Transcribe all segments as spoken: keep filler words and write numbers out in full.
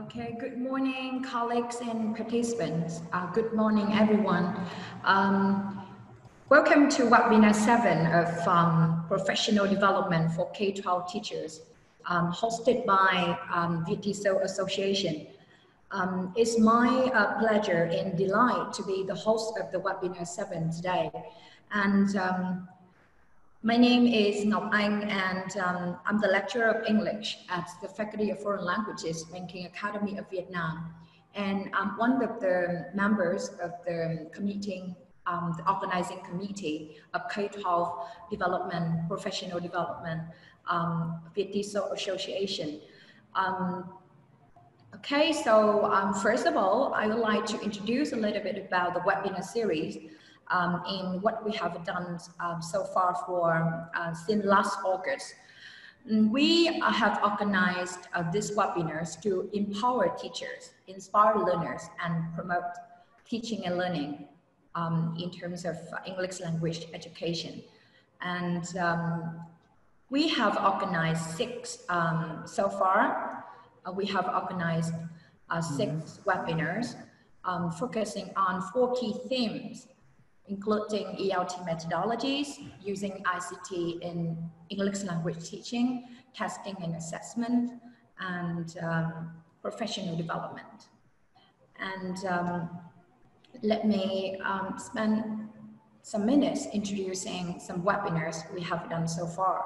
Okay, good morning, colleagues and participants. Uh, good morning, everyone. Um, welcome to webinar seven of um, Professional Development for K twelve Teachers, um, hosted by um, V T S O Association. Um, it's my uh, pleasure and delight to be the host of the webinar seven today. And um, my name is Ngọc Anh, and um, I'm the lecturer of English at the Faculty of Foreign Languages, Banking Academy of Vietnam. And I'm one of the members of the committee, um, the organizing committee of K twelve Development, Professional Development, um, V T S O Association. Um, okay, so um, first of all, I would like to introduce a little bit about the webinar series. Um, in what we have done um, so far for uh, since last August. We uh, have organized uh, these webinars to empower teachers, inspire learners, and promote teaching and learning um, in terms of uh, English language education. And um, we have organized six um, so far. Uh, we have organized uh, six mm-hmm. webinars um, focusing on four key themes, including E L T methodologies, using I C T in English language teaching, testing and assessment, and um, professional development. And um, let me um, spend some minutes introducing some webinars we have done so far.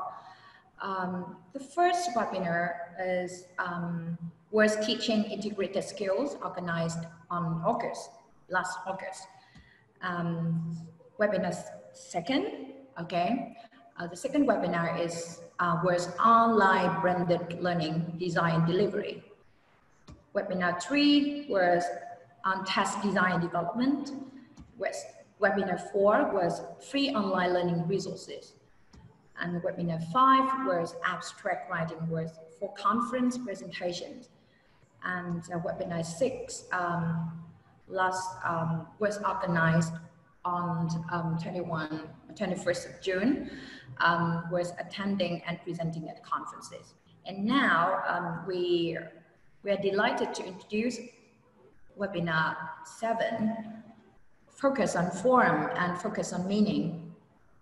Um, the first webinar is um, was teaching integrated skills, organized on August, last August. Um, webinar second, okay. Uh, the second webinar is uh, was online branded learning design delivery. Webinar three was on task design development. Was, webinar four was free online learning resources. And webinar five was abstract writing was for conference presentations. And uh, webinar six um, last um, was organized on um, twenty-first of June, um, was attending and presenting at conferences. And now um, we, we are delighted to introduce webinar seven, focus on form and focus on meaning.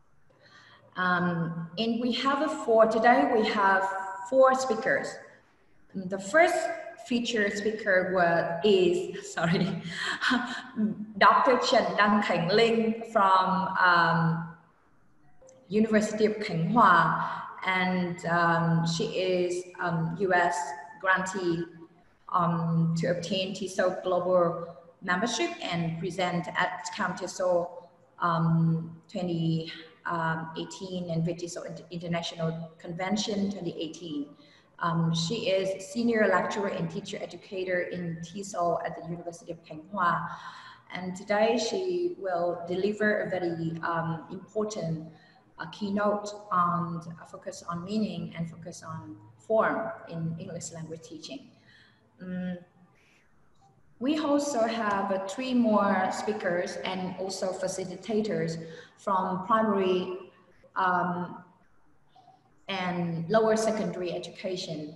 Um, and we have a four, today we have four speakers. The first featured speaker was, is, sorry, Doctor Chen Đăng Khanh Linh from um, University of Khánh Hòa, and um, she is um, U S grantee um, to obtain T S O Global membership and present at T S O um, twenty eighteen and V T S O International Convention twenty eighteen. Um, she is senior lecturer and teacher educator in T S O at the University of Khánh Hòa. And today she will deliver a very um, important uh, keynote on uh, focus on meaning and focus on form in English language teaching. Um, we also have uh, three more speakers and also facilitators from primary um, and lower secondary education.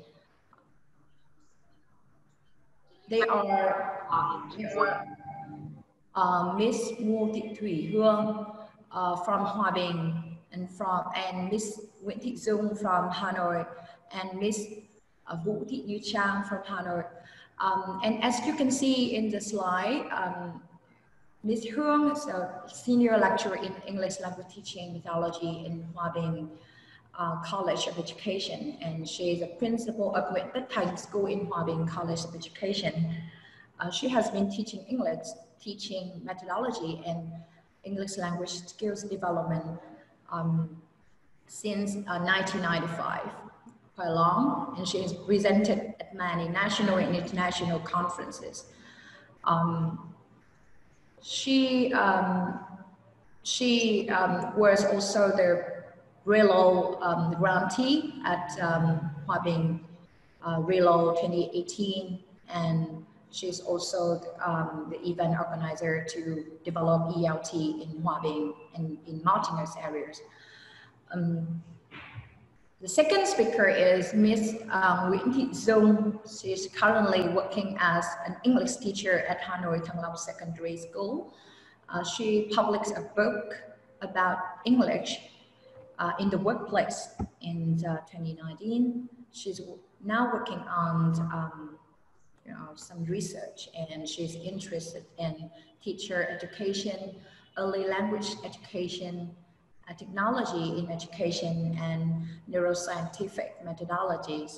They are, they are uh, Miss Thuy Huong uh, from Hòa Bình and from and Miss Nguyen Thi Dung from Hanoi and Miss uh, Trang from Hanoi. Um, and as you can see in the slide, um, Miss Huong is a senior lecturer in English language teaching methodology in Hòa Bình Uh, College of Education, and she is a principal of Nguyễn Tất Thành School in Hòa Bình College of Education. Uh, she has been teaching English, teaching methodology and English language skills development um, since uh, nineteen ninety-five, quite long, and she has presented at many national and international conferences. Um, she um, she um, was also the Relo um, grantee at um, Hòa Bình uh, Relo twenty eighteen, and she's also um, the event organizer to develop E L T in Hòa Bình and in mountainous areas. Um, The second speaker is Miss uh, Nguyen Thi Dung. She is currently working as an English teacher at Hanoi Thăng Long Secondary School. Uh, she published a book about English uh, in the workplace in uh, twenty nineteen. She's now working on um, you know, some research, and she's interested in teacher education, early language education, uh, technology in education, and neuroscientific methodologies.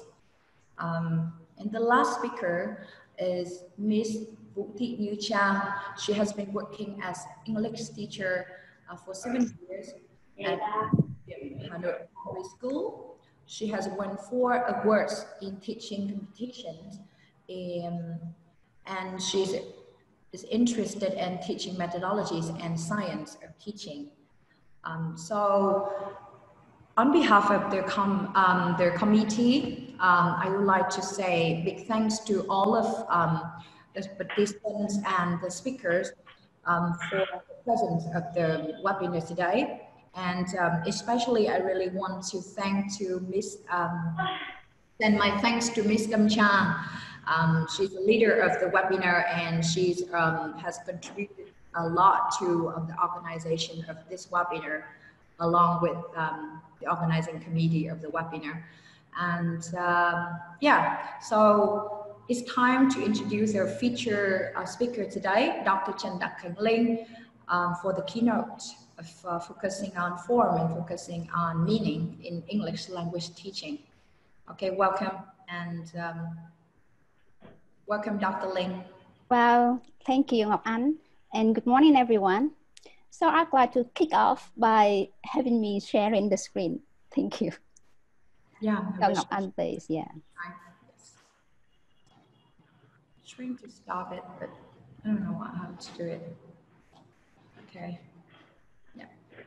Um, and the last speaker is Miss Nguyen Thi Trang. She has been working as English teacher uh, for seven years at Hanoi Public School. She has won four awards in teaching competitions, um, and she's is interested in teaching methodologies and science of teaching. Um, so, on behalf of their com um, their committee, um, I would like to say big thanks to all of um, the participants and the speakers um, for the presence of the webinar today. And um, especially, I really want to thank to Miss um, send my thanks to Miss Trang. Um, she's the leader of the webinar, and she's um, has contributed a lot to um, the organization of this webinar, along with um, the organizing committee of the webinar. And um, yeah, so it's time to introduce our featured uh, speaker today, Doctor Chan Linh, um, for the keynote of uh, focusing on form and focusing on meaning in English language teaching. Okay, welcome, and um, welcome, Doctor Linh. Well, thank you, Ngọc Anh, and good morning, everyone. So I'd like to kick off by having me sharing the screen. Thank you. Yeah. So Ngọc Anh, please, yeah. Yes. Trying to stop it, but I don't know how to do it. Okay. Yeah.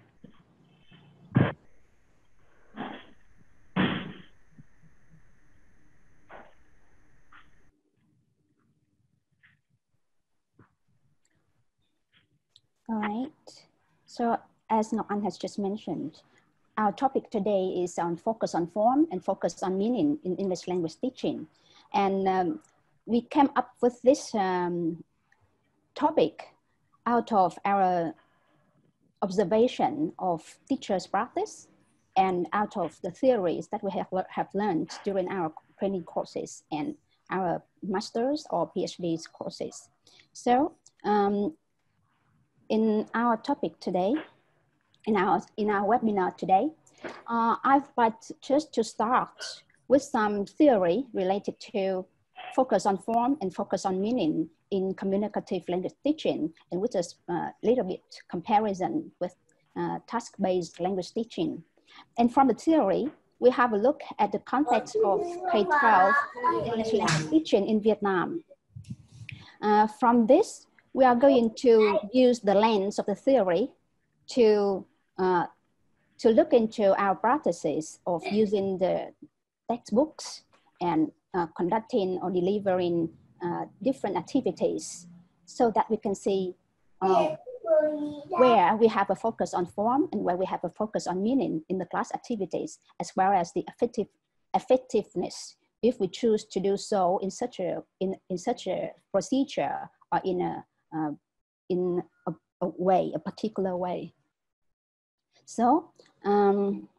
All right. So as Ngọc Anh has just mentioned, our topic today is on focus on form and focus on meaning in English language teaching. And um, we came up with this um, topic out of our observation of teachers' practice and out of the theories that we have, have learned during our training courses and our master's or PhD courses. So um, in our topic today, in our, in our webinar today, uh, I'd like just to start with some theory related to focus on form and focus on meaning in communicative language teaching, and with a uh, little bit comparison with uh, task-based language teaching. And from the theory, we have a look at the context of K twelve English language teaching in Vietnam. Uh, from this, we are going to use the lens of the theory to, uh, to look into our practices of using the textbooks and uh, conducting or delivering uh, different activities, so that we can see uh, where we have a focus on form and where we have a focus on meaning in the class activities, as well as the effective, effectiveness if we choose to do so in such a, in, in such a procedure or in a, uh, in a, a way, a particular way. So, um,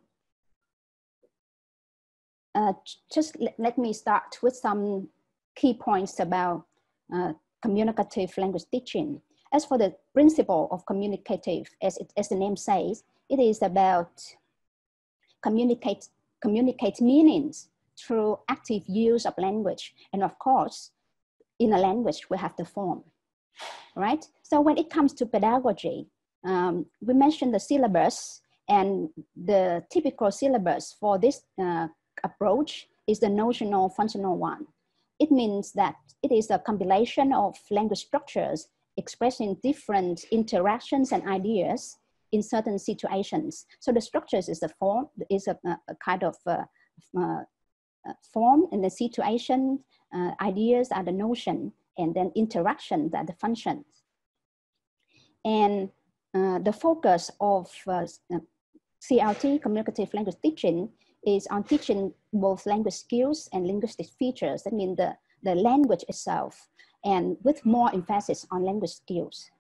uh, just let, let me start with some key points about uh, communicative language teaching. As for the principle of communicative, as, it, as the name says, it is about communicate, communicate meanings through active use of language. And of course, in a language, we have the form, right? So when it comes to pedagogy, um, we mentioned the syllabus, and the typical syllabus for this uh, approach is the notional functional one. It means that it is a compilation of language structures expressing different interactions and ideas in certain situations. So the structures is a form, is a, a kind of uh, uh, form, and the situation, uh, ideas are the notion, and then interactions are the functions. And uh, the focus of uh, C L T, communicative language teaching, is on teaching both language skills and linguistic features. That means the, the language itself, and with more emphasis on language skills.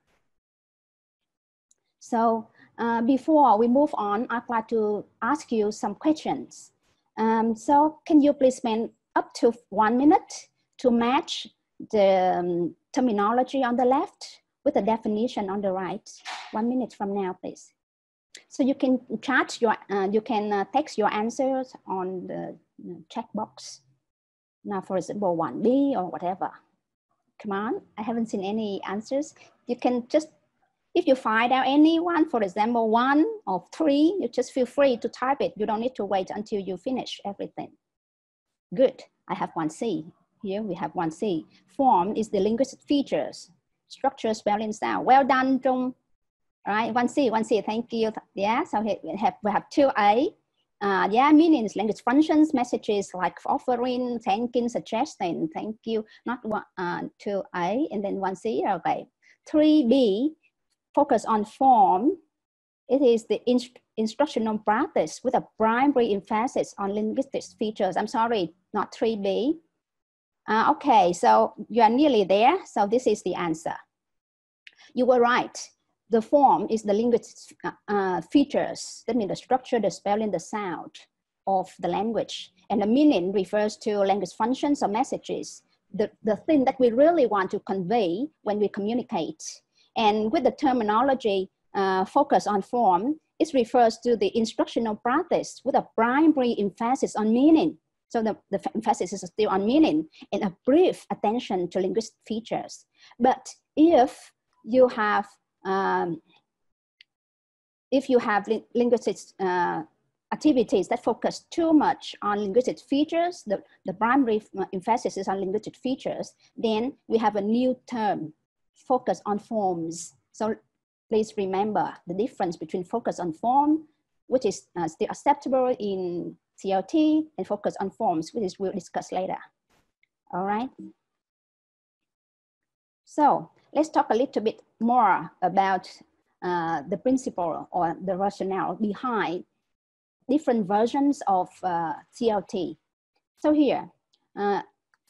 So uh, before we move on, I'd like to ask you some questions. Um, so can you please spend up to one minute to match the um, terminology on the left with the definition on the right? One minute from now, please. So you can chat your, uh, you can uh, text your answers on the uh, chat box. Now, for example, one B or whatever. Come on, I haven't seen any answers. You can just, if you find out anyone, for example, one or three, you just feel free to type it. You don't need to wait until you finish everything. Good, I have one C. Here we have one C. Form is the linguistic features. Structure, spelling, sound. Well done, Trung. All right, one C, one C, thank you. Yeah, so here we have, we have two A. Uh, yeah, meanings, language functions, messages like offering, thanking, suggesting, thank you. Not one, uh, two A, and then one C, okay. Three B, focus on form. It is the inst instructional practice with a primary emphasis on linguistic features. I'm sorry, not three B. Uh, okay, so you are nearly there. So this is the answer. You were right. The form is the linguistic uh, features. That means the structure, the spelling, the sound of the language. And the meaning refers to language functions or messages. The, the thing that we really want to convey when we communicate. And with the terminology uh, focus on form, it refers to the instructional practice with a primary emphasis on meaning. So the, the emphasis is still on meaning and a brief attention to linguistic features. But if you have Um, if you have li linguistic uh, activities that focus too much on linguistic features, the, the primary emphasis is on linguistic features, then we have a new term, focus on forms. So please remember the difference between focus on form, which is uh, still acceptable in C L T, and focus on forms, which is we'll discuss later. All right. So let's talk a little bit more about uh, the principle or the rationale behind different versions of uh, C L T. So here, uh,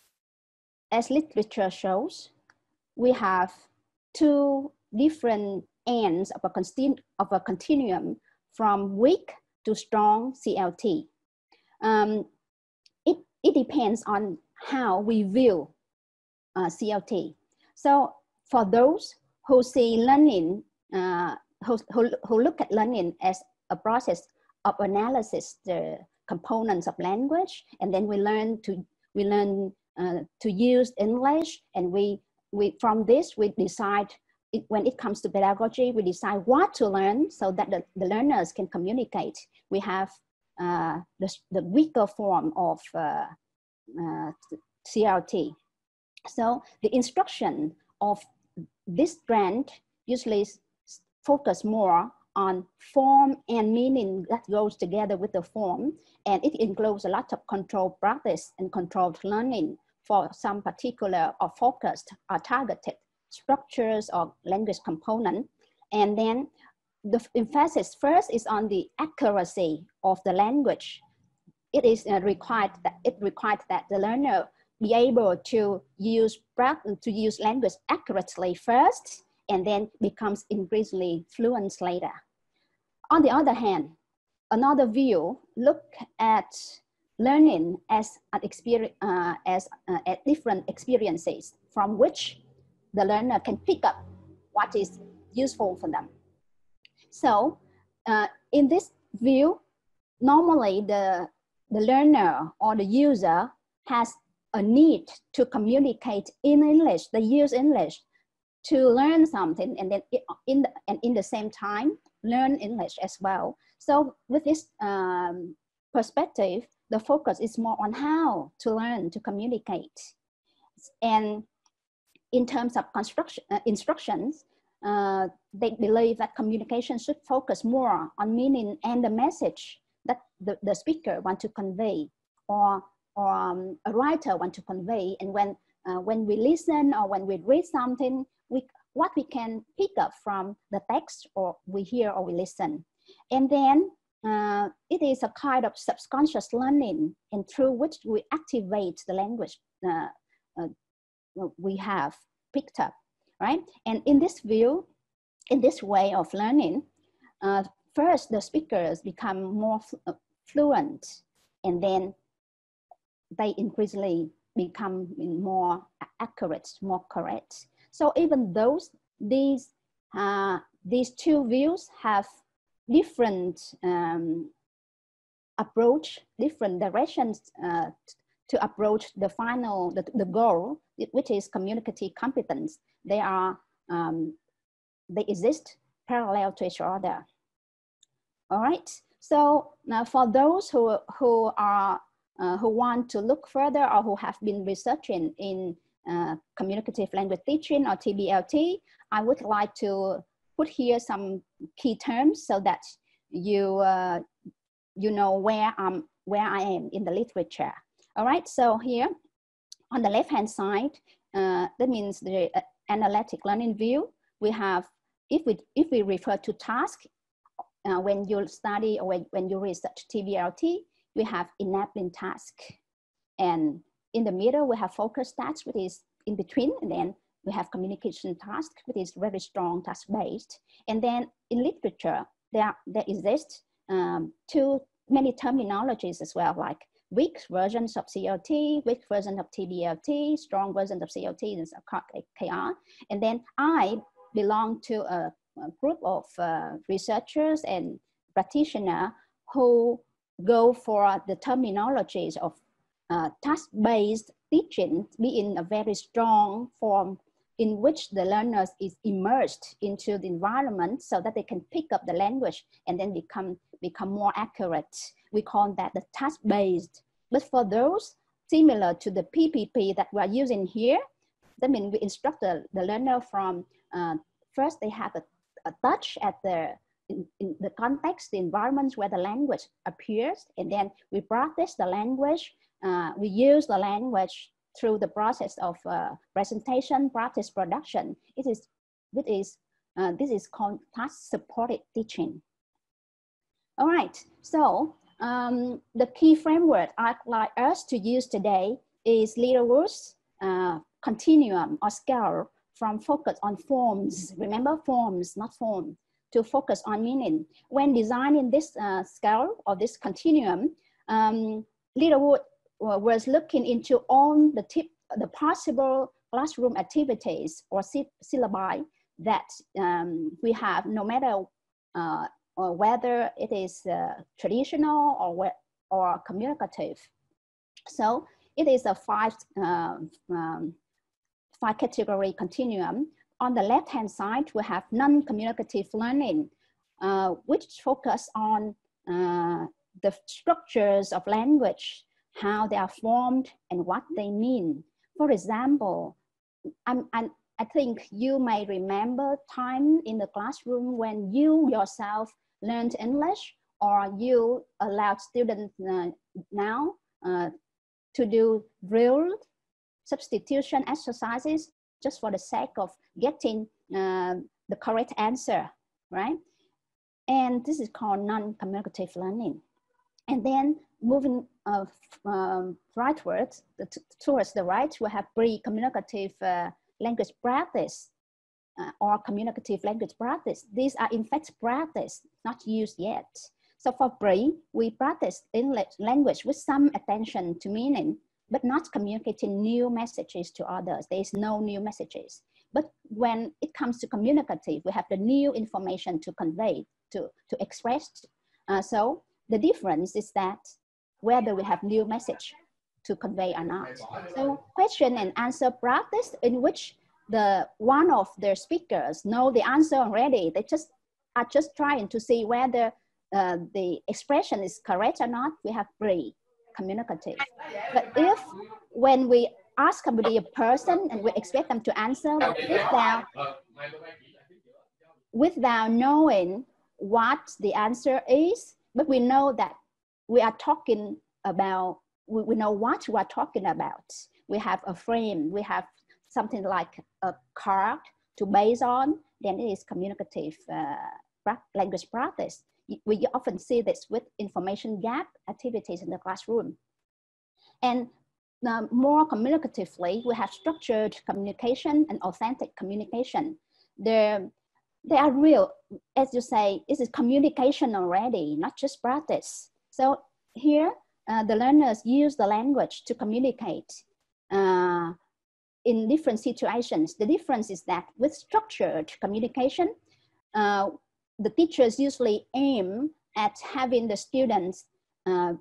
as literature shows, we have two different ends of a, of a continuum from weak to strong C L T. Um, it, it depends on how we view uh, C L T. So for those who see learning, uh, who, who, who look at learning as a process of analysis, the components of language, and then we learn to, we learn uh, to use English, and we, we, from this, we decide, it, when it comes to pedagogy, we decide what to learn so that the, the learners can communicate. We have uh, the, the weaker form of uh, uh, C L T. So the instruction of this strand usually focus more on form and meaning that goes together with the form, and it includes a lot of controlled practice and controlled learning for some particular or focused or targeted structures or language component. And then the emphasis first is on the accuracy of the language. It is uh, required that it required that the learner be able to use to use language accurately first, and then becomes increasingly fluent later. On the other hand, another view look at learning as an experience, uh, as uh, at different experiences from which the learner can pick up what is useful for them. So, uh, in this view, normally the the learner or the user has a need to communicate in English, they use English to learn something, and then in the, and in the same time, learn English as well. So with this um, perspective, the focus is more on how to learn to communicate. And in terms of construction, uh, instructions, uh, they believe that communication should focus more on meaning and the message that the, the speaker want to convey, or or um, a writer want to convey. And when, uh, when we listen or when we read something, we, what we can pick up from the text or we hear or we listen. And then uh, it is a kind of subconscious learning, and through which we activate the language uh, uh, we have picked up, right? And in this view, in this way of learning, uh, first the speakers become more fl fluent, and then they increasingly become more accurate, more correct. So even those these uh, these two views have different um, approach, different directions uh, to approach the final, the, the goal, which is communicative competence. They are, um, they exist parallel to each other. All right. So now for those who who are uh, who want to look further or who have been researching in uh, communicative language teaching or T B L T, I would like to put here some key terms so that you uh, you know where I'm where I am in the literature. All right. So here on the left hand side, uh, that means the uh, analytic learning view. We have, if we if we refer to task. Uh, when you study or when, when you research T B L T, we have enabling task. And in the middle, we have focus task, which is in between. And then we have communication task, which is very strong task-based. And then in literature, there, there exist um, two, many terminologies as well, like weak versions of C L T, weak version of T B L T, strong versions of C L T, and K R. And then I belong to a a group of uh, researchers and practitioners who go for the terminologies of uh, task-based teaching, be in a very strong form in which the learners is immersed into the environment so that they can pick up the language and then become, become more accurate. We call that the task-based. But for those similar to the P P P that we're using here, that means we instruct the, the learner from, uh, first they have a a touch at the in, in the context, the environments where the language appears, and then we practice the language. Uh, we use the language through the process of uh, presentation, practice, production. It is, it is uh, this is called task-supported teaching. All right. So um, the key framework I'd like us to use today is Littlewood's uh, continuum or scale, from focus on forms, remember forms, not form, to focus on meaning. When designing this uh, scale or this continuum, um, Littlewood was looking into all the tip, the possible classroom activities or syllabi that um, we have, no matter uh, or whether it is uh, traditional or, or communicative. So it is a five, uh, um, five category continuum. On the left-hand side, we have non-communicative learning, uh, which focus on uh, the structures of language, how they are formed and what they mean. For example, I'm, I'm, I think you may remember time in the classroom when you yourself learned English, or you allowed students uh, now uh, to do drill substitution exercises just for the sake of getting uh, the correct answer, right? And this is called non-communicative learning. And then moving uh, um, rightwards, towards the right, we have pre-communicative uh, language practice uh, or communicative language practice. These are in fact practice, not used yet. So for pre, we practice English language with some attention to meaning, but not communicating new messages to others. There is no new messages. But when it comes to communicative, we have the new information to convey, to, to express. Uh, so the difference is that whether we have new message to convey or not. So question and answer practice, in which the one of the speakers know the answer already. They just are just trying to see whether uh, the expression is correct or not. We have pre. Communicative. But if when we ask somebody, a person, and we expect them to answer without, without knowing what the answer is, but we know that we are talking about, we, we know what we are talking about. We have a frame, we have something like a card to base on, then it is communicative uh, language practice. we often see this with information gap activities in the classroom. And uh, more communicatively, we have structured communication and authentic communication. They're, they are real, as you say, this is communication already, not just practice. So here, uh, the learners use the language to communicate uh, in different situations. The difference is that with structured communication, uh, the teachers usually aim at having the students uh,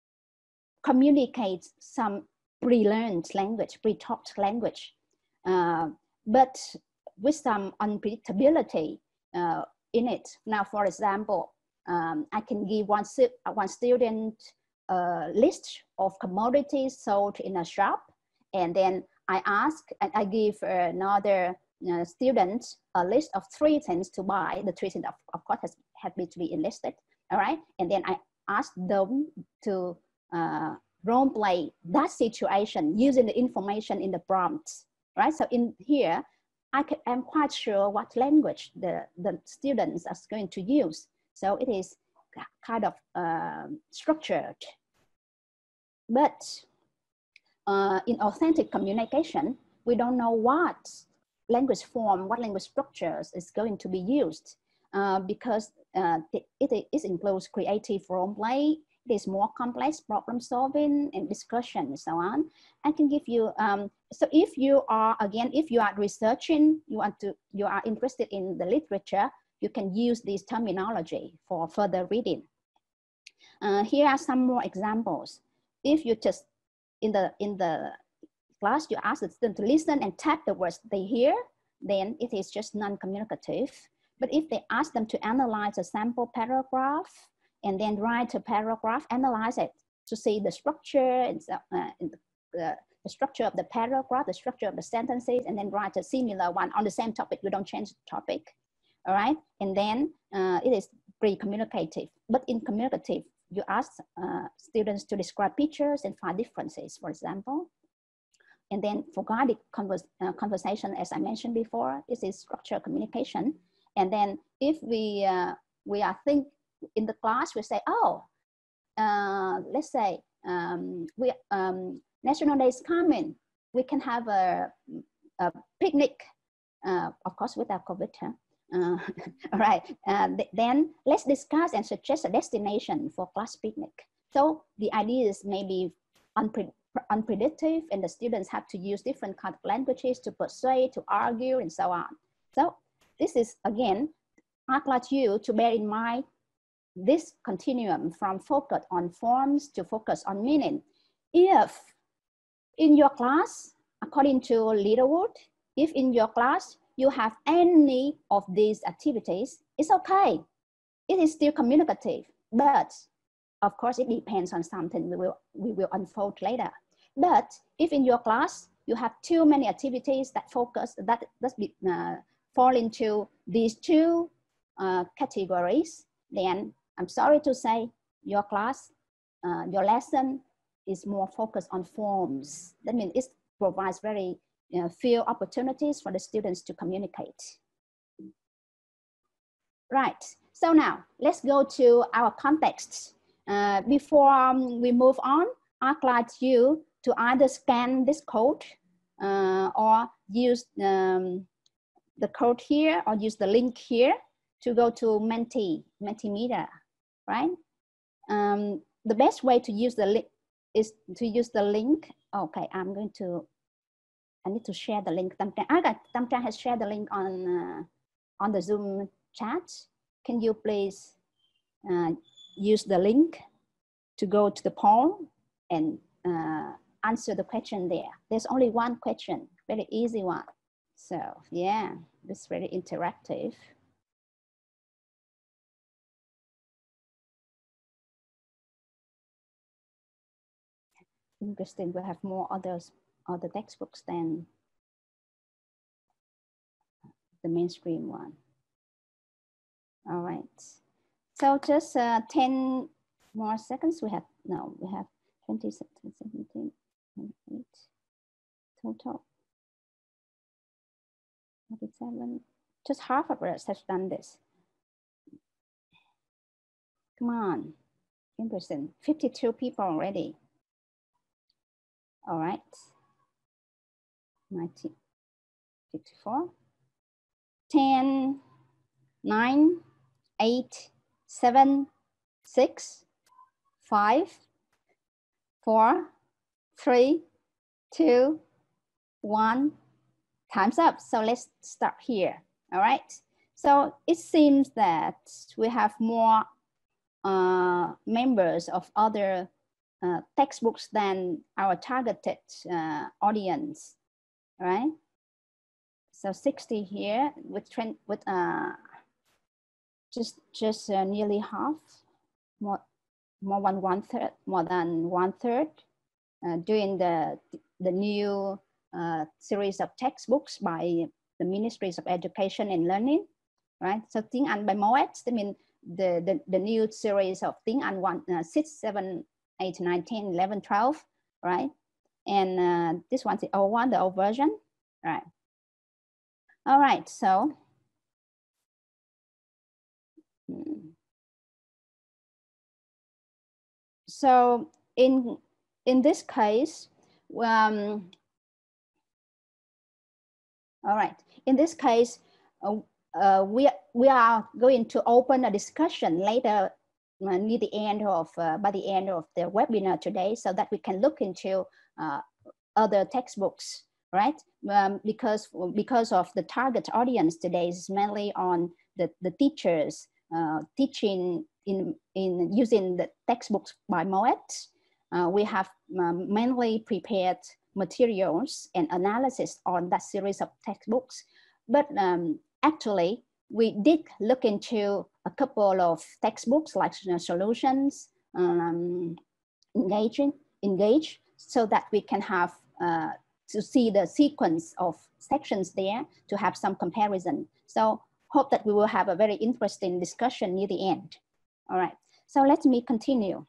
communicate some pre-learned language, pre-taught language, uh, but with some unpredictability uh, in it. Now, for example, um, I can give one, one student a list of commodities sold in a shop, and then I ask, and I give another uh, student a list of three things to buy. The three things, of, of course, has, have been to be enlisted, all right? And then I ask them to uh, role play that situation using the information in the prompts, right? So in here, I can, I'm quite sure what language the, the students are going to use. So it is kind of uh, structured. But uh, in authentic communication, we don't know what language form, what language structures is going to be used uh, because uh, it, it, it includes creative role play. It is more complex problem solving and discussion and so on. I can give you, um, so if you are, again, if you are researching, you want to, you are interested in the literature, you can use this terminology for further reading. Uh, here are some more examples. If you just, in the, in the class, you ask the student to listen and tap the words they hear, then it is just non-communicative. But if they ask them to analyze a sample paragraph, and then write a paragraph, analyze it to see the structure and uh, the, the structure of the paragraph, the structure of the sentences, and then write a similar one on the same topic. You don't change the topic, all right? And then uh, it is pre-communicative. But in communicative, you ask uh, students to describe pictures and find differences, for example. And then for guided converse, uh, conversation, as I mentioned before, this is structured communication. And then if we, uh, we are think, in the class, we say, oh, uh, let's say um, we, um, National Day is coming. We can have a, a picnic, uh, of course, without COVID. Huh? Uh, all right, uh, th then let's discuss and suggest a destination for class picnic. So the idea is maybe unpre unpredictable, and the students have to use different kind of languages to persuade, to argue, and so on. So this is, again, I'd like you to bear in mind this continuum from focus on forms to focus on meaning. If in your class, according to Littlewood, if in your class you have any of these activities, it's okay. It is still communicative, but of course it depends on something we will, we will unfold later. But if in your class you have too many activities that focus, that, that be, uh, fall into these two uh, categories, then I'm sorry to say, your class, uh, your lesson is more focused on forms. That means it provides very you know, few opportunities for the students to communicate. Right, so now let's go to our context. Uh, before um, we move on, I'd like you to either scan this code uh, or use um, the code here or use the link here to go to Menti, Mentimeter. Right? Um, the best way to use the link is to use the link. Okay, I'm going to, I need to share the link. I got, Tran has shared the link on, uh, on the Zoom chat. Can you please uh, use the link to go to the poll and uh, answer the question there? There's only one question, very easy one. So yeah, it's very interactive. Interesting, we have more others, other textbooks than the mainstream one. All right, so just uh, ten more seconds. We have, no, we have twenty, seventeen, twenty-eight total, forty-seven. Just half of us have done this. come on. Interesting. fifty-two people already. All right. nineteen fifty-four. ten, nine, eight, seven, six, five, four, three, two, one. Time's up. So let's start here. All right. So it seems that we have more uh, members of other uh, textbooks than our targeted uh, audience. All right. So sixty here with trend with uh, just just uh, nearly half, more more than one third, more than one third, uh, doing the the new uh, series of textbooks by the Ministries of Education and Learning, right? So tiếng Anh by Moet, I mean the the the new series of tiếng Anh one, uh, six, seven, eight, nine, ten, eleven, twelve, right? And uh, this one's the old one, the old version, right? All right, so. Hmm. So in, in this case, um, all right, in this case, uh, uh, we, we are going to open a discussion later uh, near the end of, uh, by the end of the webinar today, so that we can look into uh, other textbooks, right? Um, because, because of the target audience today is mainly on the, the teachers uh, teaching in, in using the textbooks by Moet. Uh, we have um, mainly prepared materials and analysis on that series of textbooks. But um, actually, we did look into a couple of textbooks like you know, solutions, um, engaging, engage, so that we can have uh, to see the sequence of sections there to have some comparison. So hope that we will have a very interesting discussion near the end. All right, so let me continue.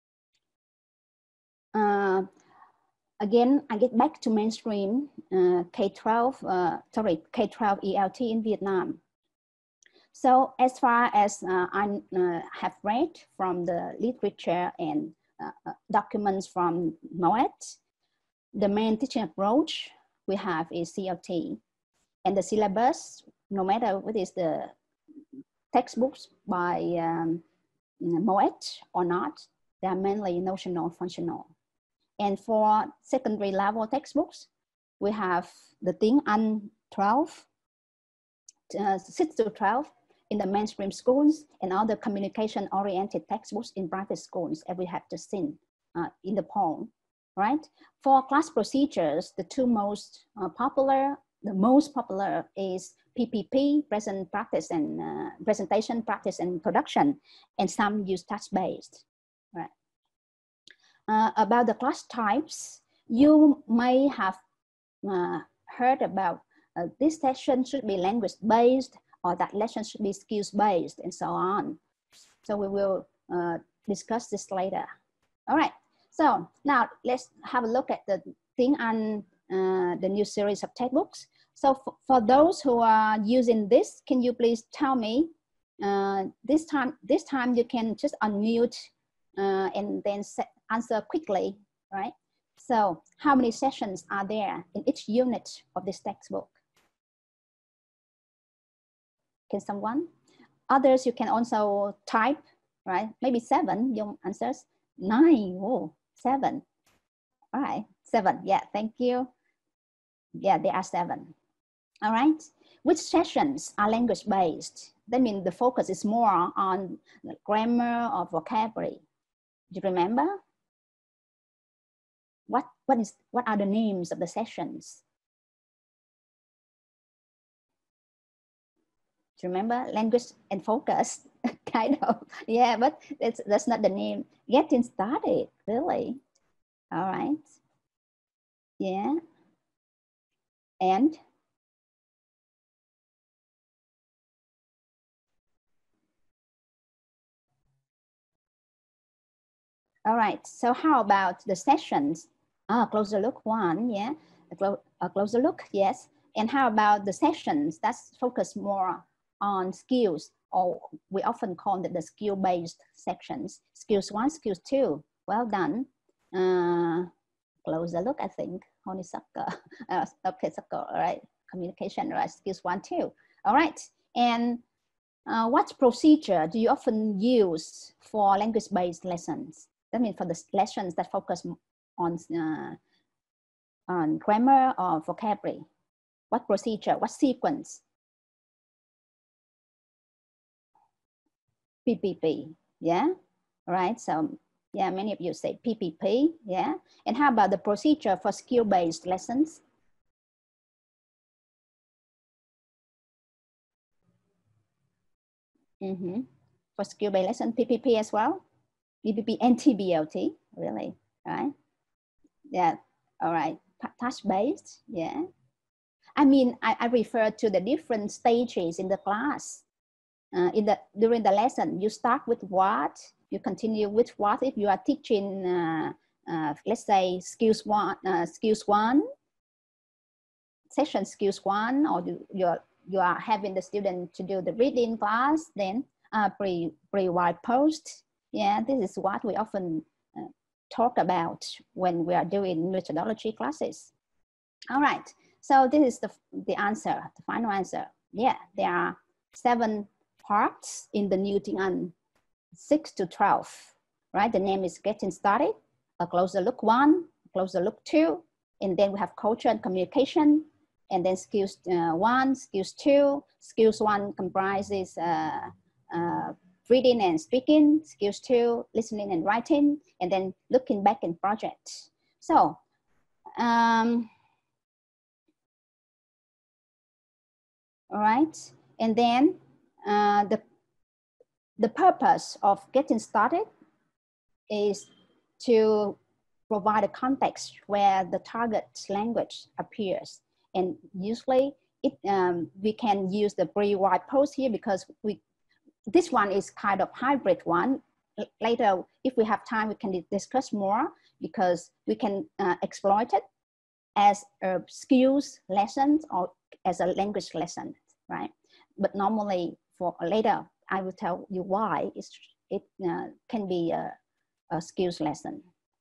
Uh, again, I get back to mainstream uh, K twelve, uh, sorry, K twelve E L T in Vietnam. So as far as uh, I uh, have read from the literature and uh, documents from Moet, the main teaching approach we have is C L T. And the syllabus, no matter what is the textbooks by um, Moet or not, they are mainly notional functional. And for secondary level textbooks, we have the tiếng Anh twelve, uh, six to twelve in the mainstream schools, and other communication-oriented textbooks in private schools, as we have just seen uh, in the poem, right? For class procedures, the two most uh, popular, the most popular is P P P, present practice and uh, presentation, practice and production, and some use touch-based, right? Uh, about the class types, you may have uh, heard about uh, this session should be language-based, or that lesson should be skills-based, and so on. So we will uh, discuss this later. All right, so now let's have a look at the tiếng Anh, uh, the new series of textbooks. So for, for those who are using this, can you please tell me, uh, this time, this time you can just unmute uh, and then set, answer quickly, right? So how many sessions are there in each unit of this textbook? Can someone? Others, you can also type, right? Maybe seven, your answers. Nine, oh, seven. All right, seven, yeah, thank you. Yeah, there are seven. All right, which sessions are language-based? That means the focus is more on grammar or vocabulary. Do you remember? What, what, is, what are the names of the sessions? Do you remember? Language and focus, kind of. Yeah, but it's, that's not the name. Getting started, really. All right. Yeah. And? All right, so how about the sessions? Ah, closer look one, yeah. A, clo a closer look, yes. And how about the sessions? That's focused more on skills or we often call it the skill-based sections. Skills one, skills two, well done. Uh, closer look, I think, honeysuckle, uh, okay, suckle, all right, communication, right, skills one, two, all right. And uh, what procedure do you often use for language-based lessons? That means for the lessons that focus on, uh, on grammar or vocabulary. What procedure, what sequence? P P P, yeah, right, so yeah, many of you say P P P, yeah. And how about the procedure for skill-based lessons? Mm-hmm. For skill-based lesson, P P P as well? P P P and T B L T, really, right? Yeah, all right, task-based, yeah. I mean, I, I refer to the different stages in the class. Uh, in the, during the lesson, you start with what, you continue with what. If you are teaching, uh, uh, let's say skills one, uh, skills one, session skills one, or you, you're, you are having the student to do the reading class, then uh, pre, pre, while, post. Yeah, this is what we often uh, talk about when we are doing methodology classes. All right, so this is the, the answer, the final answer. Yeah, there are seven parts in the Nguyen Thi Dung, six to twelve, right? The name is Getting Started, a closer look one, closer look two, and then we have culture and communication, and then skills uh, one, skills two. Skills one comprises uh, uh, reading and speaking, skills two, listening and writing, and then looking back in project. So, um, all right, and then uh, the, the purpose of Getting Started is to provide a context where the target language appears. And usually it, um, we can use the pre-while post here because we, this one is kind of hybrid one. Later, if we have time, we can discuss more because we can uh, exploit it as a skills lesson or as a language lesson, right? But normally for later, I will tell you why it's, it uh, can be a, a skills lesson.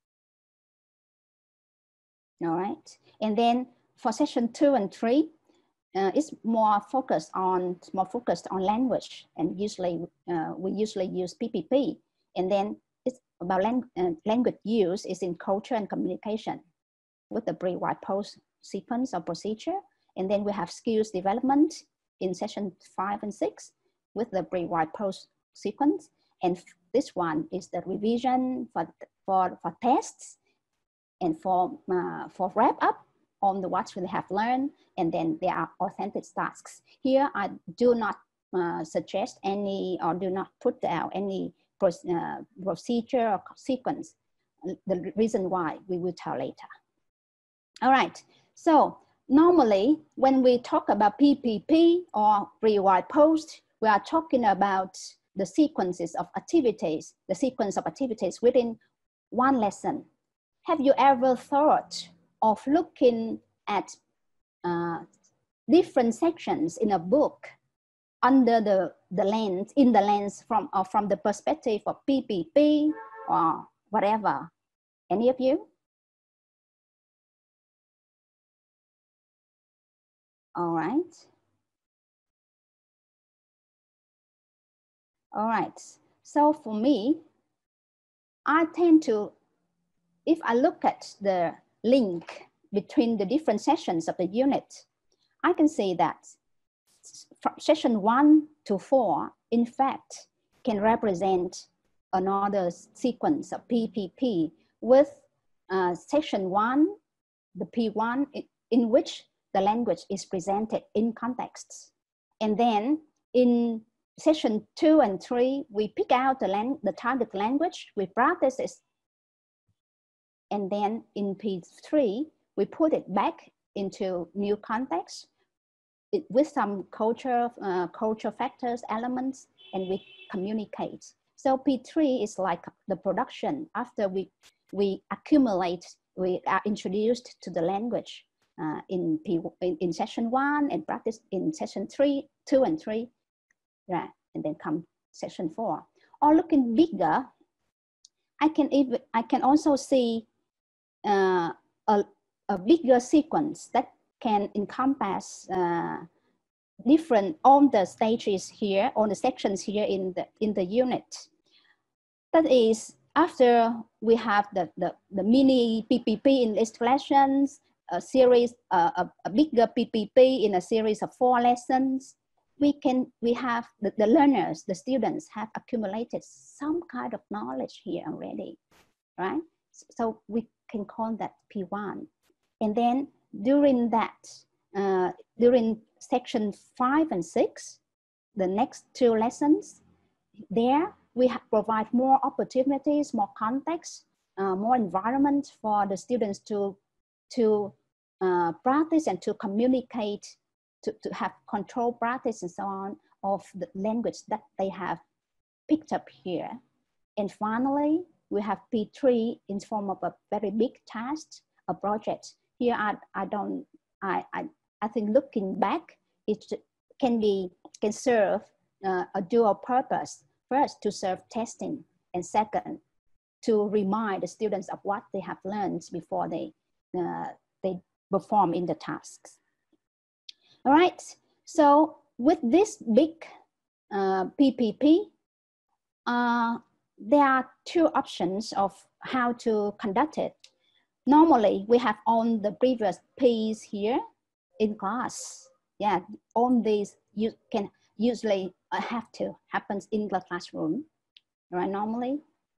All right, and then for session two and three, uh, it's more focused on more focused on language, and usually uh, we usually use P P P, and then it's about lang uh, language use is in culture and communication with the pre-while post sequence or procedure, and then we have skills development in session five and six with the pre-while post sequence, and this one is the revision for for for tests. And for, uh, for wrap up on the what we have learned, and then there are authentic tasks. Here, I do not uh, suggest any or do not put out any pro uh, procedure or sequence. The reason why we will tell later. All right, so normally when we talk about P P P or pre-while post, we are talking about the sequences of activities, the sequence of activities within one lesson. Have you ever thought of looking at uh, different sections in a book under the, the lens, in the lens from, or from the perspective of P P P or whatever? Any of you? All right. All right. So for me, I tend to, if I look at the link between the different sessions of the unit, I can say that from session one to four, in fact, can represent another sequence of P P P with uh, section one, the P one, in which the language is presented in context. And then in session two and three, we pick out the, lang the target language, we practice it. And then in P three, we put it back into new context it, with some culture, uh, culture factors, elements, and we communicate. So P three is like the production after we, we accumulate, we are introduced to the language uh, in, P, in, in session one and practice in session three, two and three. Right. and then come section four. Or looking bigger, I can even I can also see uh, a, a bigger sequence that can encompass uh, different on the stages here, on the sections here in the in the unit. That is, after we have the the, the mini P P P in list lessons, a series, uh, a, a bigger P P P in a series of four lessons, we can we have the, the learners, the students have accumulated some kind of knowledge here already, right? So we can call that P one. And then during that, uh, during section five and six, the next two lessons, there we have provide more opportunities, more context, uh, more environment for the students to, to uh, practice and to communicate, to, to have control practice and so on of the language that they have picked up here. And finally, we have P three in form of a very big task, a project. Here I, I don't, I, I, I think looking back, it can be, can serve uh, a dual purpose. First, to serve testing, and second, to remind the students of what they have learned before they, uh, they perform in the tasks. All right, so with this big uh, P P P, uh, there are two options of how to conduct it. Normally, we have on the previous P's here in class. Yeah, on these you can usually have to happens in the classroom, right, normally.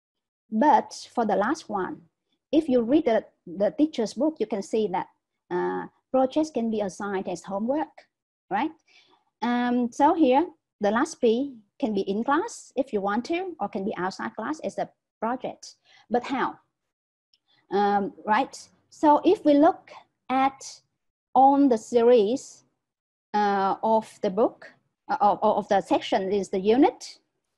But for the last one, if you read the, the teacher's book, you can see that uh, projects can be assigned as homework, right? Um, so here, the last P can be in class if you want to, or can be outside class as a project. But how? Um, right? So if we look at on the series uh, of the book, uh, of, of the section is the unit,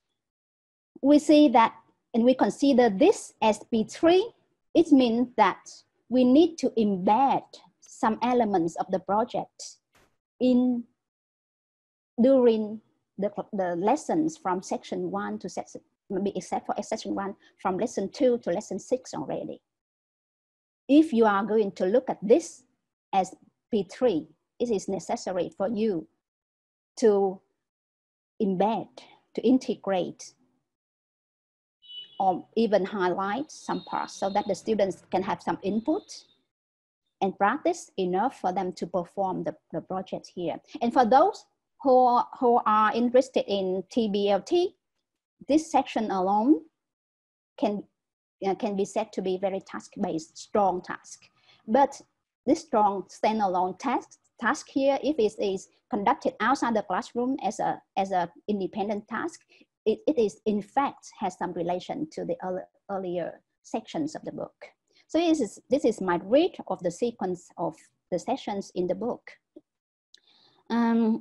we see that, and we consider this as P three, it means that we need to embed some elements of the project in during the, the lessons from section one to section, maybe except for section one, from lesson two to lesson six already. If you are going to look at this as P three, it is necessary for you to embed, to integrate, or even highlight some parts so that the students can have some input and practice enough for them to perform the, the project here. And for those who, who are interested in T B L T, this section alone can, uh, can be said to be very task-based, strong task. But this strong standalone task, task here, if it is conducted outside the classroom as a as an independent task, it, it is in fact has some relation to the early, earlier sections of the book. So this is, this is my read of the sequence of the sessions in the book. Um,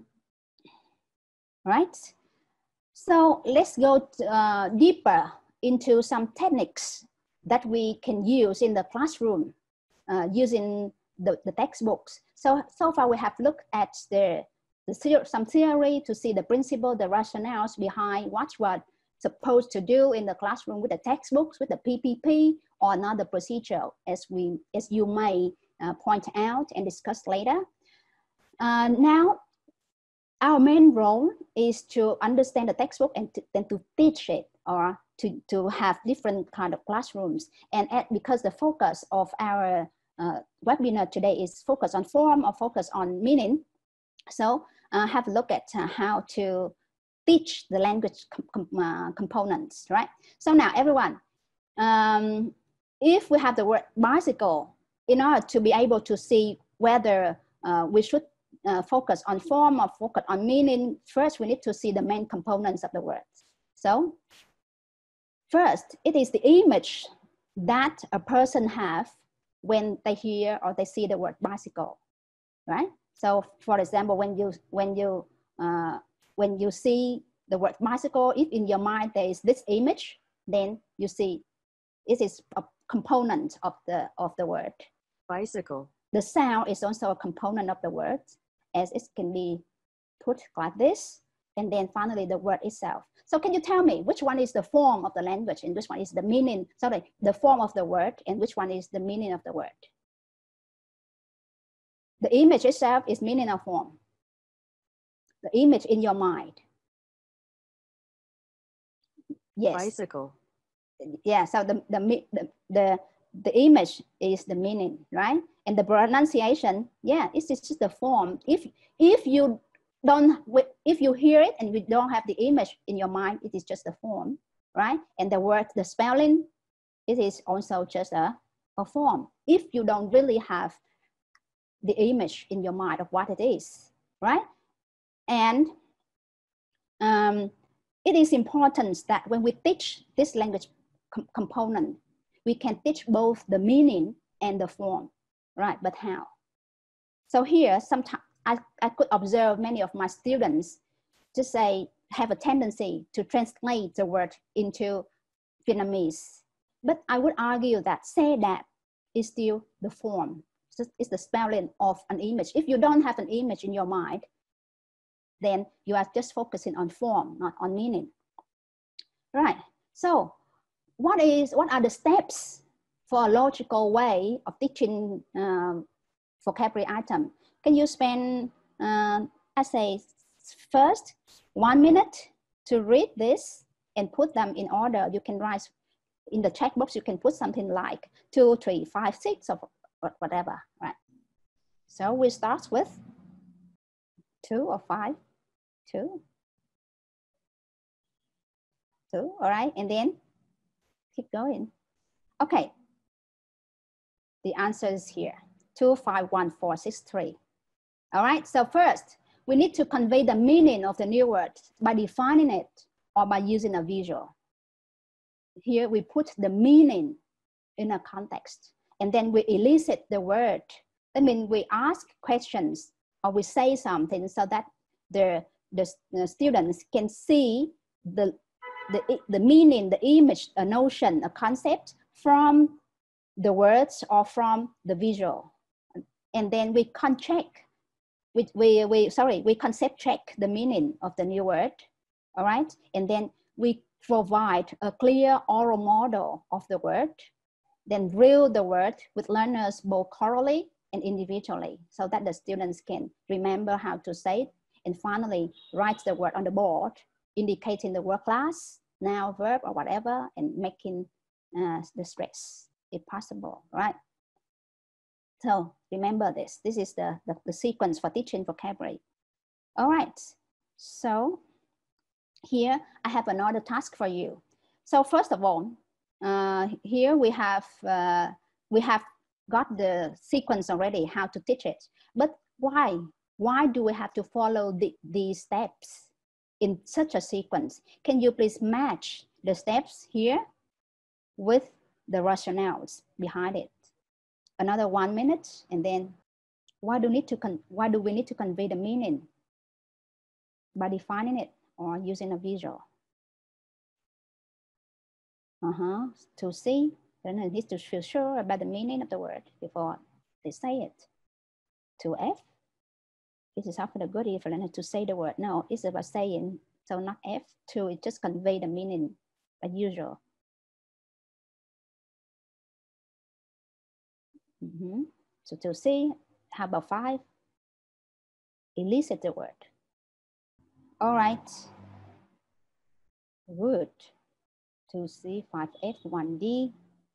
right? So let's go uh, deeper into some techniques that we can use in the classroom uh, using the, the textbooks. So, so far we have looked at the, the some theory to see the principle, the rationales behind what we're supposed to do in the classroom with the textbooks, with the P P P, or another procedure, as, we, as you may uh, point out and discuss later. Uh, now, our main role is to understand the textbook and to, and to teach it, or to, to have different kind of classrooms. And at, because the focus of our uh, webinar today is focus on form or focus on meaning, so uh, have a look at uh, how to teach the language com com uh, components, right? So now everyone, um, if we have the word bicycle, in order to be able to see whether uh, we should uh, focus on form or focus on meaning, first we need to see the main components of the words. So first, it is the image that a person have when they hear or they see the word bicycle, right? So for example, when you, when you, uh, when you see the word bicycle, if in your mind there is this image, then you see it is a component of the, of the word. Bicycle. The sound is also a component of the word, as it can be put like this. and then finally the word itself. So can you tell me which one is the form of the language and which one is the meaning, sorry, the form of the word and which one is the meaning of the word? The image itself is meaning or form? The image in your mind. Yes. Bicycle. Yeah, so the, the, the, the, the image is the meaning, right? And the pronunciation, yeah, it's just the form. If, if you don't, if you hear it and you don't have the image in your mind, it is just the form, right? And the word, the spelling, it is also just a, a form. If you don't really have the image in your mind of what it is, right? And um, it is important that when we teach this language com component, we can teach both the meaning and the form, right? But how? So here, sometimes I, I could observe many of my students just say, have a tendency to translate the word into Vietnamese. But I would argue that say that is still the form. It's the spelling of an image. If you don't have an image in your mind, then you are just focusing on form, not on meaning. Right. So what is what are the steps for a logical way of teaching um, vocabulary item? Can you spend, uh, I say, first one minute to read this and put them in order? You can write in the checkbox. You can put something like two, three, five, six, or whatever. Right. So we start with two or five. Two. Two, all right, and then keep going. Okay, the answer is here, two, five, one, four, six, three. All right, so first, we need to convey the meaning of the new word by defining it or by using a visual. Here we put the meaning in a context, and then we elicit the word. That means we ask questions or we say something so that the The, the students can see the, the, the meaning, the image, a notion, a concept from the words or from the visual. And then we con check, we, we, we, sorry, we concept check the meaning of the new word, all right? And then we provide a clear oral model of the word, then drill the word with learners both orally and individually so that the students can remember how to say it. And finally, write the word on the board, indicating the word class, noun, verb, or whatever, and making uh, the stress, if possible, right? So remember this. This is the, the, the sequence for teaching vocabulary. All right. So here I have another task for you. So first of all, uh, here we have, uh, we have got the sequence already, how to teach it. But why? Why do we have to follow the, these steps in such a sequence? Can you please match the steps here with the rationales behind it? Another one minute, and then why do, need to con why do we need to convey the meaning? By defining it or using a visual. Uh-huh. To see, then it needs to feel sure about the meaning of the word before they say it. To F, it is often a good if learner to say the word. No, it's about saying, so not F. Two, it just convey the meaning as usual. Mm-hmm. So to C, how about five? Elicit the word. All right. Good. two C, five F, one D,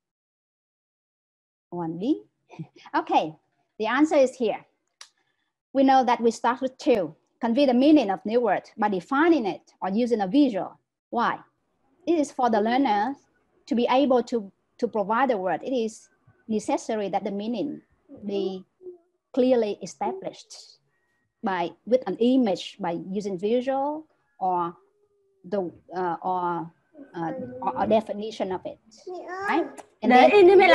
one B. Okay, the answer is here. We know that we start with two. Convey the meaning of new word by defining it or using a visual. Why? It is for the learner to be able to, to provide the word. It is necessary that the meaning be clearly established by with an image, by using visual or the uh, or, uh, or a definition of it. Right? And then,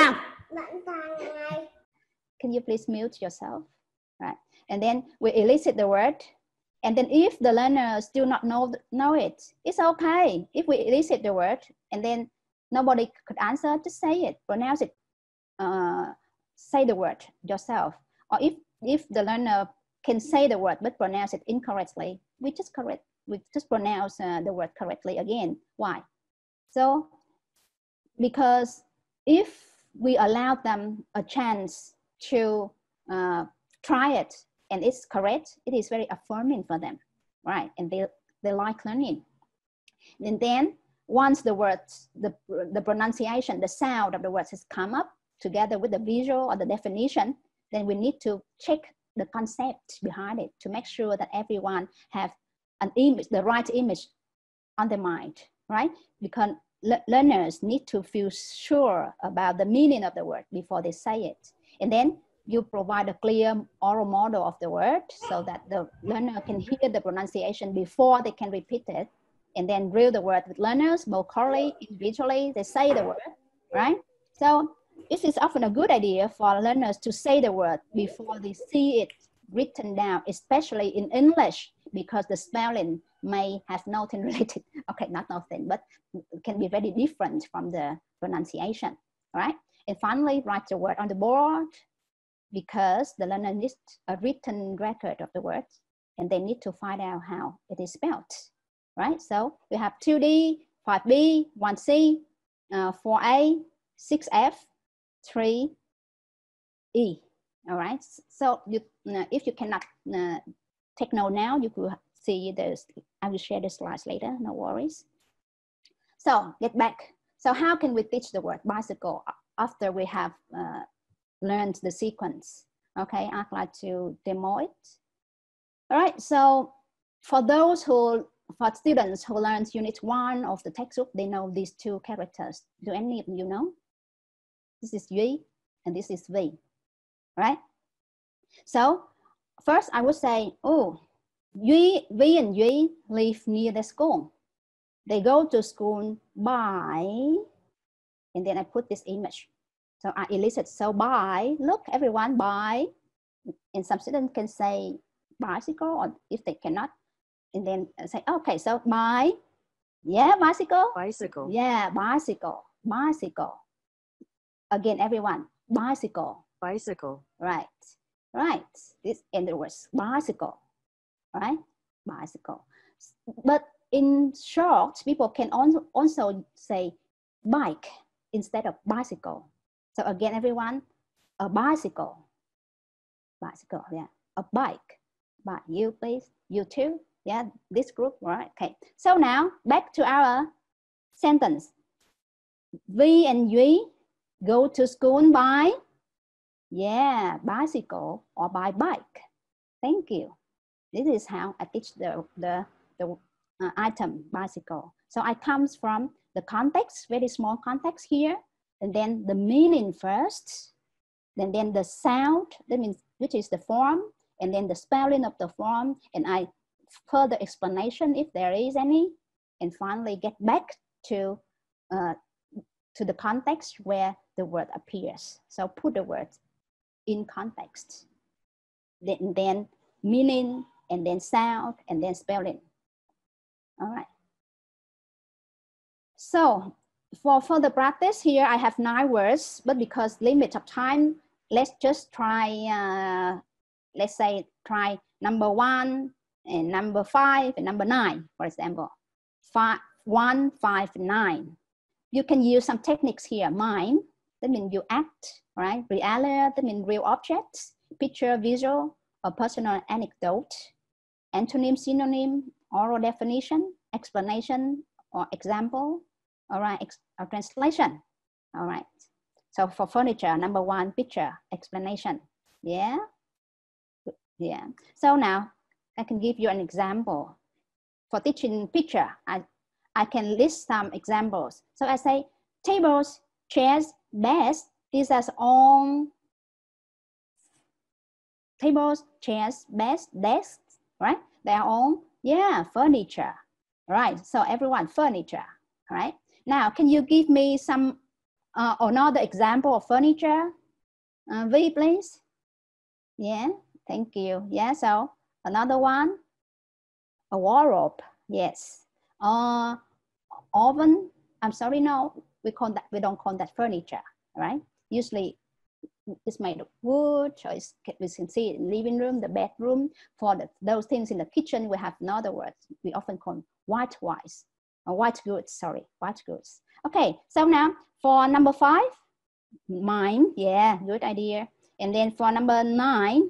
can you please mute yourself? Right. And then we elicit the word. And then if the learner still not know, know it, it's okay. If we elicit the word and then nobody could answer, just say it, pronounce it, uh, say the word yourself. Or if, if the learner can say the word but pronounce it incorrectly, we just correct, we just pronounce uh, the word correctly again. Why? So, because if we allow them a chance to uh, try it and it's correct, it is very affirming for them, right? And they, they like learning. And then once the words, the, the pronunciation, the sound of the words has come up together with the visual or the definition, then we need to check the concept behind it to make sure that everyone have an image, the right image on their mind, right? Because le learners need to feel sure about the meaning of the word before they say it. And then you provide a clear oral model of the word so that the learner can hear the pronunciation before they can repeat it, and then drill the word with learners, both orally, individually, they say the word, right? So this is often a good idea for learners to say the word before they see it written down, especially in English, because the spelling may have nothing related, okay, not nothing, but can be very different from the pronunciation, right? And finally, write the word on the board, because the learner needs a written record of the words, and they need to find out how it is spelled, right? So we have two D, five B, one C, uh, four A, six F, three E, all right? So you, uh, if you cannot uh, take note now, you could see this. I will share the slides later, no worries. So get back. So how can we teach the word bicycle after we have uh, learned the sequence? Okay, I'd like to demo it. All right, so for those who, for students who learned unit one of the textbook, they know these two characters. Do any of you know? This is Duy and this is V, right? So first I would say, oh, Duy, V and Duy live near the school. They go to school by, and then I put this image. So I elicit, so by, look everyone, by, and some students can say bicycle, or if they cannot, and then say, okay, so by, yeah, bicycle. Bicycle. Yeah, bicycle, bicycle. Again, everyone, bicycle. Bicycle. Right, right. This in the words, bicycle, right? Bicycle. But in short, people can also, also say bike instead of bicycle. So again, everyone, a bicycle, bicycle, yeah, a bike. But you please, you too, yeah, this group, right? Okay, so now back to our sentence. V and Duy go to school by, yeah, bicycle or by bike. Thank you. This is how I teach the, the, the uh, item bicycle. So I comes from the context, very small context here, and then the meaning first, and then the sound, that means which is the form, and then the spelling of the form, and I further explanation if there is any, and finally get back to uh, to the context where the word appears. So put the word in context, then, then meaning, and then sound, and then spelling. All right. So for further practice here, I have nine words, but because limit of time, let's just try, uh, let's say try number one, and number five, and number nine, for example. Five, one, five, nine. You can use some techniques here. Mime, that means you act, right? Realia, that means real objects. Picture, visual, or personal anecdote. Antonym, synonym, oral definition, explanation, or example. All right, ex or translation. All right. So for furniture, number one, picture, explanation. Yeah. Yeah. So now I can give you an example. For teaching picture, I, I can list some examples. So I say tables, chairs, desks. These are all tables, chairs, desks, desks, right? They are all, yeah, furniture. Right. So everyone, furniture, right? Now, can you give me some uh, another example of furniture? Uh, V, please. Yeah, thank you. Yeah, so another one, a wardrobe. Yes. Uh, oven. I'm sorry, no, we call that, we don't call that furniture, right? Usually it's made of wood, or it's, we can see it in living room, the bedroom. For the, those things in the kitchen, we have another word we often call white wise, or white goods, sorry, white goods. Okay, so now for number five, mime, yeah, good idea. And then for number nine,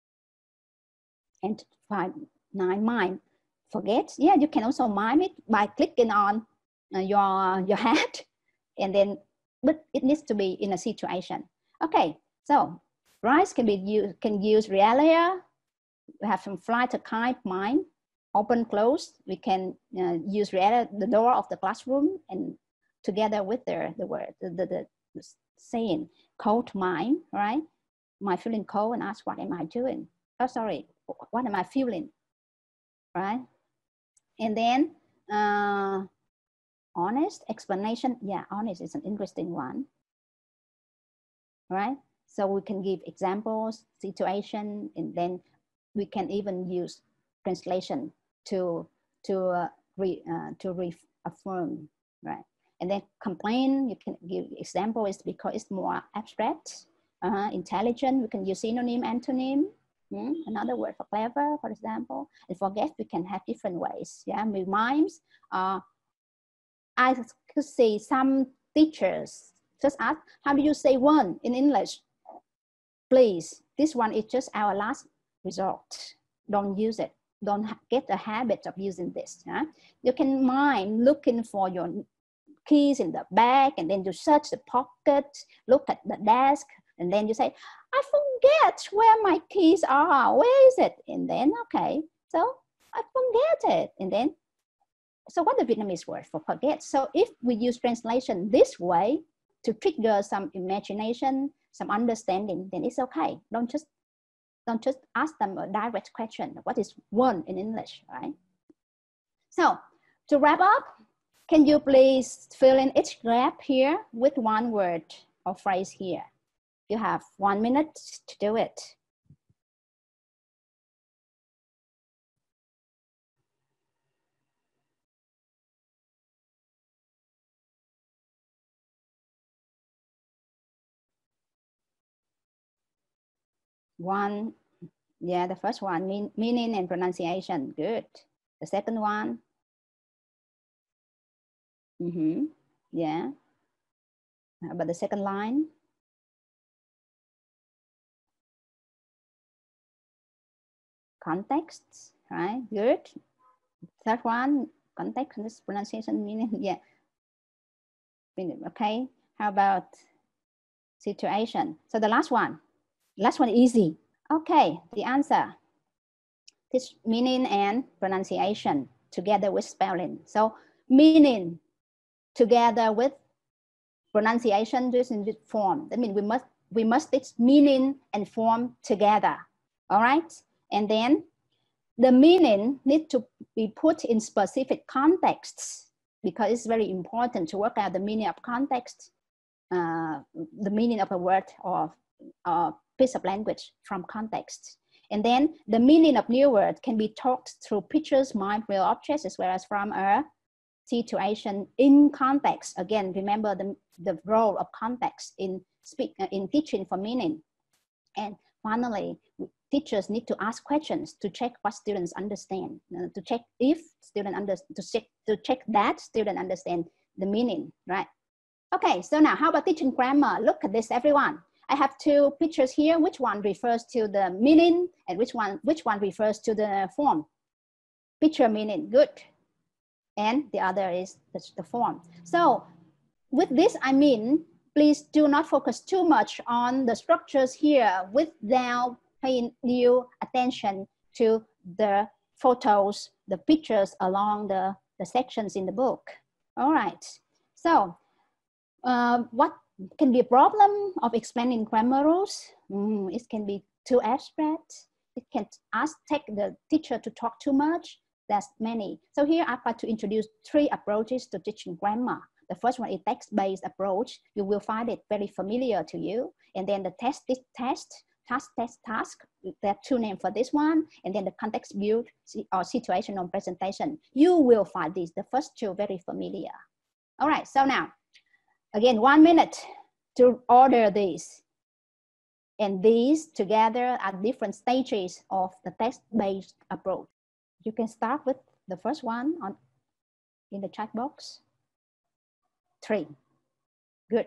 and five, nine, mime, forget, yeah, you can also mime it by clicking on uh, your, your head, and then, but it needs to be in a situation. Okay, so rice can be used, can use realia. We have some flight, a kite, mime, open, close. We can uh, use realia, the door of the classroom, and together with the, the word, the, the, the saying, cold, mime, right? My feeling cold, and ask, what am I doing? Oh, sorry, what am I feeling, right? And then, uh, honest explanation. Yeah, honest is an interesting one, right? So we can give examples, situation, and then we can even use translation to to uh, re uh, to reaffirm, right? And then complain, you can give example is because it's more abstract. Uh, intelligent, we can use synonym, antonym. Mm, another word for clever, for example. And forget, we can have different ways. Yeah, with mimes. Uh, I could see some teachers just ask, how do you say one in English? Please, this one is just our last resort. Don't use it. Don't get the habit of using this. Huh? You can mind looking for your keys in the bag, and then you search the pocket, look at the desk, and then you say, I forget where my keys are. Where is it? And then, okay, so I forget it. And then, so what the Vietnamese word for forget? So if we use translation this way to trigger some imagination, some understanding, then it's okay. Don't just, don't just ask them a direct question. What is one in English, right? So to wrap up, can you please fill in each gap here with one word or phrase here? You have one minute to do it. One, yeah, the first one, mean, meaning and pronunciation, good. The second one, mm-hmm. Yeah. How about the second line? Context, right? Good. Third one, context, pronunciation, meaning, yeah. Okay. How about situation? So the last one, last one easy. Okay, the answer. This meaning and pronunciation together with spelling. So meaning together with pronunciation, just in this form. That means we must we must teach meaning and form together. All right, and then the meaning needs to be put in specific contexts, because it's very important to work out the meaning of context, uh, the meaning of a word or a piece of language from context. And then the meaning of new words can be taught through pictures, mime, real objects, as well as from a situation in context. Again, remember the, the role of context in speak uh, in teaching for meaning. And finally, teachers need to ask questions to check what students understand, uh, to check if student under to check to check that student understand the meaning, right? Okay, so now how about teaching grammar? Look at this, everyone. I have two pictures here. Which one refers to the meaning, and which one which one refers to the form? Picture meaning, good. And the other is the, the form. So with this, I mean, please do not focus too much on the structures here without paying due attention to the photos, the pictures along the, the sections in the book. All right. So uh, what can be a problem of explaining grammar rules? Mm, it can be too abstract. It can ask, take the teacher to talk too much. There's many. So here I've got to introduce three approaches to teaching grammar. The first one is text-based approach. You will find it very familiar to you. And then the test, test, test, task, test, task. There are two names for this one. And then the context build or situational presentation. You will find these, the first two, very familiar. All right, so now, again, one minute to order these. And these together are different stages of the text-based approach. You can start with the first one on in the chat box. Three. Good.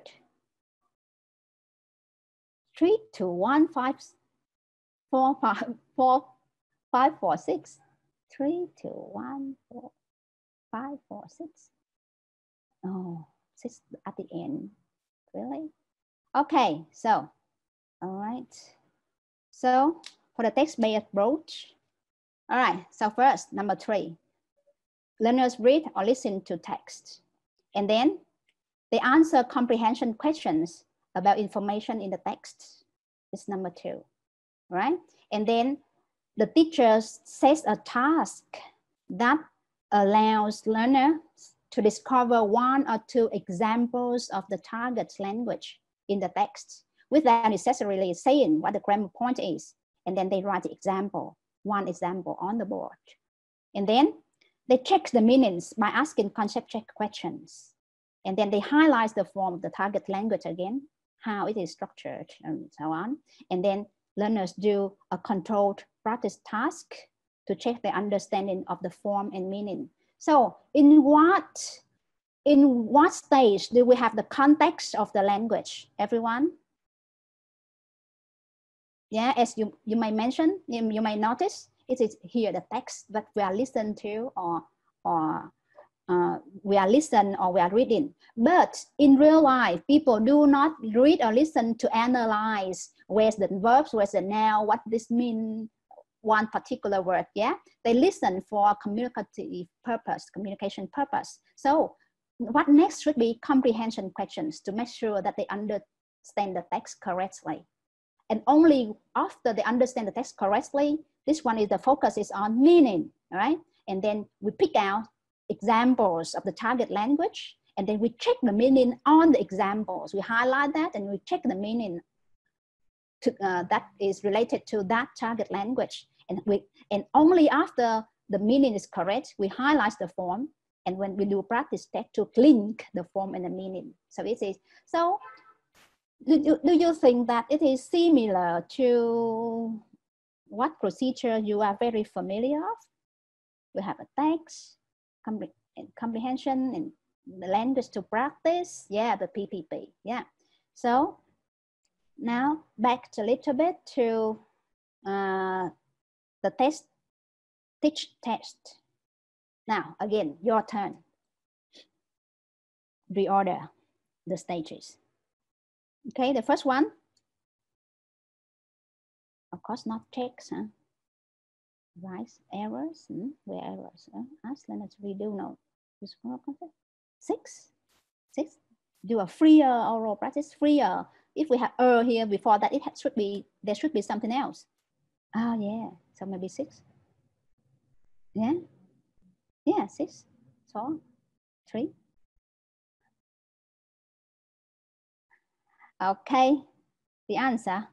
Three, two, one, five, four, five, four, five, four, six. Three, two, one, four, five, four, six. Oh, six at the end. Really? Okay, so, all right. So for the text-based approach, all right, so first, number three, learners read or listen to text. And then they answer comprehension questions about information in the text. It's number two, right? And then the teacher sets a task that allows learners to discover one or two examples of the target language in the text without necessarily saying what the grammar point is. And then they write the example, one example on the board. And then they check the meanings by asking concept check questions. And then they highlight the form of the target language again, how it is structured and so on. And then learners do a controlled practice task to check their understanding of the form and meaning. So in what, in what stage do we have the context of the language, everyone? Yeah, as you, you may mention, you, you may notice, it is here the text that we are listening to or, or uh, we are listening or we are reading. But in real life, people do not read or listen to analyze where's the verbs, where's the noun, what this means, one particular word, yeah? They listen for communicative purpose, communication purpose. So what next should be comprehension questions to make sure that they understand the text correctly. And only after they understand the text correctly, this one is the focus is on meaning, right? And then we pick out examples of the target language, and then we check the meaning on the examples. We highlight that and we check the meaning to, uh, that is related to that target language. And, we, and only after the meaning is correct, we highlight the form. And when we do practice test to link the form and the meaning. So it is, so do you, do you think that it is similar to what procedure you are very familiar of? We have a text, compre and comprehension, and the language to practice. Yeah, the P P P, yeah. So now back a little bit to uh, the test, teach test. Now, again, your turn. Reorder the stages. Okay, the first one, of course, not checks, huh? Right, errors, hmm? Where errors? Huh? Ask learners redo note. Six, six, do a freer oral practice, freer. If we have error here before that, it should be, there should be something else. Oh yeah, so maybe six. Yeah, yeah, six, so three. Okay, the answer.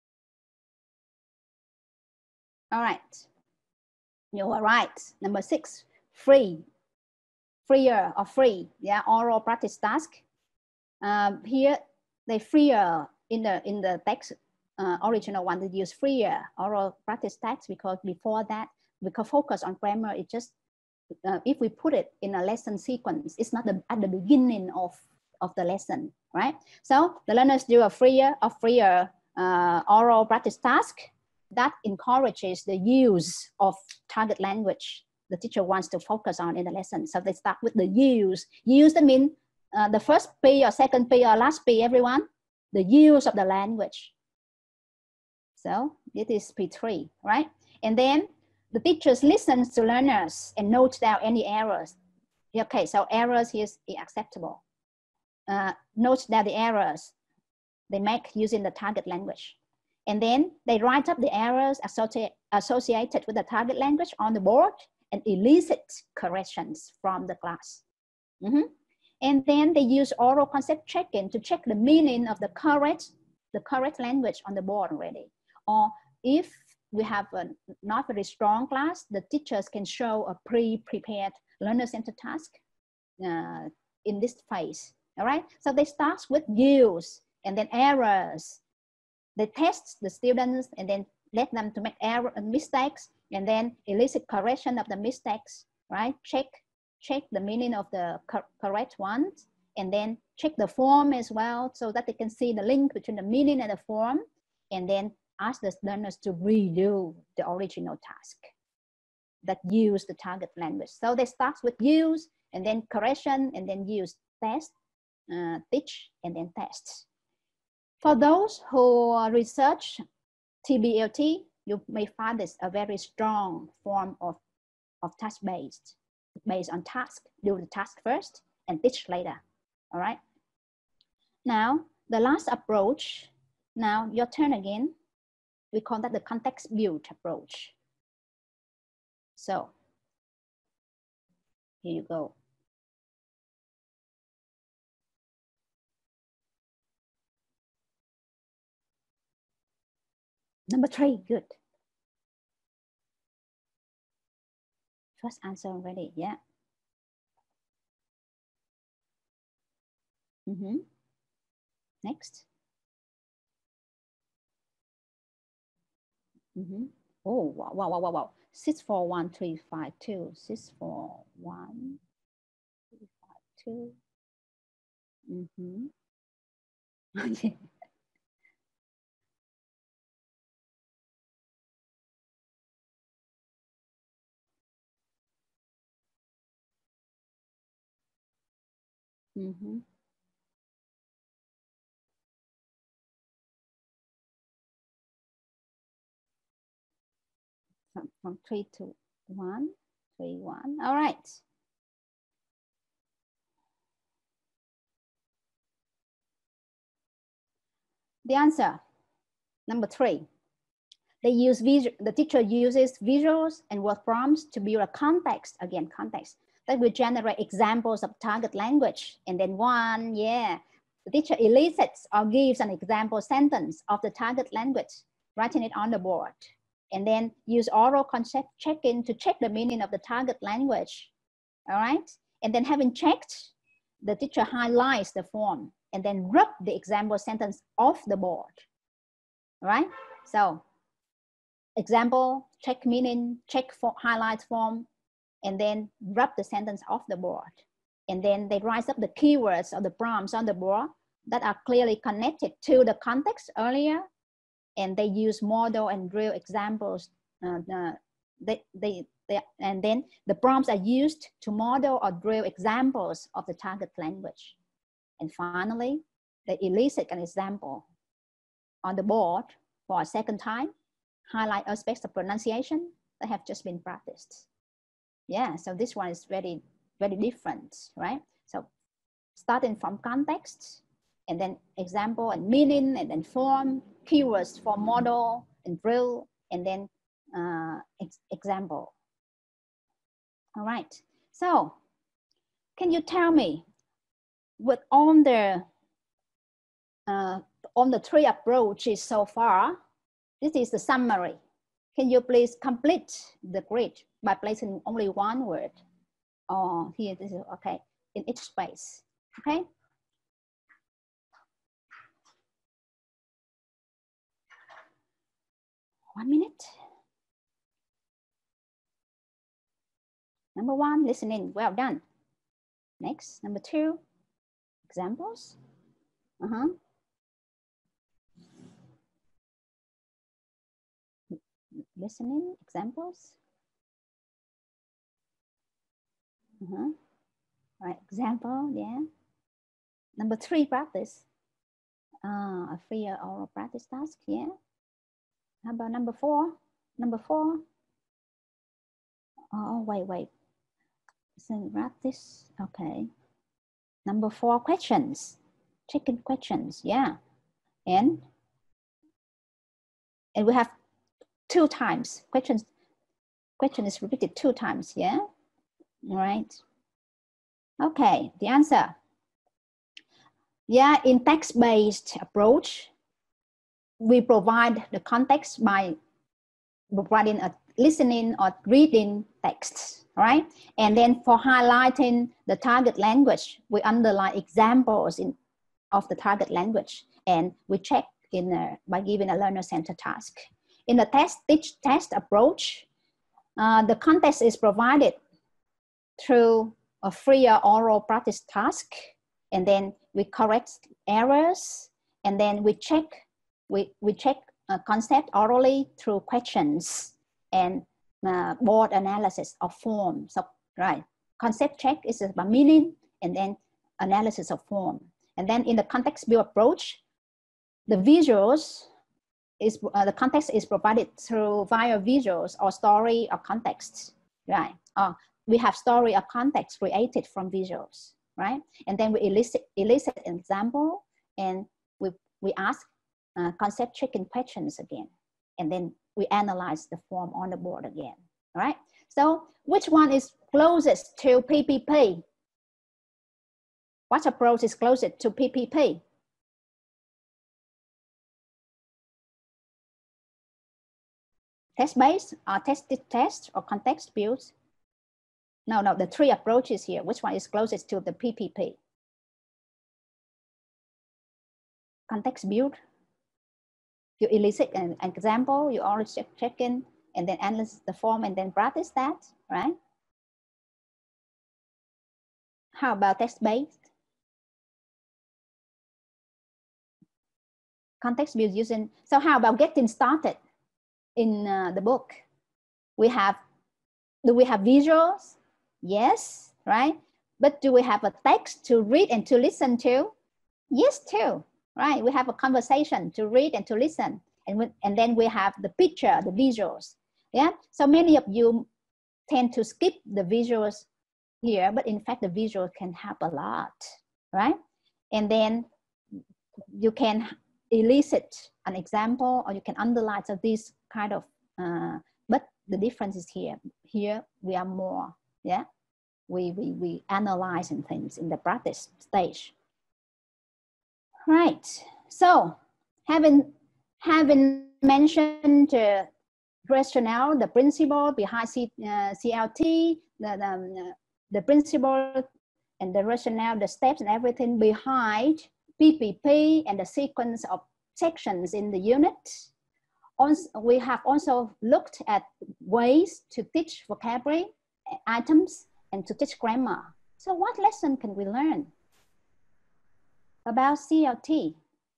All right, you are right. Number six, free, freer or free. Yeah, oral practice task. Um, here they freer in the in the text uh, original one. They use freer oral practice text because before that we could focus on grammar. It just uh, if we put it in a lesson sequence, it's not the, at the beginning of of the lesson, right? So the learners do a freer a freer uh, oral practice task that encourages the use of target language the teacher wants to focus on in the lesson. So they start with the use. Use that means uh, the first P or second P or last P, everyone, the use of the language. So it is P three, right? And then the teachers listens to learners and notes down any errors. Okay, so errors here is acceptable. Uh, notes down the errors they make using the target language. And then they write up the errors associated, associated with the target language on the board and elicit corrections from the class. Mm-hmm. And then they use oral concept check-in to check the meaning of the correct, the correct language on the board already. Or if we have a not very strong class, the teachers can show a pre-prepared learner-centered task uh, in this phase, all right? So they start with use and then errors. they test the students and then let them to make error and mistakes, and then elicit correction of the mistakes, right? Check, check the meaning of the cor correct ones, and then check the form as well, so that they can see the link between the meaning and the form, and then ask the learners to redo the original task that use the target language. So they start with use, and then correction, and then use, test, uh, teach, and then test. For those who research T B L T, you may find this a very strong form of, of task-based, based on task. Do the task first and teach later, all right? Now, the last approach, now your turn again. We call that the context-built approach. So, here you go. Number three, good. First answer already, yeah. Mm-hmm. Next. Mm-hmm. Oh, wow, wow, wow, wow, wow. Six, four, one, three, five, two. Six, four, one, three, five, two. Mm-hmm. Yeah. Mm-hmm. From, from three to one, three, one. All right. The answer, number three. They use visual, the teacher uses visuals and word prompts to build a context, again, context, that will generate examples of target language. And then one, yeah, the teacher elicits or gives an example sentence of the target language, writing it on the board. And then use oral concept check-in to check the meaning of the target language, all right? And then having checked, the teacher highlights the form and then rub the example sentence off the board, all right? So, example, check meaning, check for highlight form, and then rub the sentence off the board. And then they write up the keywords or the prompts on the board that are clearly connected to the context earlier. And they use model and real examples. Uh, uh, they, they, they, and then the prompts are used to model or drill examples of the target language. And finally, they elicit an example on the board for a second time, highlight aspects of pronunciation that have just been practiced. Yeah, so this one is very, very different, right? So starting from context, and then example and meaning, and then form, keywords for model and drill, and then uh, ex example. All right, so can you tell me, with on the, uh, on the three approaches so far, this is the summary. Can you please complete the grid by placing only one word? Oh, here, this is, okay, in each space, okay? One minute. Number one, listening, well done. Next, number two, examples. Uh-huh. Listening, examples. Uh-huh. Right, example, yeah. Number three, practice. Uh, a free oral practice task, yeah. How about number four? Number four. Oh, wait, wait. So practice, okay. Number four, questions. Checking questions, yeah. And, and we have two times. Questions, question is repeated two times, yeah? All right. Okay, the answer. Yeah, in text-based approach, we provide the context by providing a listening or reading text, right? And then for highlighting the target language, we underline examples in, of the target language, and we check in a, by giving a learner-centered task. In the test, teach, test approach, uh, the context is provided through a free oral practice task, and then we correct errors, and then we check, we, we check a concept orally through questions and uh, board analysis of form. So, right, concept check is about meaning, and then analysis of form. And then in the context build approach, the visuals is, uh, the context is provided through via visuals or story or context, right? Uh, we have story or context created from visuals, right? And then we elicit, elicit an example, and we, we ask uh, concept checking questions again. And then we analyze the form on the board again, all right? So which one is closest to P P P? What approach is closest to P P P? Test-based, or tested test, or context builds? No, no, the three approaches here. Which one is closest to the P P P? Context build. You elicit an example, you always check, check in, and then analyze the form, and then practice that, right? How about text-based? Context build using, so how about getting started in uh, the book? We have, do we have visuals? Yes, right? But do we have a text to read and to listen to? Yes, too, right? We have a conversation to read and to listen. And, we, and then we have the picture, the visuals. Yeah, so many of you tend to skip the visuals here, but in fact, the visual can help a lot, right? And then you can elicit an example, or you can underline so these kind of, uh, but the difference is here. Here we are more, yeah? We, we, we analyzing things in the practice stage. Right, so having, having mentioned uh, rationale, the principle behind C, uh, C L T, the, the, the principle and the rationale, the steps and everything behind P P P and the sequence of sections in the unit. Also, we have also looked at ways to teach vocabulary items and to teach grammar. So what lesson can we learn about C L T?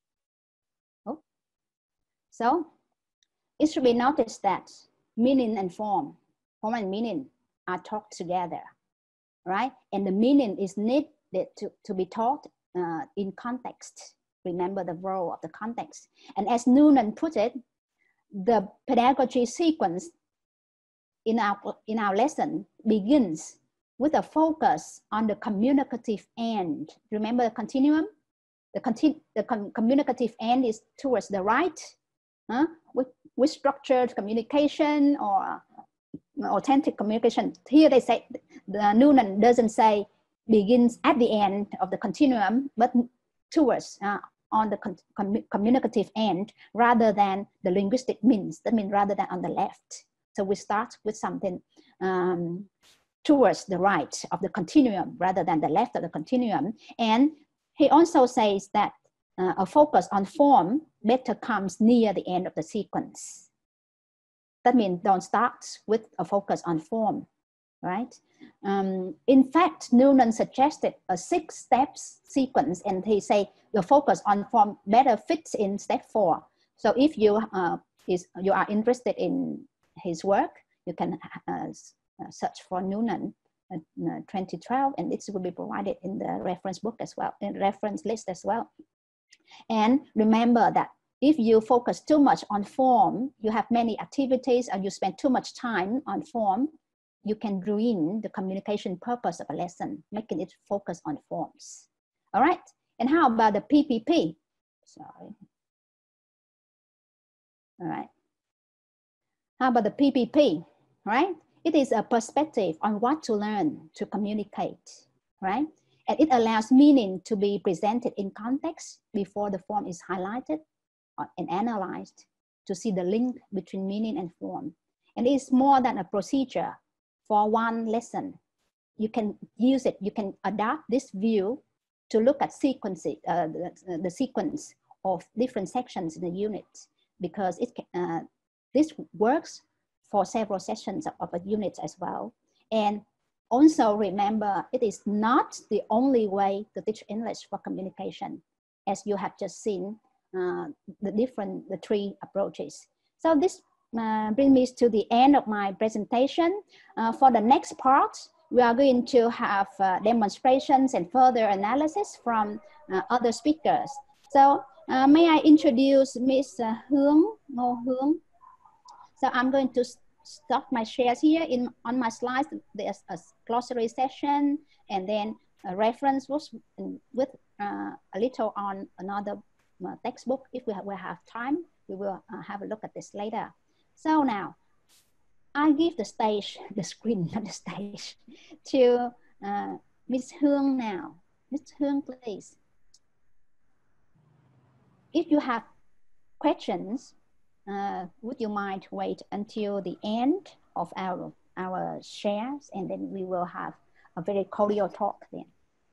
Oh. So it should be noticed that meaning and form, form and meaning are taught together, right? And the meaning is needed to, to be taught uh, in context. Remember the role of the context. And as Nguyen put it, the pedagogy sequence in our, in our lesson begins with a focus on the communicative end. Remember the continuum? The, conti the com communicative end is towards the right, huh? with, with structured communication or authentic communication. Here they say, the Nguyen doesn't say begins at the end of the continuum, but towards, uh, on the com com communicative end, rather than the linguistic means. That means rather than on the left. So we start with something um, towards the right of the continuum, rather than the left of the continuum. And he also says that uh, a focus on form better comes near the end of the sequence. That means don't start with a focus on form, right? Um, in fact, Nguyen suggested a six steps sequence, and he say the focus on form better fits in step four. So if you, uh, is, you are interested in his work, you can uh, search for Nguyen uh, twenty twelve, and it will be provided in the reference book as well, in reference list as well. And remember that if you focus too much on form, you have many activities, and you spend too much time on form, you can ruin the communication purpose of a lesson, making it focus on forms. All right, and how about the P P P? Sorry. All right. How about the P P P, right? It is a perspective on what to learn to communicate, right? And it allows meaning to be presented in context before the form is highlighted and analyzed to see the link between meaning and form. And it is more than a procedure for one lesson. You can use it, you can adapt this view to look at sequences, uh, the, the sequence of different sections in the unit, because it uh, this works for several sessions of a unit as well. And also remember, it is not the only way to teach English for communication, as you have just seen uh, the different, the three approaches. So this uh, brings me to the end of my presentation. Uh, for the next part, we are going to have uh, demonstrations and further analysis from uh, other speakers. So uh, may I introduce Miss Uh, Huong, Ngô Huong. So I'm going to stop my shares here. In on my slides, there's a glossary session and then a reference was with uh, a little on another uh, textbook. If we have, we have time, we will uh, have a look at this later. So now, I give the stage, the screen, not the stage, to uh, Miss Huong now. Miss Huong, please. If you have questions, uh, would you mind wait until the end of our, our shares, and then we will have a very cordial talk then,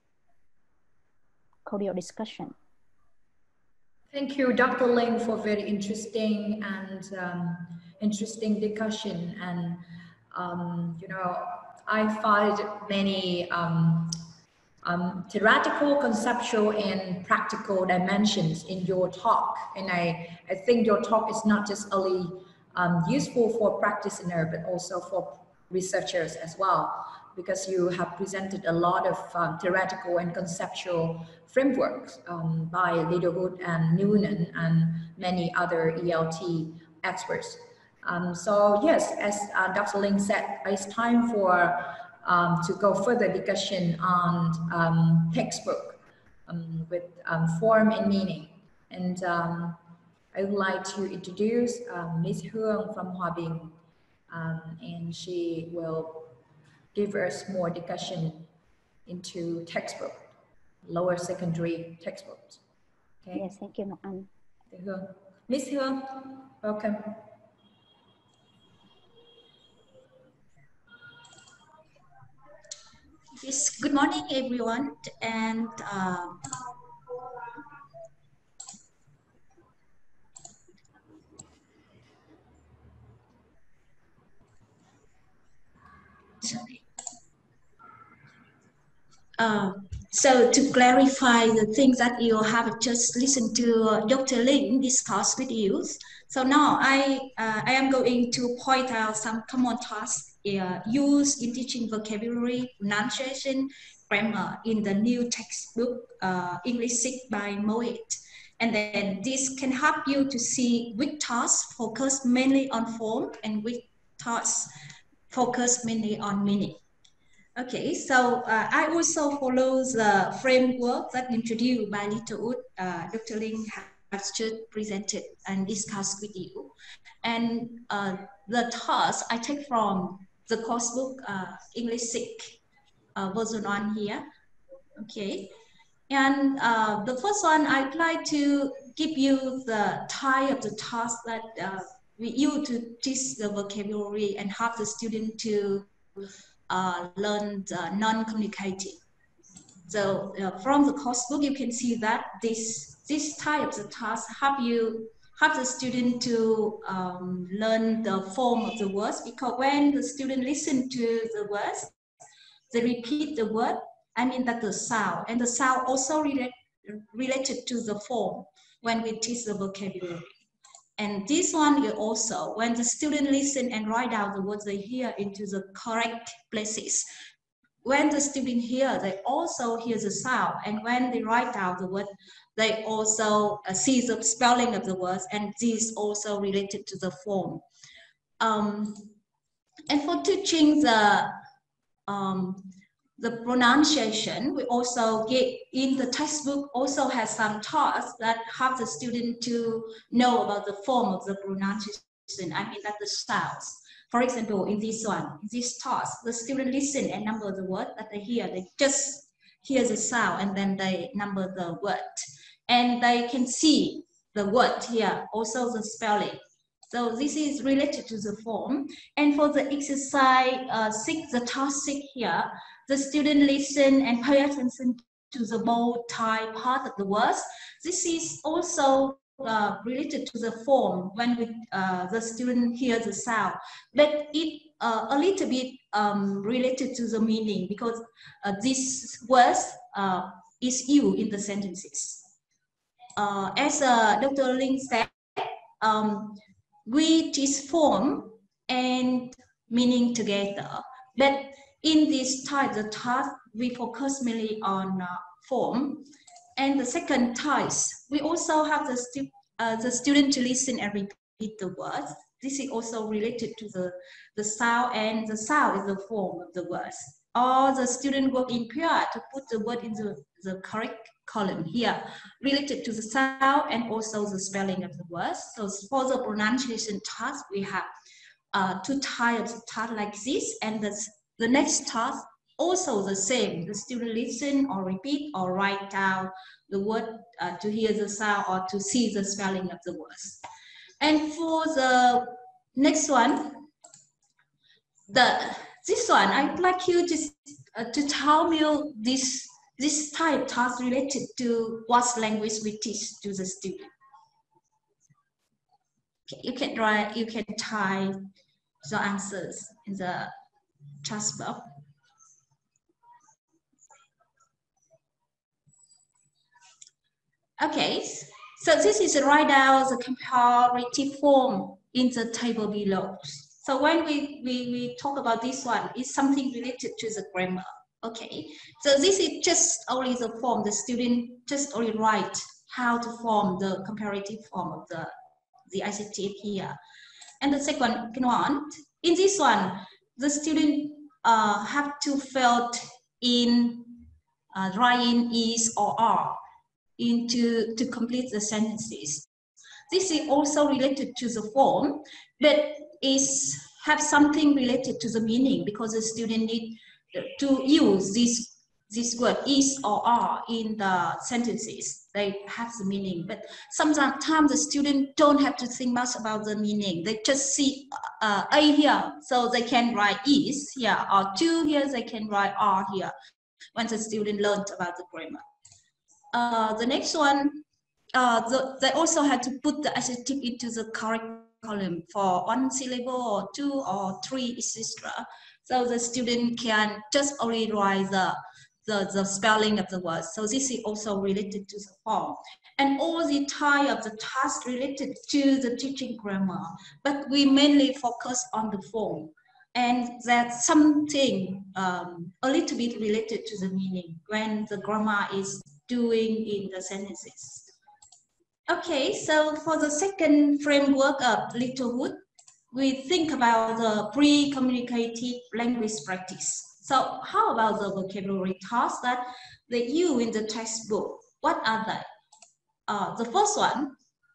cordial discussion. Thank you, Doctor Linh, for very interesting and um, interesting discussion. And um, you know, I find many um, um, theoretical, conceptual, and practical dimensions in your talk. And I, I think your talk is not just only um, useful for practitioners, but also for researchers as well, because you have presented a lot of um, theoretical and conceptual frameworks um, by Littlewood and Nguyen and many other E L T experts. Um, so yes, as uh, Doctor Linh said, it's time for um, to go further discussion on um, textbook um, with um, form and meaning. And um, I would like to introduce um, Miss Huong from Hòa Bình, um, and she will give us more discussion into textbook, lower secondary textbooks. Okay. Yes, thank you, Ngọc Anh. Miss Huong, welcome. Yes, good morning, everyone, and uh, sorry. Uh, so to clarify the things that you have just listened to uh, Doctor Linh discuss with you, so now I uh, I am going to point out some common tasks uh, used in teaching vocabulary, pronunciation, grammar in the new textbook uh, English six by Moet. And then this can help you to see which tasks focus mainly on form and which tasks focus mainly on meaning. Okay, so uh, I also follow the framework that introduced by Littlewood, uh, Doctor Linh has just presented and discussed with you. And uh, the task I take from the course book uh, English six uh, version one here. Okay, and uh, the first one I'd like to give you the type of the task that uh, we use to teach the vocabulary and help the student to Uh, learn uh, non-communicative. So uh, from the course book, you can see that this this type of task help you help the student to um, learn the form of the words, because when the student listen to the words, they repeat the word. I mean that the sound, and the sound also relate, related to the form when we teach the vocabulary. And this one is also when the student listen and write down the words they hear into the correct places. When the student hear, they also hear the sound. And when they write down the word, they also uh, see the spelling of the words. And this also related to the form. Um, and for teaching the um, the pronunciation, we also get in the textbook also has some tasks that help the student to know about the form of the pronunciation. I mean that the sounds. For example, in this one, this task, the student listen and number the word that they hear. They just hear the sound and then they number the word. And they can see the word here, also the spelling. So this is related to the form. And for the exercise uh, six, the task six here, the student listen and pay attention to the bow tie part of the words. This is also uh, related to the form when we, uh, the student hears the sound, but it uh, a little bit um, related to the meaning, because uh, this words uh, is you in the sentences. Uh, as uh, Doctor Linh said, um, we teach form and meaning together, but in this type of task, we focus mainly on uh, form. And the second type, we also have the, stu uh, the student to listen and repeat the words. This is also related to the, the sound, and the sound is the form of the words. Or the student work in pair to put the word in the, the correct column here, related to the sound and also the spelling of the words. So for the pronunciation task, we have uh, two types of task like this, and the, the next task also the same. The student listen or repeat or write down the word uh, to hear the sound or to see the spelling of the words. And for the next one, the this one, I'd like you to, uh, to tell me this, this type task related to what language we teach to the student. Okay, you can write, you can type the answers in the chat box. Okay, so this is write down the comparative form in the table below. So when we, we, we talk about this one, it's something related to the grammar. Okay, so this is just only the form. The student just only write how to form the comparative form of the, the adjective here. And the second one, in this one, the student uh, have to fill in uh, write in is or are into to complete the sentences. This is also related to the form, but is have something related to the meaning, because the student need to use this this word is or are in the sentences. They have the meaning, but sometimes the student don't have to think much about the meaning. They just see uh, a here, so they can write is here, or two here, they can write are here when the student learned about the grammar. Uh, the next one, uh, the, they also had to put the adjective into the correct column for one syllable or two or three, et cetera. So the student can just only write the, the, the spelling of the words. So this is also related to the form. And all the type of the task related to the teaching grammar, but we mainly focus on the form. And that's something um, a little bit related to the meaning when the grammar is doing in the sentences. Okay, so for the second framework of Littlewood, we think about the pre-communicative language practice. So how about the vocabulary tasks that they use in the textbook? What are they? Uh, the first one,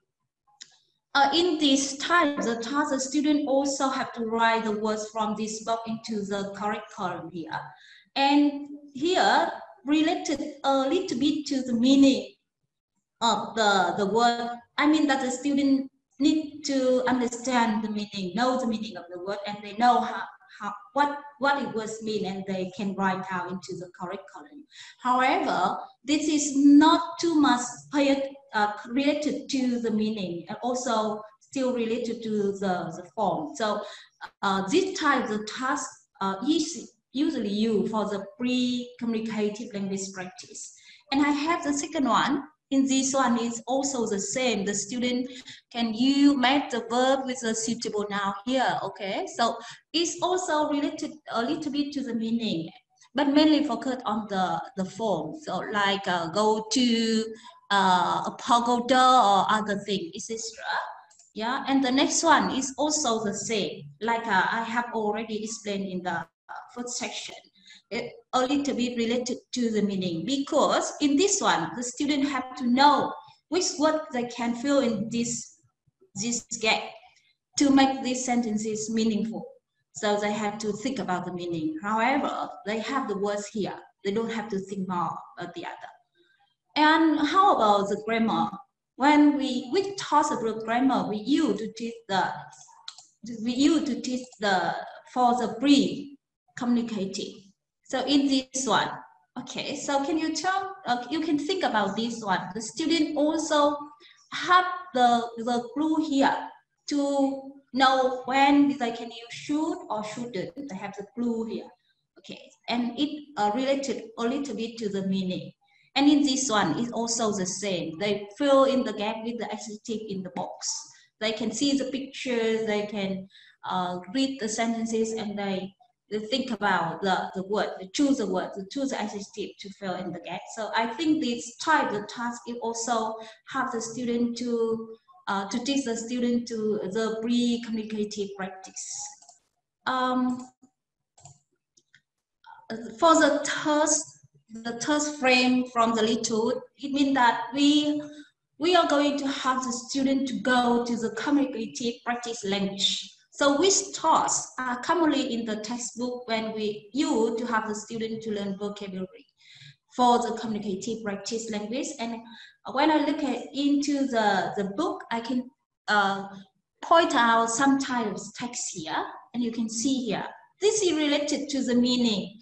uh, in this type, the task, the student also have to write the words from this box into the correct column here. And here, related a little bit to the meaning of the, the word. I mean that the student need to understand the meaning, know the meaning of the word, and they know how, how what, what it was mean, and they can write down into the correct column. However, this is not too much uh, related to the meaning, and also still related to the, the form. So uh, this type of task uh, is usually used for the pre-communicative language practice. And I have the second one. In this one is also the same. The student can you make the verb with a suitable noun here, okay? So it's also related a little bit to the meaning, but mainly focused on the, the form. So like uh, go to uh, a pagoda or other thing, et cetera. Yeah, and the next one is also the same. Like uh, I have already explained in the first section. It, a little bit related to the meaning, because in this one the student have to know which word they can fill in this this gap to make these sentences meaningful. So they have to think about the meaning. However, they have the words here, they don't have to think more about the other. And how about the grammar? When we we talk about grammar, we use to teach the we use to teach the for the pre-communicative. So in this one, Okay, so can you tell, uh, you can think about this one. The student also have the, the clue here to know when they can use should or shouldn't. They have the clue here. Okay, and it uh, related a little bit to the meaning. And in this one, it's also the same. They fill in the gap with the adjective in the box. They can see the pictures, they can uh, read the sentences, and they, they think about the, the word, they choose the word, they choose the adjective to fill in the gap. So I think this type of task, it also have the student to, uh, to teach the student to the pre-communicative practice. Um, for the third, the third frame from the Littlewood, it means that we we are going to have the student to go to the communicative practice language. So which tasks are commonly in the textbook when we use to have the student to learn vocabulary for the communicative practice language. And when I look at into the, the book, I can uh, point out some types of text here, and you can see here. This is related to the meaning.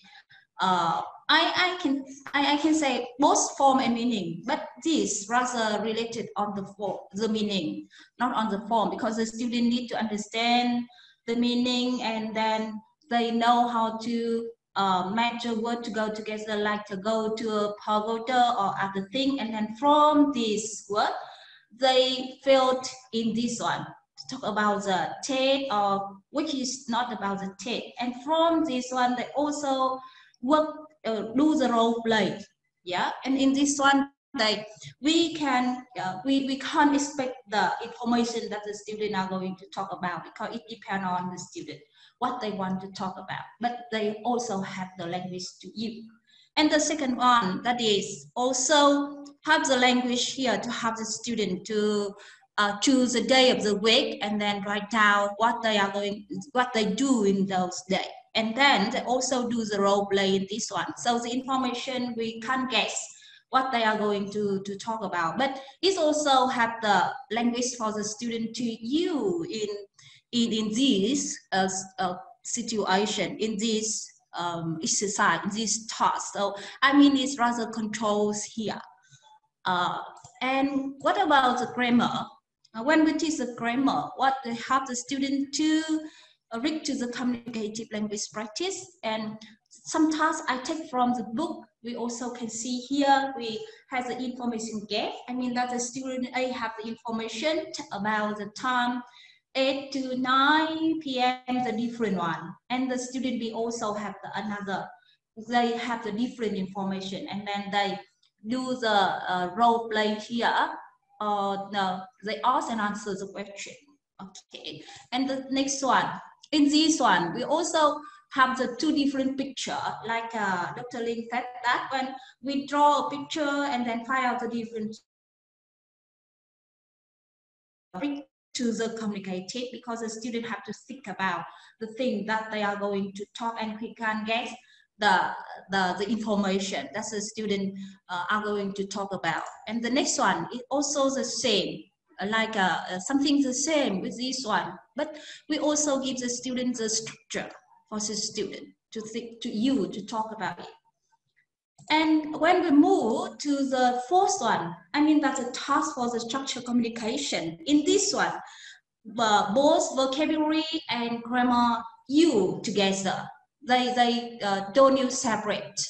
Uh, I, I can I, I can say both form and meaning, but this rather related on the form, the meaning, not on the form, because the student need to understand the meaning, and then they know how to uh, match a word to go together, like to go to a pagoda or other thing, and then from this word, they filled in this one. Talk about the take, or which is not about the take, and from this one they also work uh, do the role play, yeah. And in this one, like we can uh, we we can't expect the information that the student are going to talk about, because it depends on the student what they want to talk about, but they also have the language to use. And the second one, that is also have the language here to have the student to uh, choose a day of the week, and then write down what they are going what they do in those days. And then they also do the role play in this one. So the information, we can't guess what they are going to, to talk about. But it also have the language for the student to use in, in, in this uh, uh, situation, in this um, exercise, in this task. So I mean, it's rather controls here. Uh, and what about the grammar? Uh, when we teach the grammar, what they have the student to Uh, read to the communicative language practice, and some tasks I take from the book. We also can see here we have the information gap. I mean that the student A have the information about the time eight to nine P M the different one, and the student B also have the another. They have the different information, and then they do the uh, role play here. Uh, no, they ask and answer the question. Okay, and the next one. In this one, we also have the two different picture, like uh, Doctor Linh said that when we draw a picture and then find out the different to the communicative, because the student have to think about the thing that they are going to talk, and we can get the, the, the information that the student uh, are going to talk about. And the next one is also the same. Like uh, uh, something the same with this one, but we also give the student the structure for the student to think, to you to talk about it. And when we move to the fourth one, I mean that's a task for the structured communication. In this one, uh, both vocabulary and grammar you together. They they uh, don't use separate.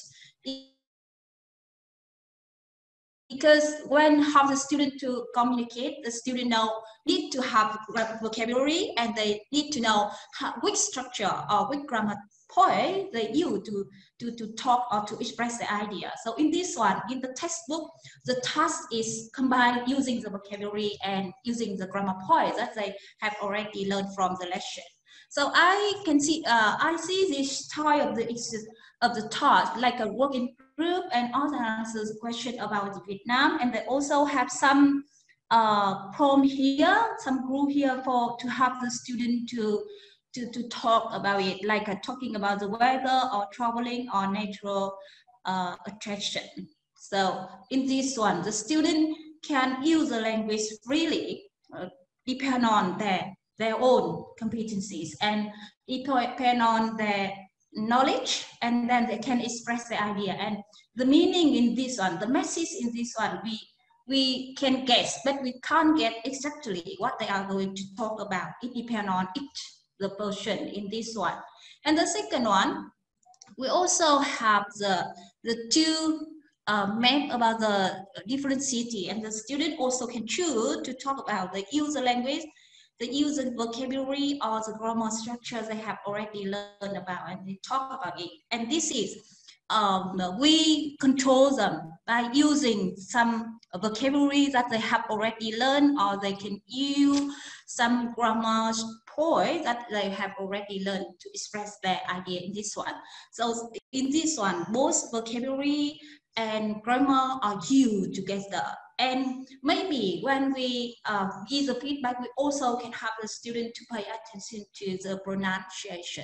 Because when have the student to communicate, the student now need to have vocabulary, and they need to know how, which structure or which grammar point they use to, to, to talk or to express the idea. So in this one, in the textbook, the task is combined using the vocabulary and using the grammar point that they have already learned from the lesson. So I can see, uh, I see this type of the of the task like a working group, and also answers the question about Vietnam, and they also have some uh, poem here, some group here for to help the student to to, to talk about it, like uh, talking about the weather or traveling or natural uh, attraction. So in this one, the student can use the language freely, uh, depend on their their own competencies, and it depend on their knowledge, and then they can express the idea. And the meaning in this one, the message in this one, we we can guess, but we can't get exactly what they are going to talk about. It depends on each the person in this one. And the second one, we also have the the two uh, map about the different city, and the student also can choose to talk about the user language, the user vocabulary, or the grammar structure they have already learned about, and they talk about it. And this is um, we control them by using some vocabulary that they have already learned, or they can use some grammar point that they have already learned to express their idea in this one. So in this one, both vocabulary and grammar are used together. And maybe when we uh, give the feedback, we also can have the student to pay attention to the pronunciation.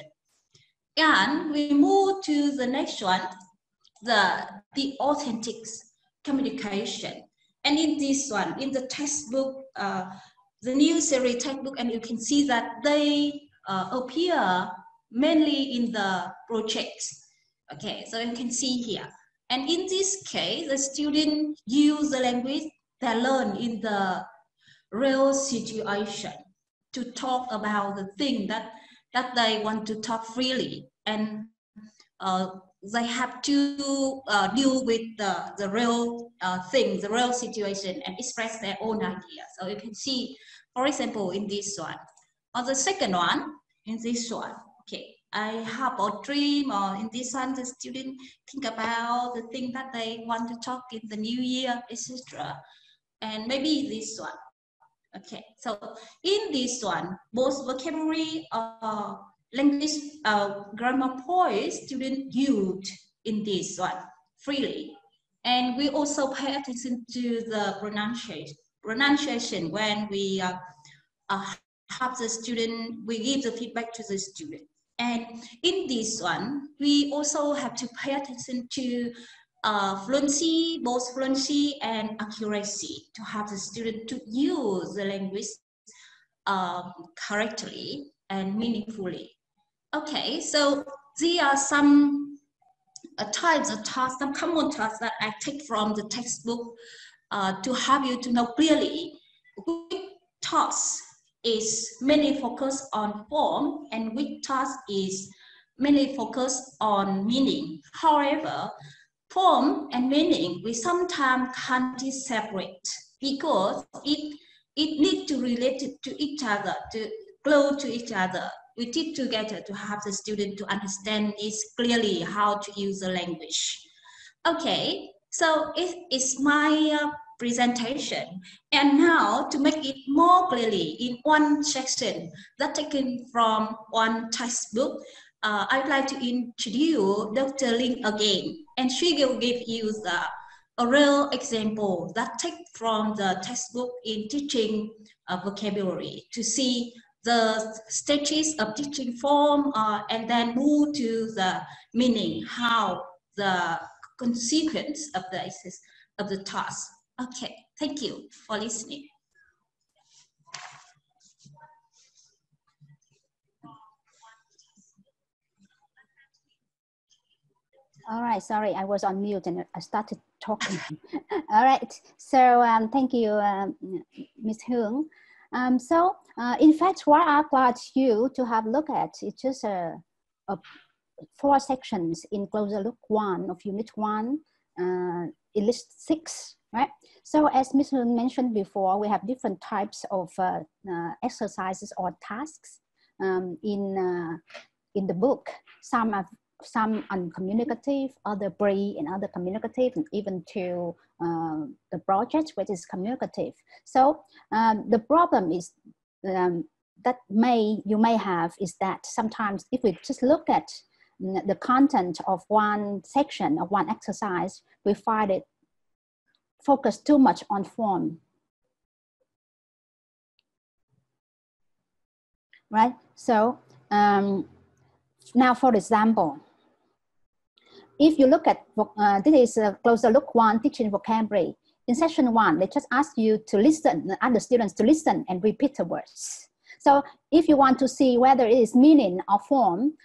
And we move to the next one, the, the authentic communication. And in this one, in the textbook, uh, the new series textbook, and you can see that they uh, appear mainly in the projects. Okay, so you can see here. And in this case, the student use the language they learn in the real situation to talk about the thing that, that they want to talk freely. And uh, they have to uh, deal with the, the real uh, thing, the real situation, and express their own idea. So you can see, for example, in this one. Or the second one, in this one, okay, I have a dream, or in this one, the student think about the thing that they want to talk in the new year, et cetera. And maybe this one. Okay, so in this one, both vocabulary uh, language uh, grammar points student use in this one freely. And we also pay attention to the pronunciation, pronunciation when we uh, uh, have the student, we give the feedback to the student. And in this one, we also have to pay attention to uh, fluency, both fluency and accuracy, to have the student to use the language um, correctly and meaningfully. Okay, so there are some uh, types of tasks, some common tasks that I take from the textbook uh, to help you to know clearly which task is mainly focused on form and which task is mainly focused on meaning. However, form and meaning we sometimes can't separate because it, it needs to relate to each other, to close to each other. We teach together to have the student to understand this clearly, how to use the language. Okay, so it is my uh, presentation. And now to make it more clearly in one section that taken from one textbook, uh, I'd like to introduce Doctor Linh again, and she will give you the, a real example that take from the textbook in teaching uh, vocabulary to see the stages of teaching form uh, and then move to the meaning, how the consequence of the of the task. Okay, thank you for listening. All right, sorry, I was on mute and I started talking. All right, so um, thank you, um, Miz Huong. Um, so, uh, in fact, what I asked you to have a look at is just a, a four sections in closer look one of unit one, uh, in list six, right? So as Miz Huong mentioned before, we have different types of uh, uh, exercises or tasks um, in, uh, in the book. Some are some uncommunicative, other brief, and other communicative, and even to uh, the project which is communicative. So um, the problem is um, that may you may have is that sometimes if we just look at the content of one section of one exercise, we find it focused too much on form, right? So um, now, for example, if you look at, uh, this is a closer look one, teaching vocabulary. In session one, they just ask you to listen, other students to listen and repeat the words. So if you want to see whether it is meaning or form,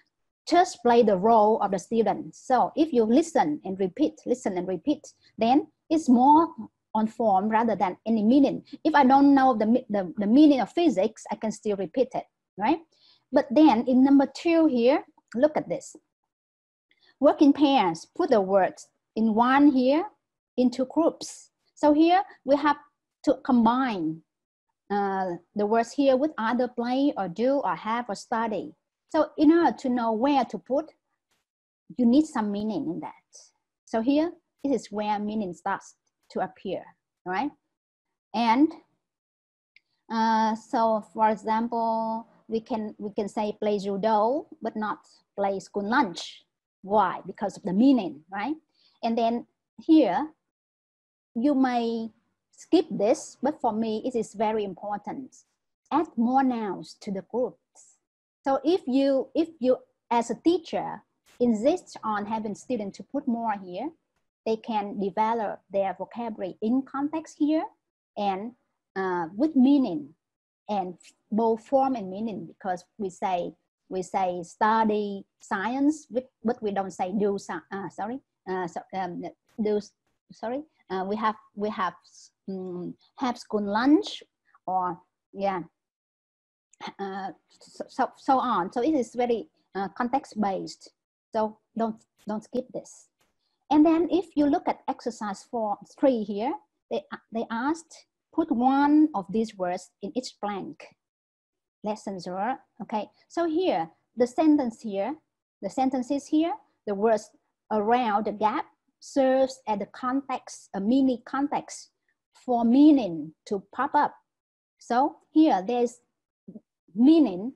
just play the role of the student. So if you listen and repeat, listen and repeat, then it's more on form rather than any meaning. If I don't know the, the, the meaning of physics, I can still repeat it, right? But then in number two here, look at this. Work in pairs, put the words in one here into groups. So here we have to combine uh, the words here with either play or do or have or study. So in order to know where to put, you need some meaning in that. So here, this is where meaning starts to appear, right? And uh, so for example, we can, we can say play judo, but not play school lunch. Why? Because of the meaning, right? And then here, you may skip this, but for me, it is very important. Add more nouns to the groups. So if you, if you as a teacher insist on having students to put more here, they can develop their vocabulary in context here and uh, with meaning, and both form and meaning, because we say we say study science, but we don't say do uh, sorry uh, so, um, do sorry uh, we have we have um, have school lunch, or yeah uh, so, so so on. So it is very uh, context based. So don't don't skip this. And then if you look at exercise four three here, they they asked put one of these words in each blank. Lesson zero. Okay, so here the sentence here, the sentences here, the words around the gap serves as the context, a mini context for meaning to pop up. So here there's meaning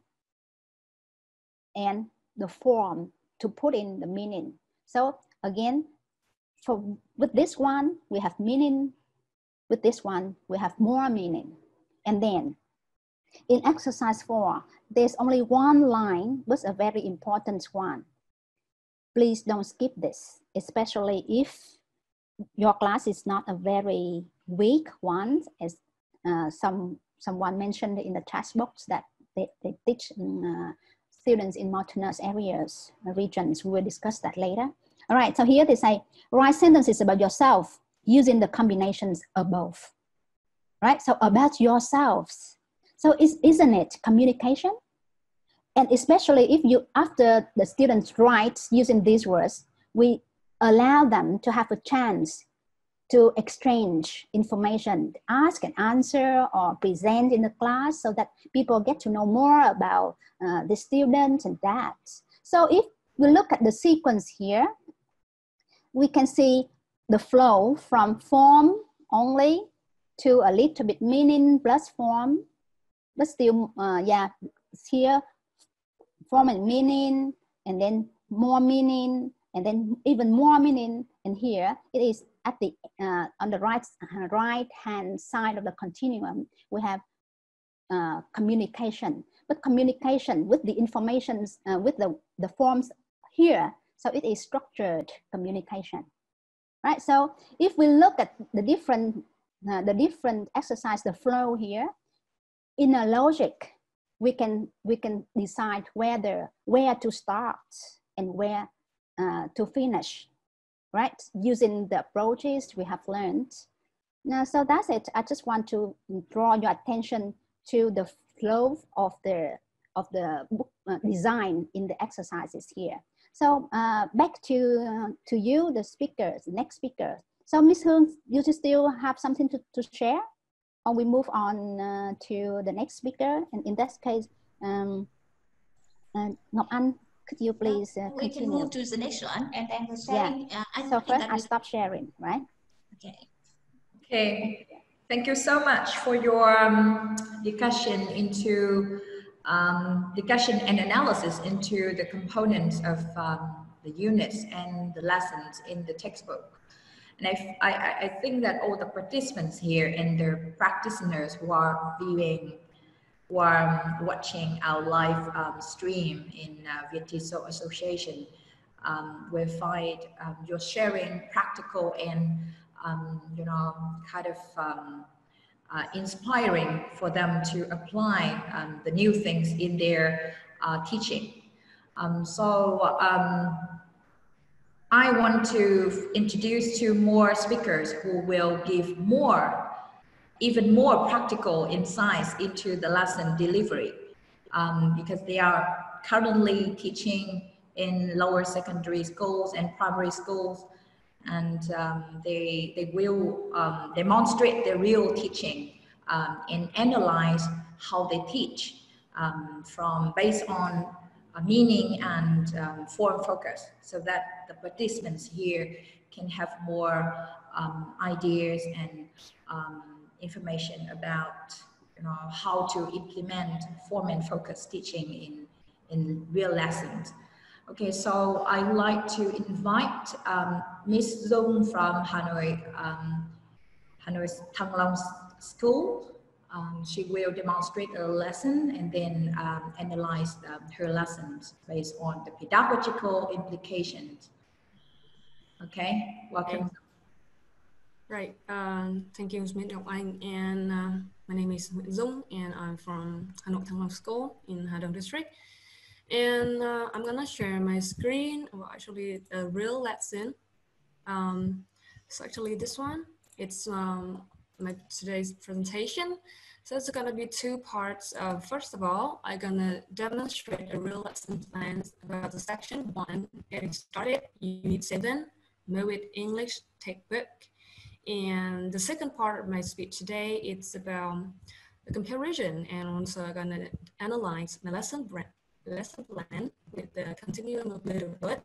and the form to put in the meaning. So again, for with this one we have meaning, with this one we have more meaning. And then in exercise four, there's only one line, but a very important one. Please don't skip this, especially if your class is not a very weak one, as uh, some someone mentioned in the chat box that they, they teach uh, students in mountainous areas, regions. We will discuss that later. All right, so here they say, write sentences about yourself using the combinations above, right? So about yourselves. So is, isn't it communication? And especially if you, after the students write using these words, we allow them to have a chance to exchange information, ask and answer or present in the class, so that people get to know more about uh, the students and that. So if we look at the sequence here, we can see the flow from form only to a little bit meaning plus form, but still, uh, yeah, here form and meaning, and then more meaning, and then even more meaning. And here it is at the uh, on the right right hand side of the continuum, we have uh, communication, but communication with the informations uh, with the the forms here. So it is structured communication, right? So if we look at the different uh, the different exercise, the flow here, in a logic, we can we can decide whether where to start and where uh, to finish, right? Using the approaches we have learned. Now, so that's it. I just want to draw your attention to the flow of the of the book uh, design in the exercises here. So uh, back to uh, to you, the speakers, next speaker. So Miz Huong, you still have something to, to share? Or we move on uh, to the next speaker, and in that case, um, uh, Ngọc Anh, could you please uh, we continue? can move to the next one, and then we're sharing. Yeah. Uh, I so first, I we... stop sharing, right? Okay. Okay. Thank you so much for your um, discussion into um, discussion and analysis into the components of um, the units and the lessons in the textbook. And I, I, I think that all the participants here and the practitioners who are viewing, who are watching our live um, stream in uh, Việt Thị So Association um, will find um, your sharing practical and, um, you know, kind of um, uh, inspiring for them to apply um, the new things in their uh, teaching. Um, so um, I want to introduce two more speakers who will give more, even more practical insights into the lesson delivery, um, because they are currently teaching in lower secondary schools and primary schools, and um, they, they will um, demonstrate their real teaching um, and analyze how they teach um, from based on uh, meaning and um, form focus, so that the participants here can have more um, ideas and um, information about, you know, how to implement form and focus teaching in, in real lessons. Okay, so I would like to invite um, Miss Dung from Hanoi, um, Hanoi Thăng Long School. Um, she will demonstrate a lesson and then um, analyze um, her lessons based on the pedagogical implications. Okay, welcome. Okay. Right, um, thank you, Miz Ngọc Anh, and uh, my name is Nguyen Dung, and I'm from Hanoi Thăng Long School in Hà Đông District. And uh, I'm gonna share my screen, well, actually a real lesson. Um, so actually this one, it's um, my today's presentation. So it's gonna be two parts. Uh, first of all, I'm gonna demonstrate a real lesson plan about the section one, getting started, unit seven, Know It English textbook. And the second part of my speech today, it's about the comparison, and also I'm gonna analyze my lesson brand. lesson plan with the continuum of Littlewood.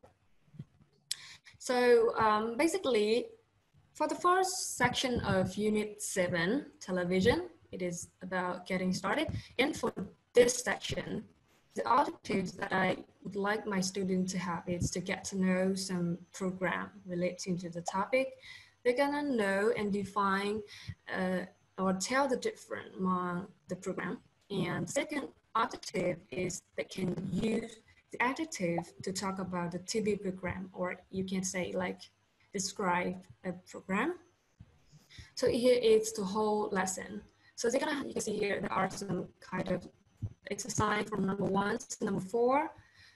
So um, basically, for the first section of Unit seven, television, it is about getting started. And for this section, the objectives that I would like my students to have is to get to know some program relating to the topic. They're gonna know and define uh, or tell the difference among the program. And second adjective is they can use the adjective to talk about the T V program, or you can say like describe a program. So here is the whole lesson. So they're gonna, you can see here there are some kind of exercise from number one to number four.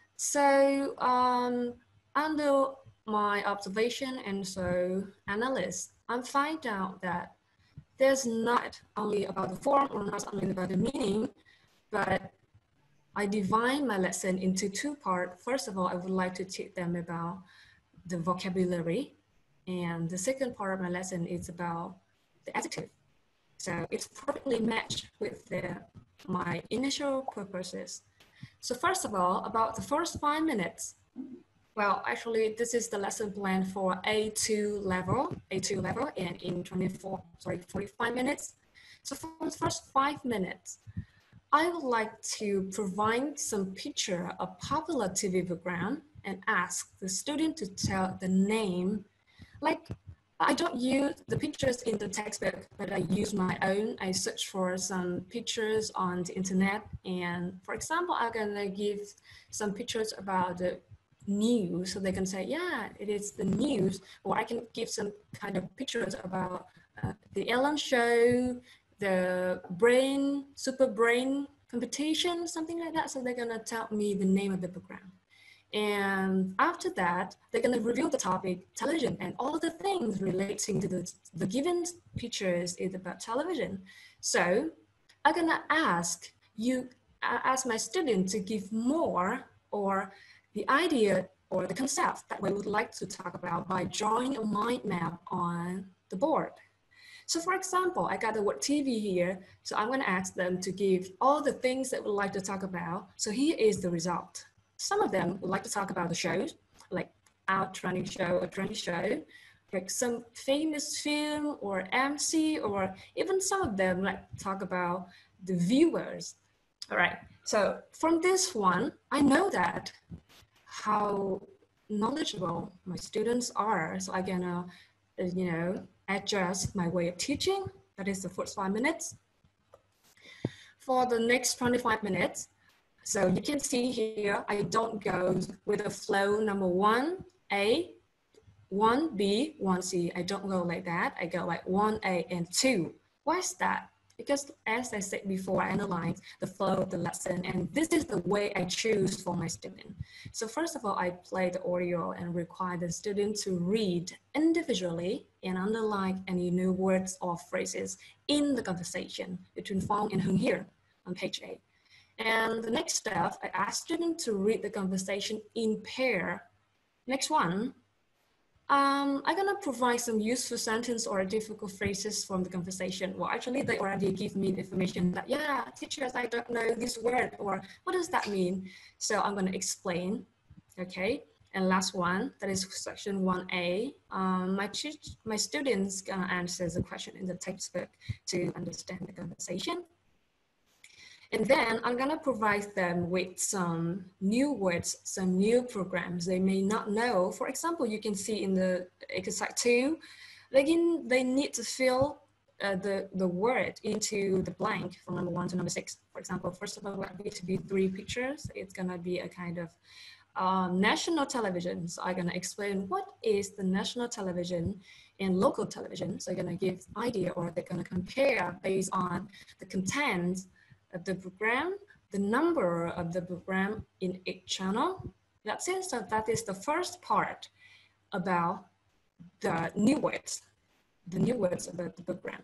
So um, under my observation and so analysis, I find out that there's not only about the form or not only about the meaning, but I divide my lesson into two parts. First of all, I would like to teach them about the vocabulary. And the second part of my lesson is about the adjective. So it's perfectly matched with the, my initial purposes. So first of all, about the first five minutes. Well, actually, this is the lesson plan for A two level, A two level, and in twenty-four, sorry, forty-five minutes. So for the first five minutes, I would like to provide some picture of popular T V program and ask the student to tell the name. Like, I don't use the pictures in the textbook, but I use my own. I search for some pictures on the internet. And for example, I'm gonna give some pictures about the news, so they can say, yeah, it is the news. Or I can give some kind of pictures about uh, the Ellen show, the brain, super brain competition, something like that. So they're gonna tell me the name of the program. And after that, they're gonna review the topic, television, and all the things relating to the, the given pictures is about television. So I'm gonna ask you, ask my student to give more or the idea or the concept that we would like to talk about by drawing a mind map on the board. So for example, I got the word T V here. So I'm gonna ask them to give all the things that we'd like to talk about. So here is the result. Some of them would like to talk about the shows, like our trending show or trendy show, like some famous film or M C, or even some of them like talk about the viewers. All right, so from this one, I know that how knowledgeable my students are. So I'm gonna, you know, adjust my way of teaching. That is the first five minutes. For the next twenty-five minutes, so you can see here, I don't go with a flow number one A, one B, one C. I don't go like that. I go like one A and two. Why is that? Because as I said before, I analyze the flow of the lesson, and this is the way I choose for my student. So first of all, I play the audio and require the student to read individually and underline any new words or phrases in the conversation between Huong and Huong here on page eight. And the next step, I ask students to read the conversation in pair. Next one, Um, I'm gonna provide some useful sentence or difficult phrases from the conversation. Well, actually, they already give me the information that, yeah, teachers, I don't know this word, or what does that mean? So I'm gonna explain, okay? And last one, that is section one A. Um, my, my students gonna answer the question in the textbook to understand the conversation. And then I'm gonna provide them with some new words, some new programs they may not know. For example, you can see in the exercise two, they, can, they need to fill uh, the, the word into the blank from number one to number six. For example, first of all, we're going to be three pictures. It's gonna be a kind of um, national television. So I'm gonna explain what is the national television and local television. So I'm gonna give idea, or they're gonna compare based on the content of the program, the number of the program in each channel. That's it. So that is the first part about the new words, the new words about the program.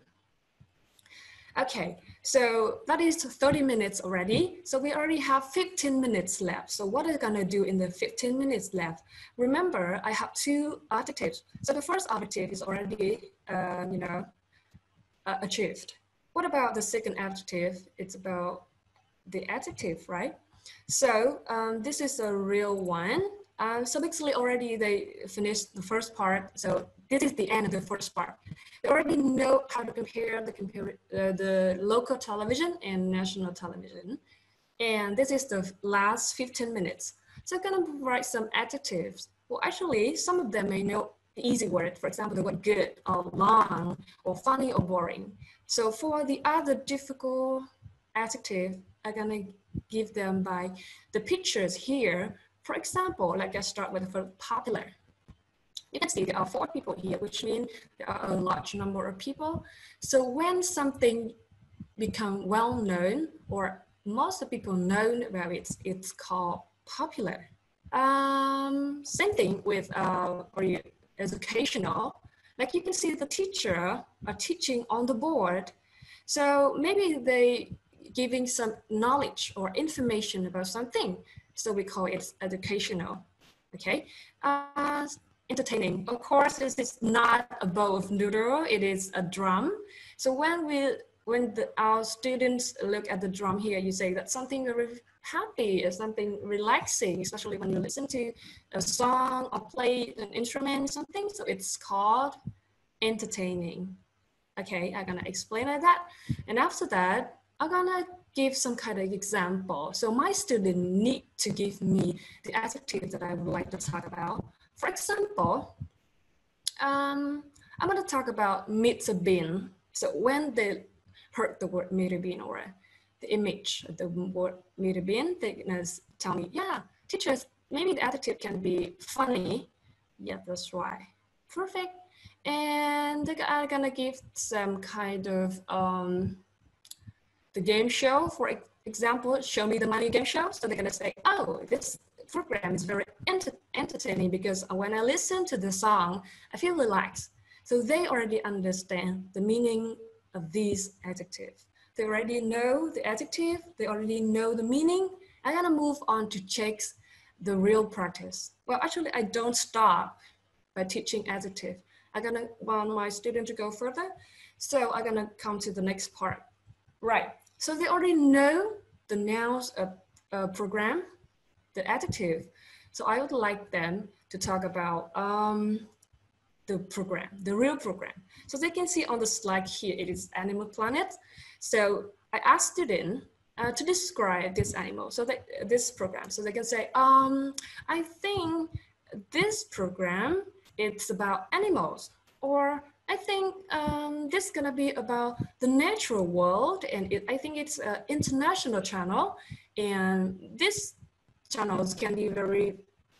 Okay, so that is thirty minutes already. So we already have fifteen minutes left. So what are we gonna do in the fifteen minutes left? Remember, I have two adjectives. So the first adjective is already, uh, you know, uh, achieved. What about the second adjective? It's about the adjective, right? So um, this is a real one. Uh, so basically already they finished the first part. So this is the end of the first part. They already know how to compare the, compare, uh, the local television and national television. And this is the last fifteen minutes. So I'm gonna provide some adjectives. Well, actually, some of them may know the easy word, for example, the word good or long or funny or boring. So for the other difficult adjective, I'm gonna give them by the pictures here. For example, like I start with the popular. You can see there are four people here, which means there are a large number of people. So when something become well known, or most of people know about it, it's called popular. Um, same thing with uh, or educational. Like you can see the teacher are teaching on the board. So maybe they giving some knowledge or information about something. So we call it educational, okay? Uh, entertaining, of course, this is not a bowl of noodle, it is a drum. So when we, when the, our students look at the drum here, you say that's something very happy, or something relaxing, especially when you listen to a song or play an instrument, something. So it's called entertaining. Okay, I'm gonna explain like that. And after that, I'm gonna give some kind of example. So my student need to give me the adjective that I would like to talk about. For example, um, I'm gonna talk about meet a bean. So when they heard the word meet a bean, or the image of the word meet a bean, they're gonna tell me, yeah, teachers, maybe the adjective can be funny. Yeah, that's right. Perfect. And I'm gonna give some kind of um, the game show, for example, show me the money game show. So they're gonna say, oh, this program is very enter entertaining because when I listen to the song, I feel relaxed. So they already understand the meaning of these adjectives. They already know the adjective, they already know the meaning. I'm gonna move on to check the real practice. Well, actually, I don't stop by teaching adjective. I'm gonna want my student to go further. So I'm gonna come to the next part. Right, so they already know the nouns of a program, the adjective. So I would like them to talk about um, the program, the real program. So they can see on the slide here, it is Animal Planet. So I asked students uh, to describe this animal, so that this program, so they can say, um, I think this program, it's about animals, or I think um, this is gonna be about the natural world, and it, I think it's an international channel, and this channels can be very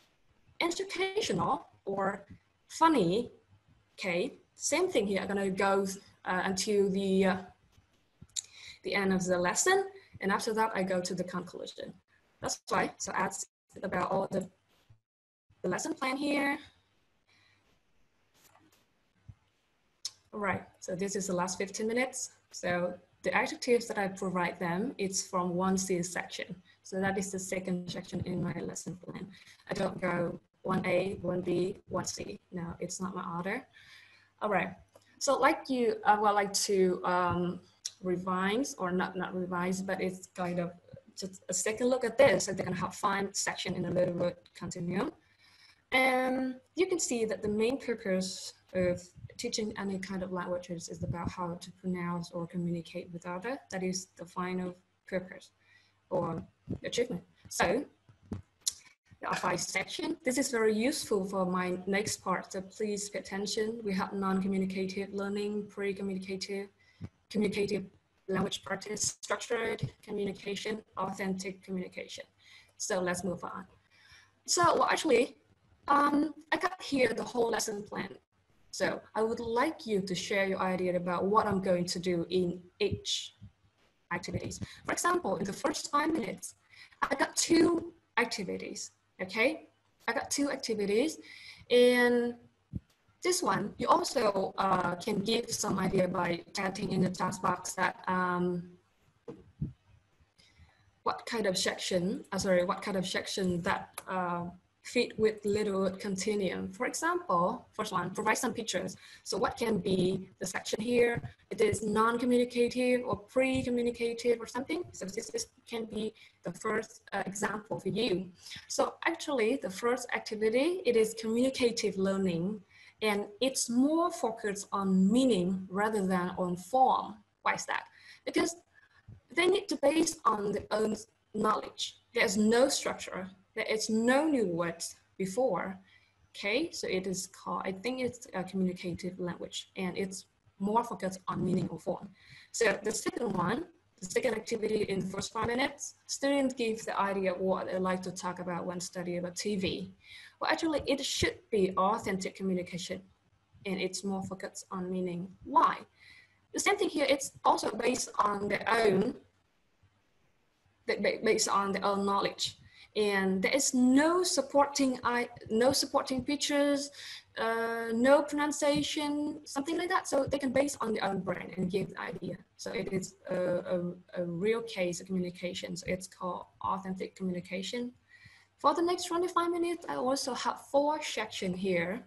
educational or funny. Okay, same thing here. I'm gonna go uh, until the uh, the end of the lesson. And after that, I go to the conclusion. That's why, so that's about all the, the lesson plan here. All right, so this is the last fifteen minutes. So the adjectives that I provide them, it's from one C section. So that is the second section in my lesson plan. I don't go one A, one B, one C. No, it's not my order. All right, so like you, I would like to um, revise, or not, not revise, but it's kind of just a second look at this. So they're gonna have five section in the Littlewood continuum. And you can see that the main purpose of teaching any kind of languages is about how to pronounce or communicate with others. That is the final purpose or achievement. So there are five sections. This is very useful for my next part, so please pay attention. We have non-communicative learning, pre-communicative, communicative language practice, structured communication, authentic communication. So let's move on. So well, actually, um, I got here the whole lesson plan. So I would like you to share your idea about what I'm going to do in each activities. For example, in the first five minutes, I got two activities, okay? I got two activities, and this one, you also uh, can give some idea by typing in the task box that um, what kind of section, uh, sorry, what kind of section that uh, fit with Littlewood continuum. For example, first one, provide some pictures. So what can be the section here? It is non-communicative or pre-communicative or something. So this, this can be the first uh, example for you. So actually the first activity, it is communicative learning, and it's more focused on meaning rather than on form. Why is that? Because they need to base on their own knowledge. There's no structure. There is no new words before, okay? So it is called, I think it's a communicative language, and it's more focused on meaning or form. So the second one, the second activity in the first five minutes, students give the idea of what they like to talk about when studying about T V. Well, actually it should be authentic communication, and it's more focused on meaning. Why? The same thing here, it's also based on their own, based on their own knowledge. And there is no supporting, I, no supporting pictures, uh, no pronunciation, something like that. So they can base on their own brain and give the idea. So it is a, a, a real case of communication. So it's called authentic communication. For the next twenty-five minutes, I also have four sections here.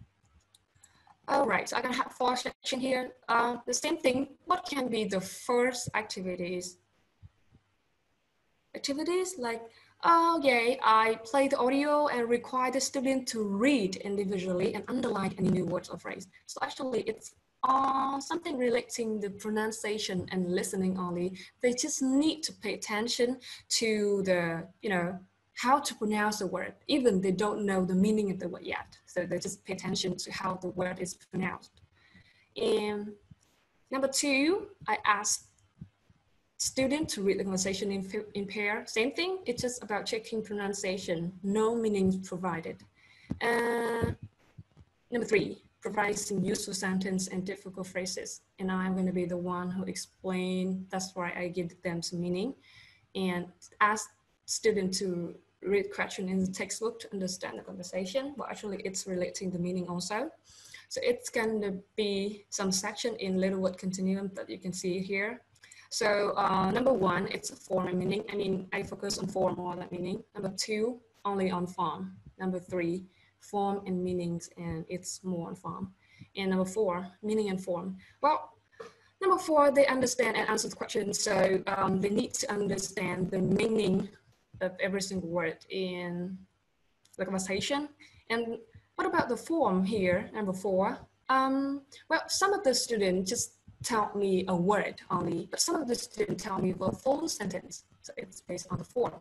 All right, so I can have four sections here. Uh, the same thing, what can be the first activities? Activities like, oh yeah, I play the audio and require the student to read individually and underline any new words or phrase. So actually it's uh, something relating the pronunciation and listening only. They just need to pay attention to the, you know, how to pronounce the word, even they don't know the meaning of the word yet. So they just pay attention to how the word is pronounced. And number two, I asked student to read the conversation in, in pair. Same thing, it's just about checking pronunciation, no meanings provided. Uh, number three, provide some useful sentence and difficult phrases. And I'm going to be the one who explain, that's why I give them some meaning. And ask student to read question in the textbook to understand the conversation, but actually it's relating the meaning also. So it's going to be some section in Littlewood continuum that you can see here. So uh, number one, it's form and meaning. I mean, I focus on form more than meaning. Number two, only on form. Number three, form and meanings, and it's more on form. And number four, meaning and form. Well, number four, they understand and answer the question. So um, they need to understand the meaning of every single word in the conversation. And what about the form here, number four? Um, well, some of the students just tell me a word only, but some of the students tell me a full sentence. So it's based on the form.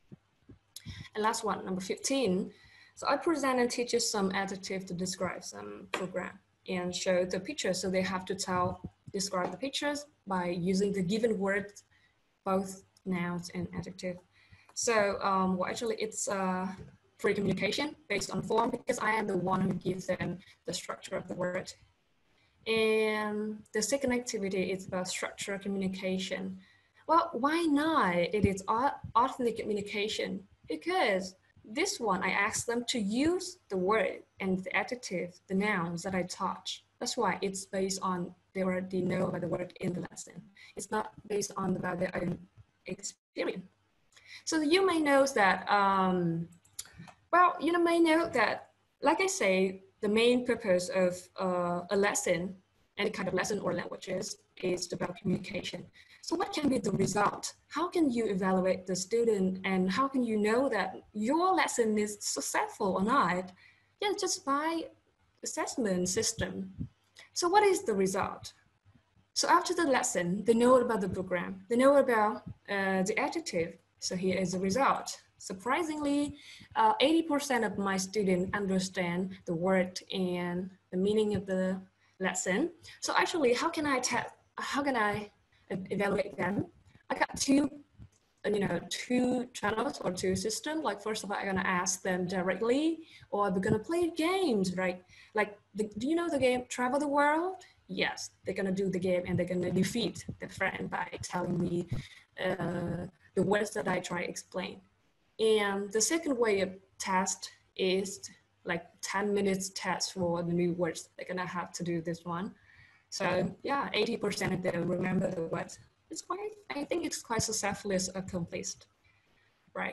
And last one, number fifteen. So I present and teach you some adjective to describe some program and show the pictures. So they have to tell, describe the pictures by using the given words, both nouns and adjective. So um, well, actually it's uh, free communication based on form, because I am the one who gives them the structure of the word. And the second activity is about structured communication. Well, why not? It is authentic communication because this one, I asked them to use the word and the adjective, the nouns that I taught. That's why it's based on, they already know about the word in the lesson. It's not based on about their own experience. So you may know that, um, well, you may know that, like I say, the main purpose of uh, a lesson, any kind of lesson or languages, is about communication. So what can be the result? How can you evaluate the student and how can you know that your lesson is successful or not? Yeah, just by assessment system. So what is the result? So after the lesson, they know about the program. They know about uh, the adjective. So here is the result. Surprisingly, eighty percent uh, of my students understand the word and the meaning of the lesson. So actually, how can I test? How can I evaluate them? I got two, you know, two channels or two systems. Like first of all, I'm gonna ask them directly, or we're gonna play games, right? Like, the, do you know the game Travel the World? Yes, they're gonna do the game and they're gonna defeat the friend by telling me uh, the words that I try to explain. And the second way of test is like ten minutes test for the new words. They're gonna have to do this one. So yeah, eighty percent of them remember the words. It's quite, I think it's quite successfully accomplished, right?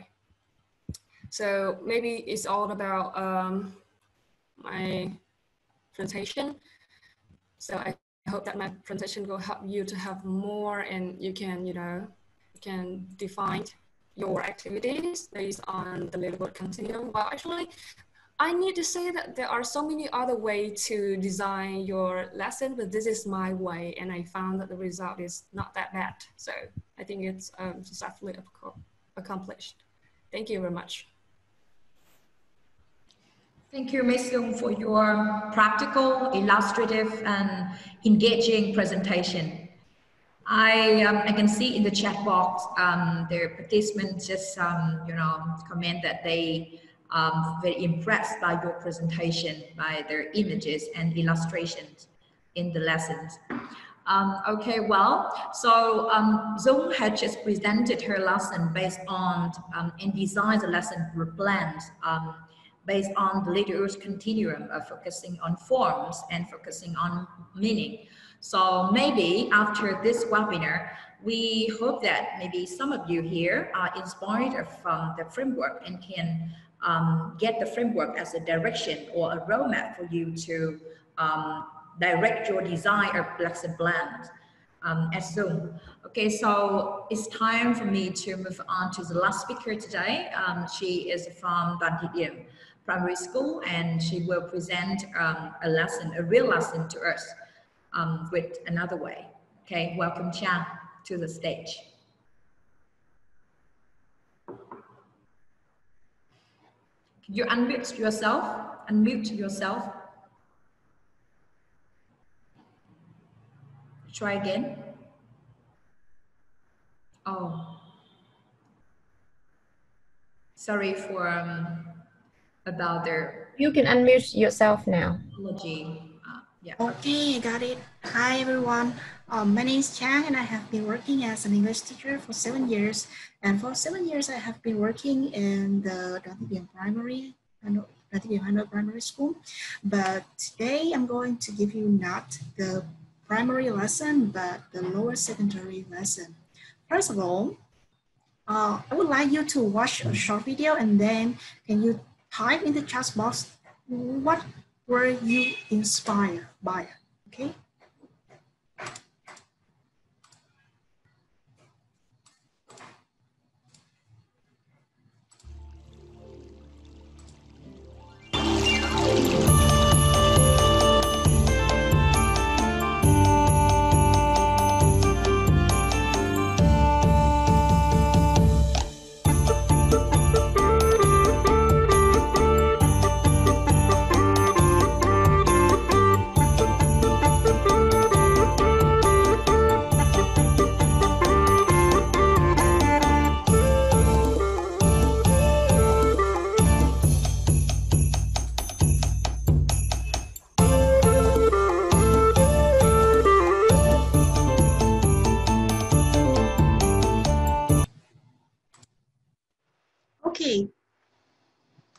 So maybe it's all about um, my presentation. So I hope that my presentation will help you to have more and you can, you know, you can define your activities based on the Littlewood continuum. Well, actually, I need to say that there are so many other ways to design your lesson, but this is my way, and I found that the result is not that bad. So I think it's um, successfully accomplished. Thank you very much. Thank you, Miz Dung, for your practical, illustrative, and engaging presentation. I, um, I can see in the chat box, um, the participants just, um, you know, comment that they um, very impressed by your presentation, by their images and illustrations in the lessons. Um, okay, well, so um, Dung had just presented her lesson based on um, and designed the lesson planned um, based on the Littlewood continuum of focusing on forms and focusing on meaning. So maybe after this webinar, we hope that maybe some of you here are inspired from the framework and can um, get the framework as a direction or a roadmap for you to um, direct your design of lesson plans um, at Zoom. Okay, so it's time for me to move on to the last speaker today. Um, she is from Nguyen Thi Dung Primary School, and she will present um, a lesson, a real lesson to us um, with another way. Okay, welcome Trang to the stage. Can you unmute yourself? Unmute yourself. Try again. Oh, sorry for um, about their. You can unmute yourself now. Apology. Uh, yeah. Okay, got it. Hi everyone. Um, my name is Trang, and I have been working as an English teacher for seven years. And for seven years, I have been working in the Nguyen Thi Dung Primary, Nguyen Thi Dung Primary School. But today, I'm going to give you not the primary lesson, but the lower secondary lesson. First of all, uh, I would like you to watch a short video, and then can you type in the chat box what were you inspired by, okay?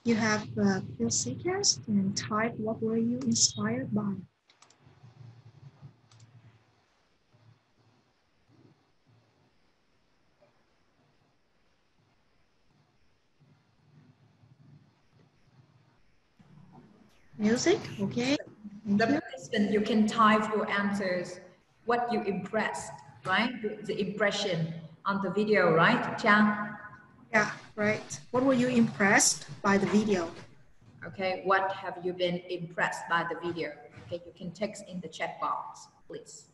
You have uh, field seekers and type what were you inspired by. Music, okay. Thank The you. participant, you can type your answers, what you impressed, right? The, the impression on the video, right, Trang? Yeah, right. What were you impressed by the video? Okay, what have you been impressed by the video? Okay, you can text in the chat box, please.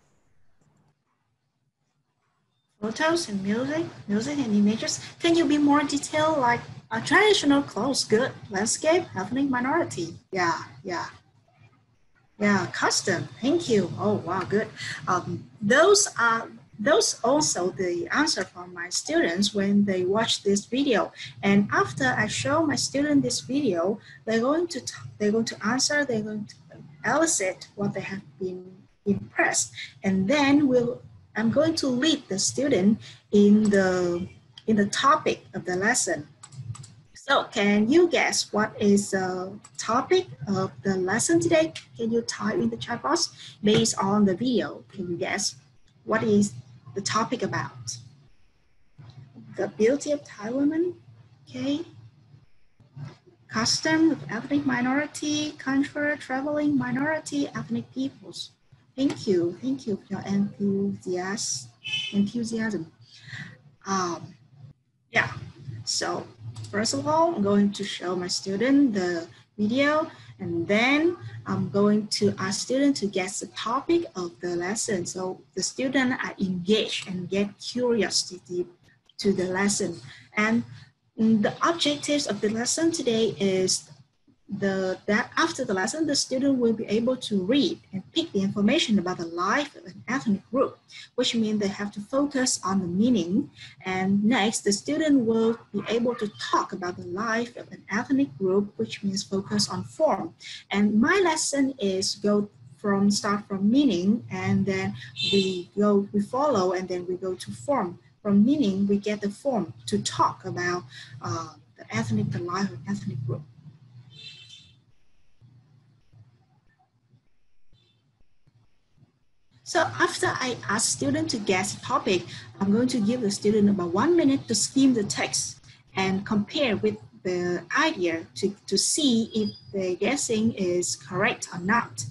Photos and music, music and images. Can you be more detailed, like a traditional clothes, good. Landscape, ethnic minority. Yeah, yeah. Yeah, custom, thank you. Oh, wow, good. Um, those are those also the answer from my students when they watch this video. And after I show my student this video, they're going to they're going to answer, they're going to elicit what they have been impressed. And then we'll I'm going to lead the student in the in the topic of the lesson. So can you guess what is the topic of the lesson today? Can you type in the chat box based on the video? Can you guess what is the topic about? The beauty of Thai women, okay. Custom of ethnic minority, country, traveling minority, ethnic peoples. Thank you, thank you for your enthusiasm. enthusiasm. Um, yeah, so first of all, I'm going to show my student the video, and then I'm going to ask students to guess the topic of the lesson. So the students are engaged and get curiosity to the lesson. And the objectives of the lesson today is the that after the lesson, the student will be able to read and pick the information about the life of an ethnic group, which means they have to focus on the meaning. And next, the student will be able to talk about the life of an ethnic group, which means focus on form. And my lesson is go from start from meaning, and then we go we follow, and then we go to form. From meaning, we get the form to talk about uh, the ethnic, the life of ethnic group. So after I ask students to guess the topic, I'm going to give the student about one minute to skim the text and compare with the idea to, to see if the guessing is correct or not.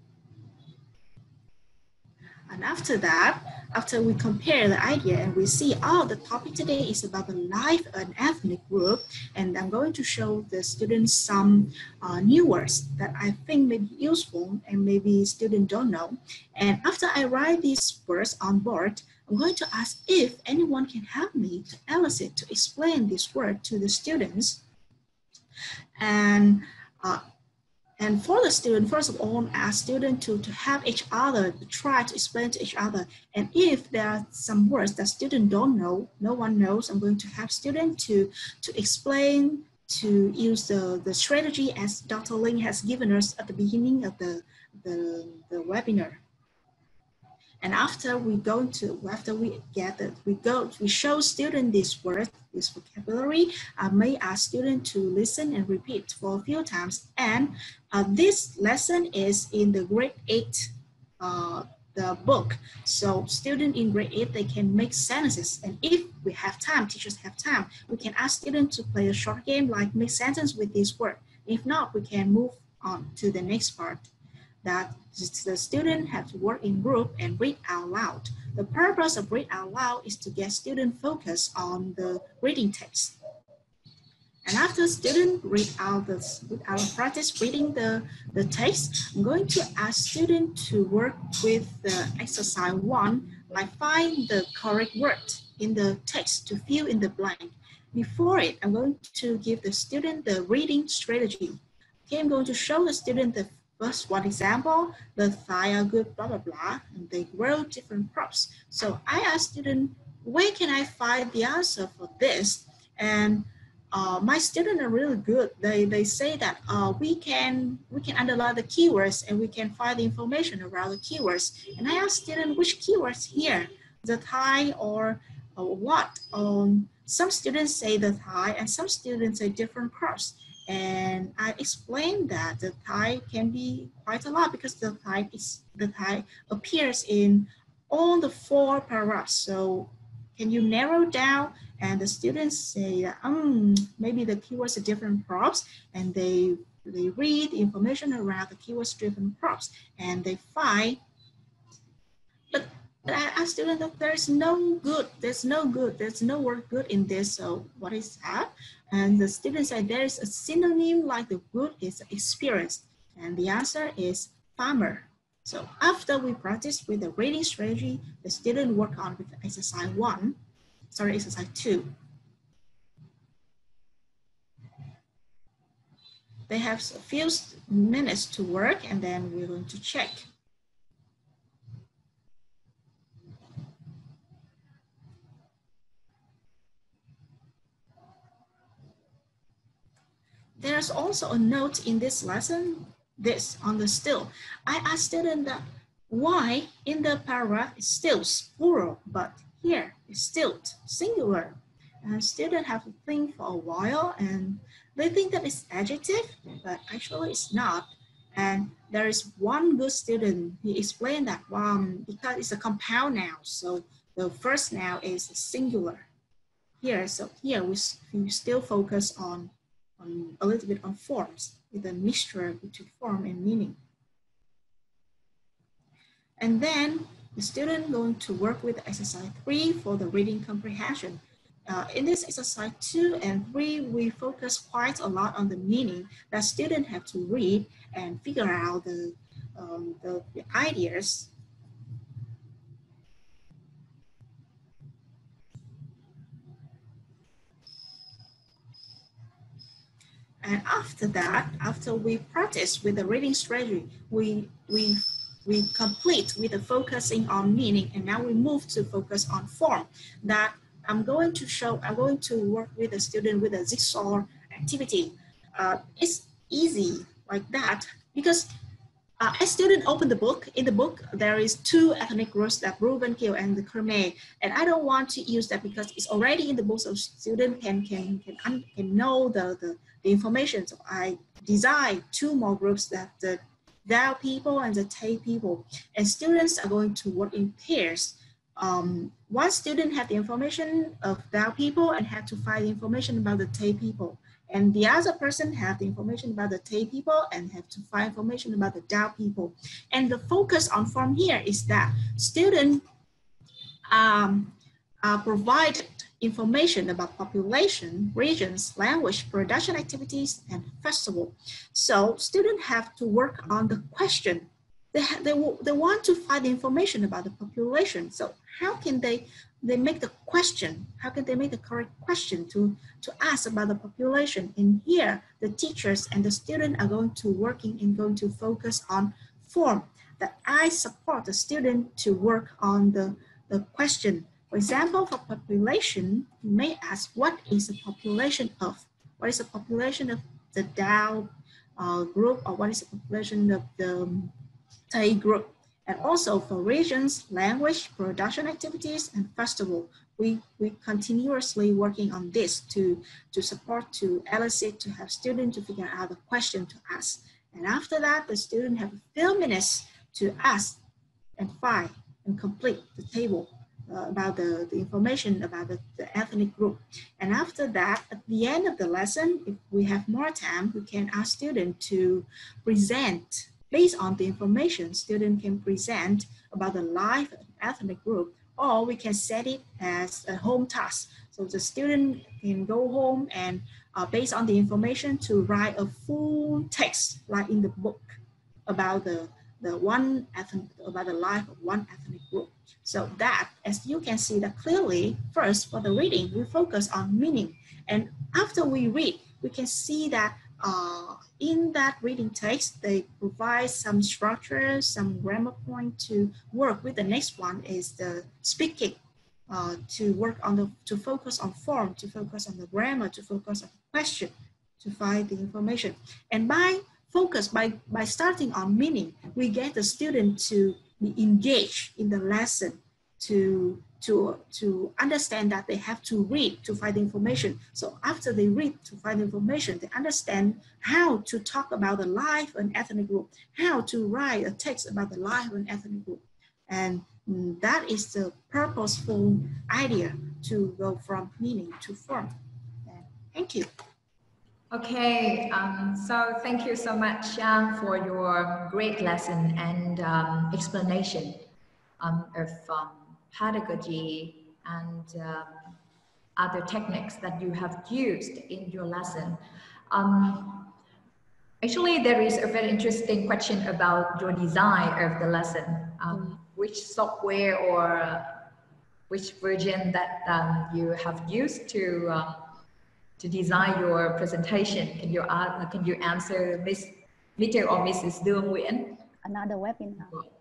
And after that, after we compare the idea and we see, oh, the topic today is about the life of an ethnic group, and I'm going to show the students some uh, new words that I think may be useful and maybe students don't know. And after I write these words on board, I'm going to ask if anyone can help me to elicit, to explain this word to the students. And uh, And for the student, first of all, ask students to, to help each other, to try to explain to each other. And if there are some words that students don't know, no one knows, I'm going to help students to, to explain, to use the, the strategy as Doctor Linh has given us at the beginning of the, the, the webinar. And after we go to, after we get it, we go, we show students this word, this vocabulary. I may ask students to listen and repeat for a few times. And uh, this lesson is in the grade eight, uh, the book. So students in grade eight, they can make sentences. And if we have time, teachers have time, we can ask students to play a short game like make sentence with this word. If not, we can move on to the next part. That the student have to work in group and read out loud. The purpose of read out loud is to get student focus on the reading text. And after student read out the read out practice reading the, the text, I'm going to ask student to work with the exercise one, like find the correct word in the text to fill in the blank. Before it, I'm going to give the student the reading strategy. Okay, I'm going to show the student the first one example, the Thai are good, blah, blah, blah, and they grow different crops. So I asked students, where can I find the answer for this? And uh, my students are really good. They, they say that uh, we can we can underline the keywords and we can find the information around the keywords. And I asked students, which keywords here? The Thai or, or what? Um, some students say the Thai and some students say different crops. And I explained that the type can be quite a lot because the type is the type appears in all the four paragraphs. So can you narrow down? And the students say, um, maybe the keywords are different props, and they they read the information around the keywords driven props, and they find. But I asked students that there's no good, there's no good, there's no word good in this. So what is that? And the students said there is a synonym like the good is experienced. And the answer is farmer. So after we practice with the reading strategy, the student work on with exercise one, sorry, exercise two. They have a few minutes to work, and then we're going to check. There's also a note in this lesson, this on the still. I asked students that why in the paragraph it's still plural, but here it's still singular. And students have to think for a while, and they think that it's adjective, but actually it's not. And there is one good student, he explained that um, because it's a compound noun, so the first noun is singular. Here, so here we, we still focus on On, a little bit on forms with a mixture between form and meaning. And then the student going to work with exercise three for the reading comprehension. Uh, in this exercise two and three, we focus quite a lot on the meaning that students have to read and figure out the, um, the, the ideas. And after that, after we practice with the reading strategy, we, we, we complete with the focusing on meaning, and now we move to focus on form. That I'm going to show, I'm going to work with the student with a jigsaw activity. Uh, it's easy like that because uh, as student open the book, in the book, there is two ethnic groups, that Ruben-Kiel and the Khmer. And I don't want to use that because it's already in the book, so student can, can, can, can know the, the, the information. So I designed two more groups, that the Dao people and the Tay people. And students are going to work in pairs. Um, one student had the information of Dao people and had to find information about the Tay people. And the other person have the information about the Tay people and have to find information about the Dao people. And the focus on form here is that students um, uh, provided information about population, regions, language, production activities, and festival. So students have to work on the question. They, have, they, they want to find information about the population. So how can they they make the question, how can they make the correct question to, to ask about the population? And here, the teachers and the student are going to working and going to focus on form. That I support the student to work on the, the question. For example, for population, you may ask, what is the population of? What is the population of the Dao uh, group, or what is the population of the Tay group? And also for regions, language, production activities, and festival, we, we continuously working on this to, to support, to elicit, to have students to figure out the question to ask. And after that, the student have a few minutes to ask and find and complete the table uh, about the, the information about the, the ethnic group. And after that, at the end of the lesson, if we have more time, we can ask students to present. Based on the information, students can present about the life of ethnic group, or we can set it as a home task. So the student can go home and uh, based on the information to write a full text, like in the book, about the, the one ethnic, about the life of one ethnic group. So that, as you can see that clearly, first for the reading, we focus on meaning. And after we read, we can see that uh, in that reading text, they provide some structure, some grammar point to work with. The next one is the speaking, uh, to work on the, to focus on form, to focus on the grammar, to focus on the question, to find the information. And by focus, by, by starting on meaning, we get the student to be engaged in the lesson. to, to, to understand that they have to read to find information. So after they read to find information, they understand how to talk about the life of an ethnic group, how to write a text about the life of an ethnic group. And mm, that is the purposeful idea to go from meaning to form. And thank you. Okay, um, so thank you so much, Trang, for your great lesson and um, explanation um, of um, pedagogy and um, other techniques that you have used in your lesson. Um, actually, there is a very interesting question about your design of the lesson. Um, which software or uh, which version that um, you have used to uh, to design your presentation? Can you uh, can you answer Miss Mister or Missus Dung Nguyen? Another webinar.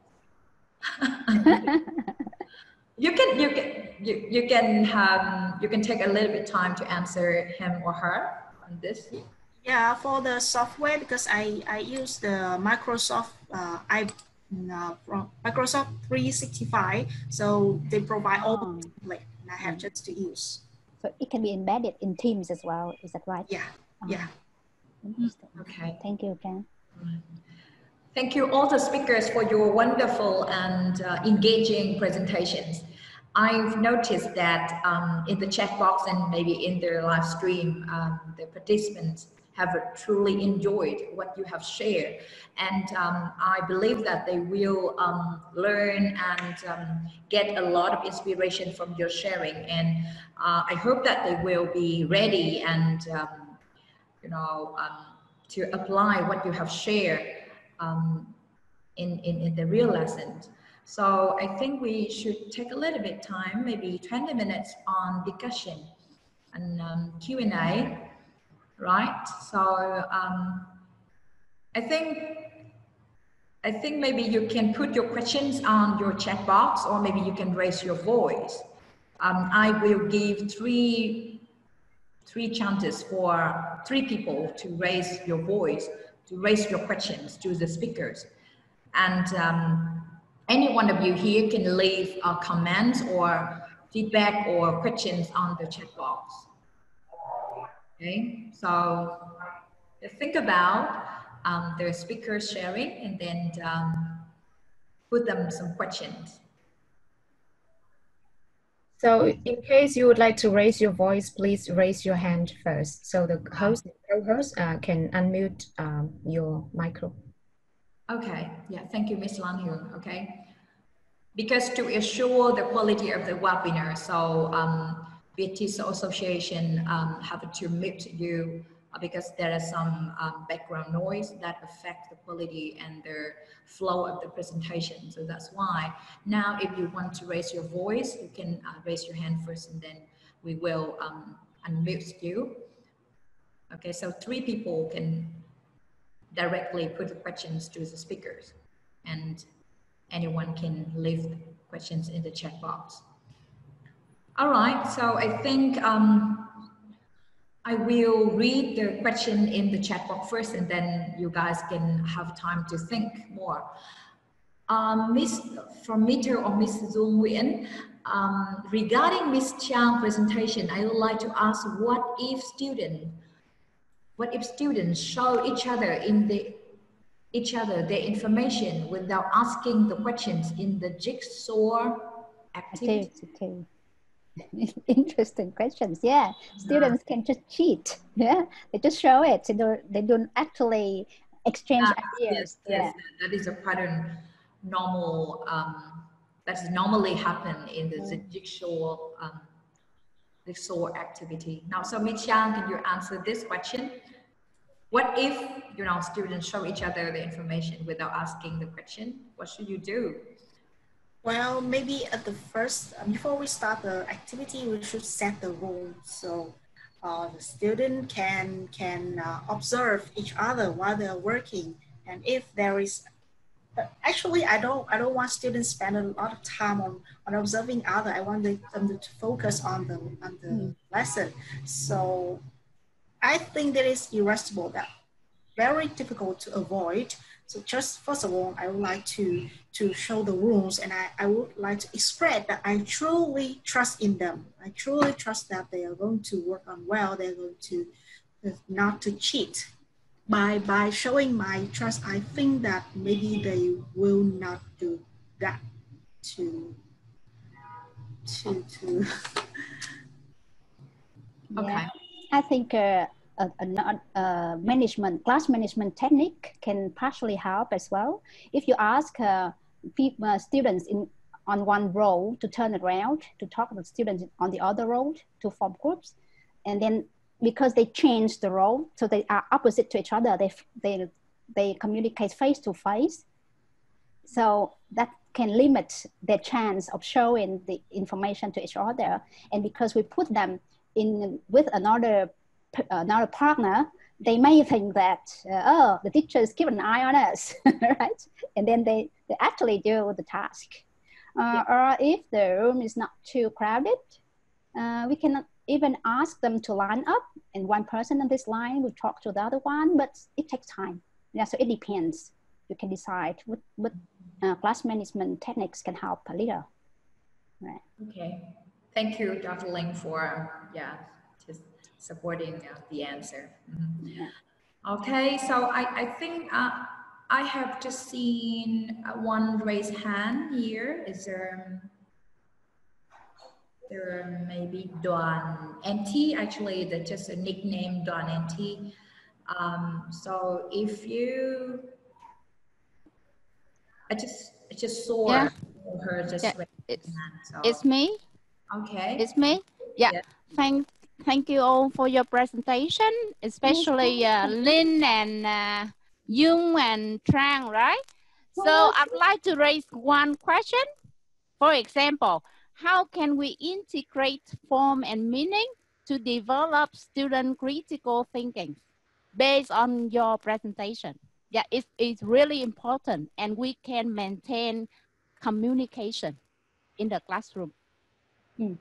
you can you can you, you can um, you can take a little bit time to answer him or her on this. Yeah, for the software, because I I use the Microsoft uh, I uh, from Microsoft three sixty-five, so they provide all the template, and I have just to use. So it can be embedded in Teams as well. Is that right? Yeah. Oh, yeah. Interesting. Okay. Thank you, Trang. Thank you all the speakers for your wonderful and uh, engaging presentations. I've noticed that um, in the chat box and maybe in their live stream, um, the participants have truly enjoyed what you have shared. And um, I believe that they will um, learn and um, get a lot of inspiration from your sharing. And uh, I hope that they will be ready and, um, you know, um, to apply what you have shared um, in, in, in the real lessons. So I think we should take a little bit time, maybe twenty minutes on discussion and um, Q and A, right? So um, I think I think maybe you can put your questions on your chat box, or maybe you can raise your voice. Um, I will give three three chances for three people to raise your voice, to raise your questions to the speakers. And um, any one of you here can leave uh, comments or feedback or questions on the chat box. Okay, so think about um, the speakers sharing and then um, put them some questions. So in case you would like to raise your voice, please raise your hand first. So the host and co-host uh, can unmute um, your micro. Okay, yeah, thank you, Miz Lan Hyun. Okay, because to assure the quality of the webinar, so um, B T S Association um, have to mute you uh, because there is some um, background noise that affects the quality and the flow of the presentation. So that's why now if you want to raise your voice, you can uh, raise your hand first and then we will um, unmute you. Okay, so three people can directly put the questions to the speakers and anyone can leave questions in the chat box. All right, so I think um, I will read the question in the chat box first and then you guys can have time to think more. Um, Miss from Mister or Miss Dung Nguyen, um, regarding Miss Chang's presentation, I would like to ask what if students What if students show each other in the each other their information without asking the questions in the jigsaw activity? activity. Interesting questions. Yeah, students yeah. can just cheat. Yeah, they just show it. They don't. They don't actually exchange uh, ideas. Yes, yeah. yes, that is a pattern. Normal. Um, that normally happen in the yeah. jigsaw um, jigsaw activity. Now, so Miz Trang, can you answer this question? What if, you know, students show each other the information without asking the question? What should you do? Well, maybe at the first, before we start the activity, we should set the rules. So uh, the student can, can uh, observe each other while they're working. And if there is, actually, I don't, I don't want students spend a lot of time on, on observing other. I want them to focus on the, on the mm. lesson. So I think that is irresistible, that very difficult to avoid. So just first of all, I would like to, to show the rules, and I, I would like to express that I truly trust in them. I truly trust that they are going to work on well, they're going to uh, not to cheat. By, by showing my trust, I think that maybe they will not do that to, to, to. Yeah. Okay. I think uh, a, a, a management, class management technique can partially help as well. If you ask uh, people, uh, students in on one row to turn around to talk with students on the other row to form groups, and then because they change the role, so they are opposite to each other, they they they communicate face to face. So that can limit their chance of showing the information to each other. And because we put them in with another another partner, they may think that uh, oh, the teacher is keeping an eye on us, right? And then they, they actually do the task. Uh, yeah. Or if the room is not too crowded, uh, we cannot even ask them to line up, and one person on this line will talk to the other one, but it takes time. Yeah, so it depends. You can decide what, what uh, class management techniques can help a little. Right. Okay. Thank you, Doctor Linh, for yeah, just supporting uh, the answer. Mm-hmm. Yeah. Okay, so I, I think uh, I have just seen uh, one raised hand here. Is there, there maybe Đoàn N T? Actually, that's just a nickname, Đoàn N T. Um, so if you, I just I just saw yeah. her just yeah. raise it's, hand. So. It's me. Okay. It's me. Yeah. yeah. Thank thank you all for your presentation, especially uh, Linh and uh, Huong and Trang, right? So I'd like to raise one question. For example, how can we integrate form and meaning to develop student critical thinking based on your presentation? Yeah, it's, it's really important, and we can maintain communication in the classroom. Mm.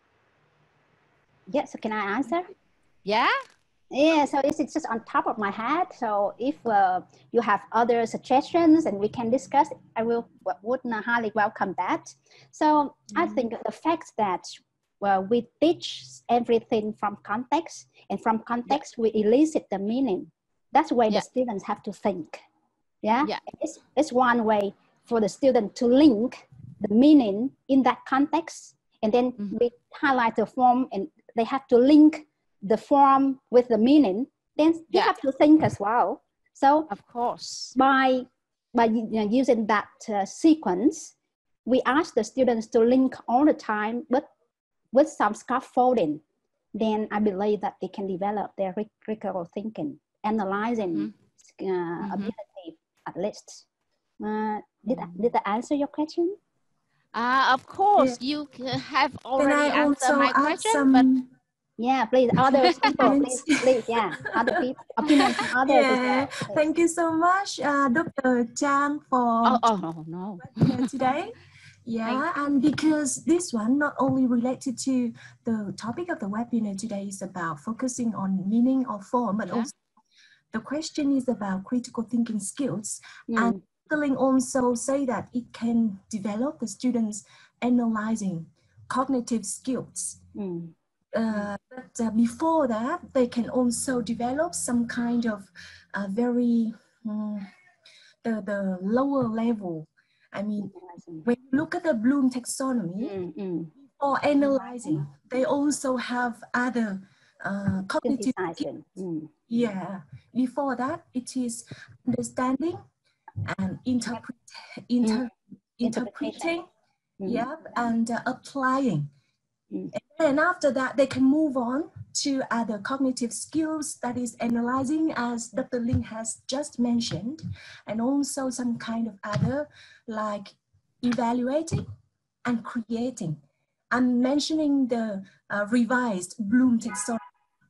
Yeah, so can I answer? Yeah. Yeah, so it's, it's just on top of my head. So if uh, you have other suggestions and we can discuss, I will would highly welcome that. So mm-hmm. I think the fact that well, we teach everything from context, and from context yeah. we elicit the meaning. That's why yeah. the students have to think. Yeah, yeah. It's, it's one way for the student to link the meaning in that context, and then mm-hmm. we highlight the form, and they have to link the form with the meaning. Then you yeah. have to think as well. So of course, by by you know, using that uh, sequence, we ask the students to link all the time, but with some scaffolding. Then I believe that they can develop their critical thinking, analyzing mm-hmm. uh, mm-hmm. ability at least. Uh, did mm-hmm. I, did I answer your question? Uh, of course, yeah. you have already answered my question, some... but yeah, please, other people, please, please, yeah, other people, opinions from others yeah. as well. Please. Thank you so much, uh, Doctor Tran, for oh, oh no, no. today. Yeah, and because this one not only related to the topic of the webinar today is about focusing on meaning or form, but yeah. also the question is about critical thinking skills. Mm. And Linh also say that it can develop the students' analyzing cognitive skills. Mm. Uh, but uh, before that, they can also develop some kind of uh, very um, the, the lower level. I mean, when you look at the Bloom taxonomy, mm-hmm. for analyzing, they also have other uh, cognitive skills. Mm. Yeah. Before that, it is understanding and interpret, inter, mm. interpreting, mm. yeah, and uh, applying. Mm. And after that, they can move on to other cognitive skills, that is analyzing, as Doctor Linh has just mentioned, and also some kind of other like evaluating and creating. I'm mentioning the uh, revised Bloom taxonomy.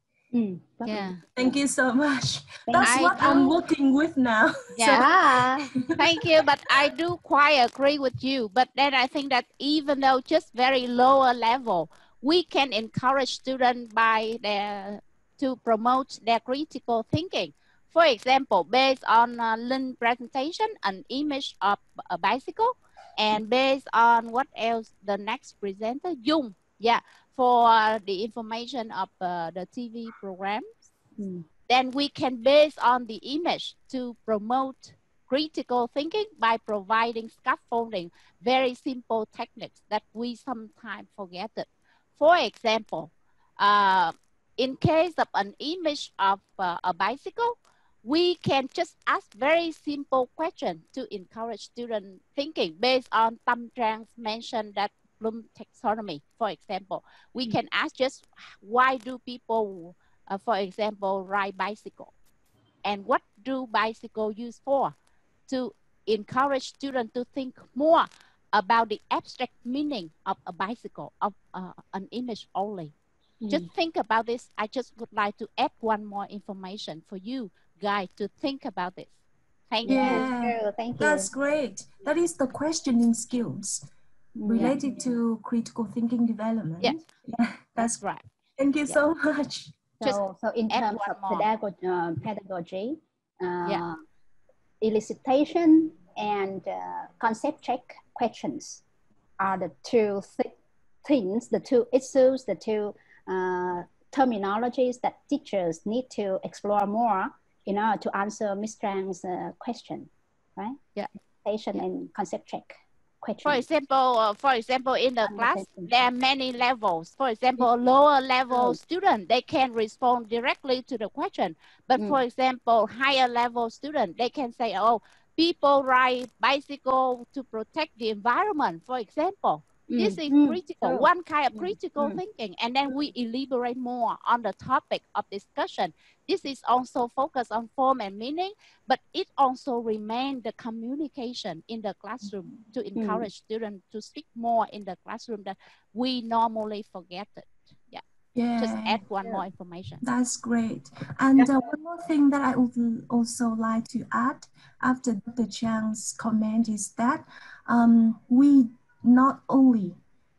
Mm, yeah. Thank you so much. That's I what do. I'm working with now. Yeah. So. Thank you. But I do quite agree with you. But then I think that even though just very lower level, we can encourage students by their to promote their critical thinking. For example, based on uh, Linh presentation, an image of a bicycle, and based on what else the next presenter, Dung, yeah, for uh, the information of uh, the T V programs. Mm. Then we can base on the image to promote critical thinking by providing scaffolding, very simple techniques that we sometimes forget it. For example, uh, in case of an image of uh, a bicycle, we can just ask very simple questions to encourage student thinking based on Trang mentioned that Bloom taxonomy. For example, we mm. can ask just why do people, uh, for example, ride bicycle, and what do bicycle used for? To encourage students to think more about the abstract meaning of a bicycle, of uh, an image only. Mm. Just think about this. I just would like to add one more information for you guys to think about this. Thank yeah, you. Thank you. That's great. That is the questioning skills related yeah. to critical thinking development. Yeah, yeah that's, that's right. Thank you yeah. so much. So, so in terms of pedagogy, uh, pedagogy uh, yeah. elicitation and uh, concept check questions are the two th things, the two issues, the two uh, terminologies that teachers need to explore more in order to answer Miz Trang's uh, question, right? Yeah. Elicitation yeah. and concept check. Questions. For example, uh, for example, in the class, there are many levels. For example, lower level mm. student, they can respond directly to the question. But mm. for example, higher level student, they can say, oh, people ride bicycle to protect the environment, for example. Mm. This is mm. critical, oh. one kind of critical mm. thinking. And then we elaborate more on the topic of discussion. This is also focused on form and meaning, but it also remains the communication in the classroom to encourage mm. students to speak more in the classroom that we normally forget it. Yeah. Yeah. Just add one yeah. more information. That's great. And yeah. uh, one more thing that I would also like to add after Doctor Chang's comment is that um, we not only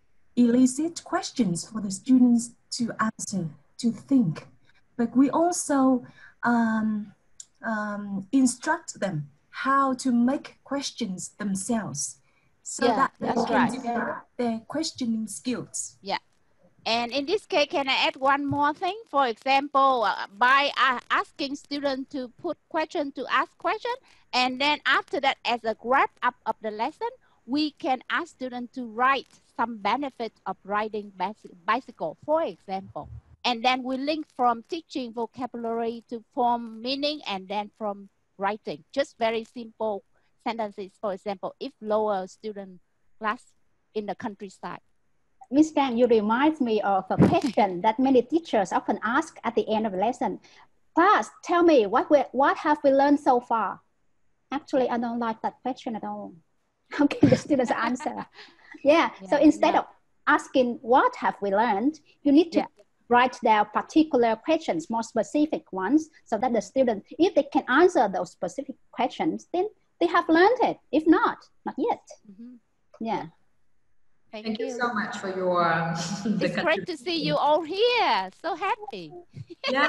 elicit questions for the students to answer, to think, but we also um, um, instruct them how to make questions themselves so yeah, that they that's can right. develop their questioning skills. Yeah. And in this case, can I add one more thing? For example, uh, by uh, asking students to put question to ask question, and then after that, as a wrap up of the lesson, we can ask students to write some benefit of riding bicycle, for example. And then we link from teaching vocabulary to form meaning, and then from writing. Just very simple sentences. For example, if lower student class in the countryside. Miz Trang, you remind me of a question that many teachers often ask at the end of the lesson. Class, tell me, what, we, what have we learned so far? Actually, I don't like that question at all. How can the students answer? Yeah, yeah, so instead yeah. of asking what have we learned, you need to yeah. write down particular questions, more specific ones, so that the student, if they can answer those specific questions, then they have learned it. If not, not yet. Mm-hmm. Yeah. Thank, Thank you. you so much for your... Um, it's great to see you all here. So happy. Yeah.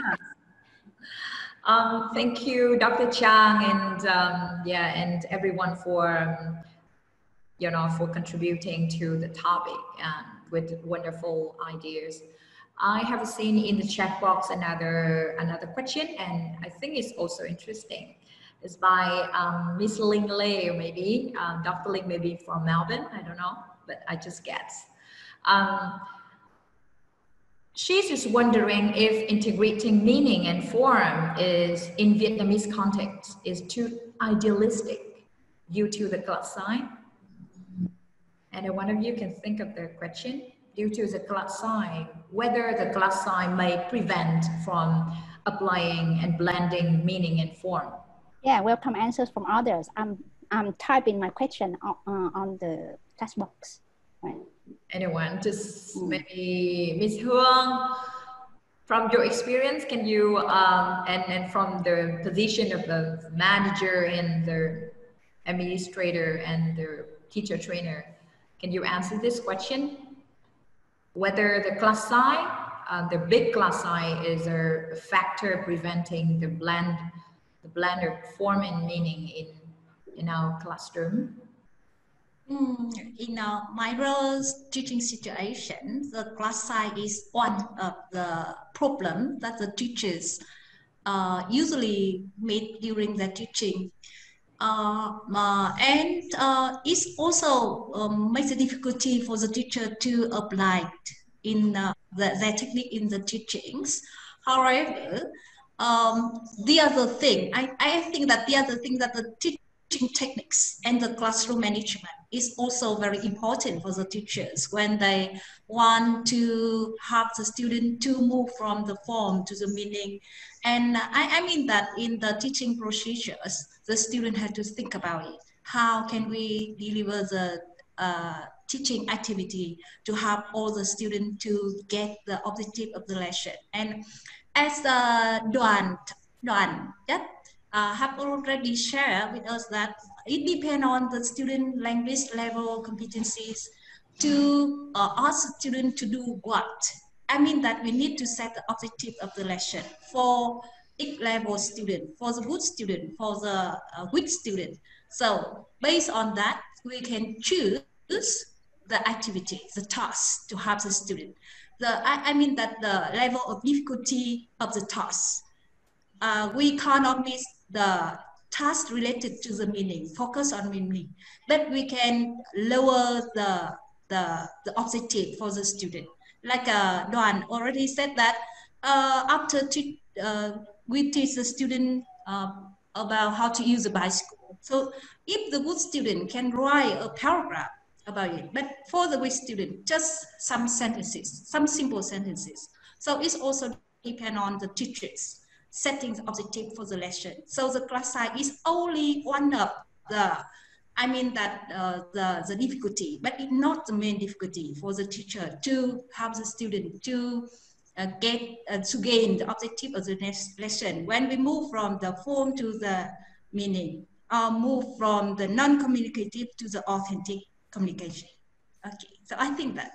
Um, thank you, Doctor Chang, and um, yeah, and everyone for um, you know for contributing to the topic and with wonderful ideas. I have seen in the chat box another another question, and I think it's also interesting. It's by um, Miss Linh Lei, maybe um, Doctor Linh, maybe from Melbourne. I don't know, but I just guess. Um, She's just wondering if integrating meaning and form is in Vietnamese context is too idealistic due to the class sign. And one of you can think of the question due to the class sign, whether the class sign may prevent from applying and blending meaning and form. Yeah, welcome answers from others. I'm I'm typing my question on, uh, on the chat box. Right. Anyone, just maybe Miz Huong, from your experience, can you, um, and, and from the position of the manager and the administrator and the teacher trainer, can you answer this question? Whether the class size, uh, the big class size is a factor preventing the blend the blend of form and meaning in, in our classroom? Mm, in uh, my role teaching situation, the class size is one of the problem that the teachers uh, usually meet during the teaching. Uh, uh, and uh, it also um, makes a difficulty for the teacher to apply in uh, the, their technique in the teachings. However, um, the other thing, I, I think that the other thing that the teaching techniques and the classroom management is also very important for the teachers when they want to help the student to move from the form to the meaning. And I, I mean that in the teaching procedures, the student had to think about it. How can we deliver the uh, teaching activity to help all the students to get the objective of the lesson? And as uh, Duan, Duan yeah, uh, have already shared with us that it depends on the student language level competencies to uh, ask the student to do what. I mean that we need to set the objective of the lesson for each level student, for the good student, for the uh, weak student. So based on that, we can choose the activity, the task to help the student. The, I, I mean that the level of difficulty of the task. Uh, we cannot miss the task related to the meaning, focus on meaning, but we can lower the, the, the objective for the student. Like uh, Duan already said that uh, after uh, we teach the student uh, about how to use a bicycle. So if the good student can write a paragraph about it, but for the weak student, just some sentences, some simple sentences. So it's also depend on the teachers setting the objective for the lesson. So the class size is only one of the, I mean that uh, the, the difficulty, but it's not the main difficulty for the teacher to help the student to uh, get, uh, to gain the objective of the next lesson. When we move from the form to the meaning, or move from the non-communicative to the authentic communication. Okay, so I think that.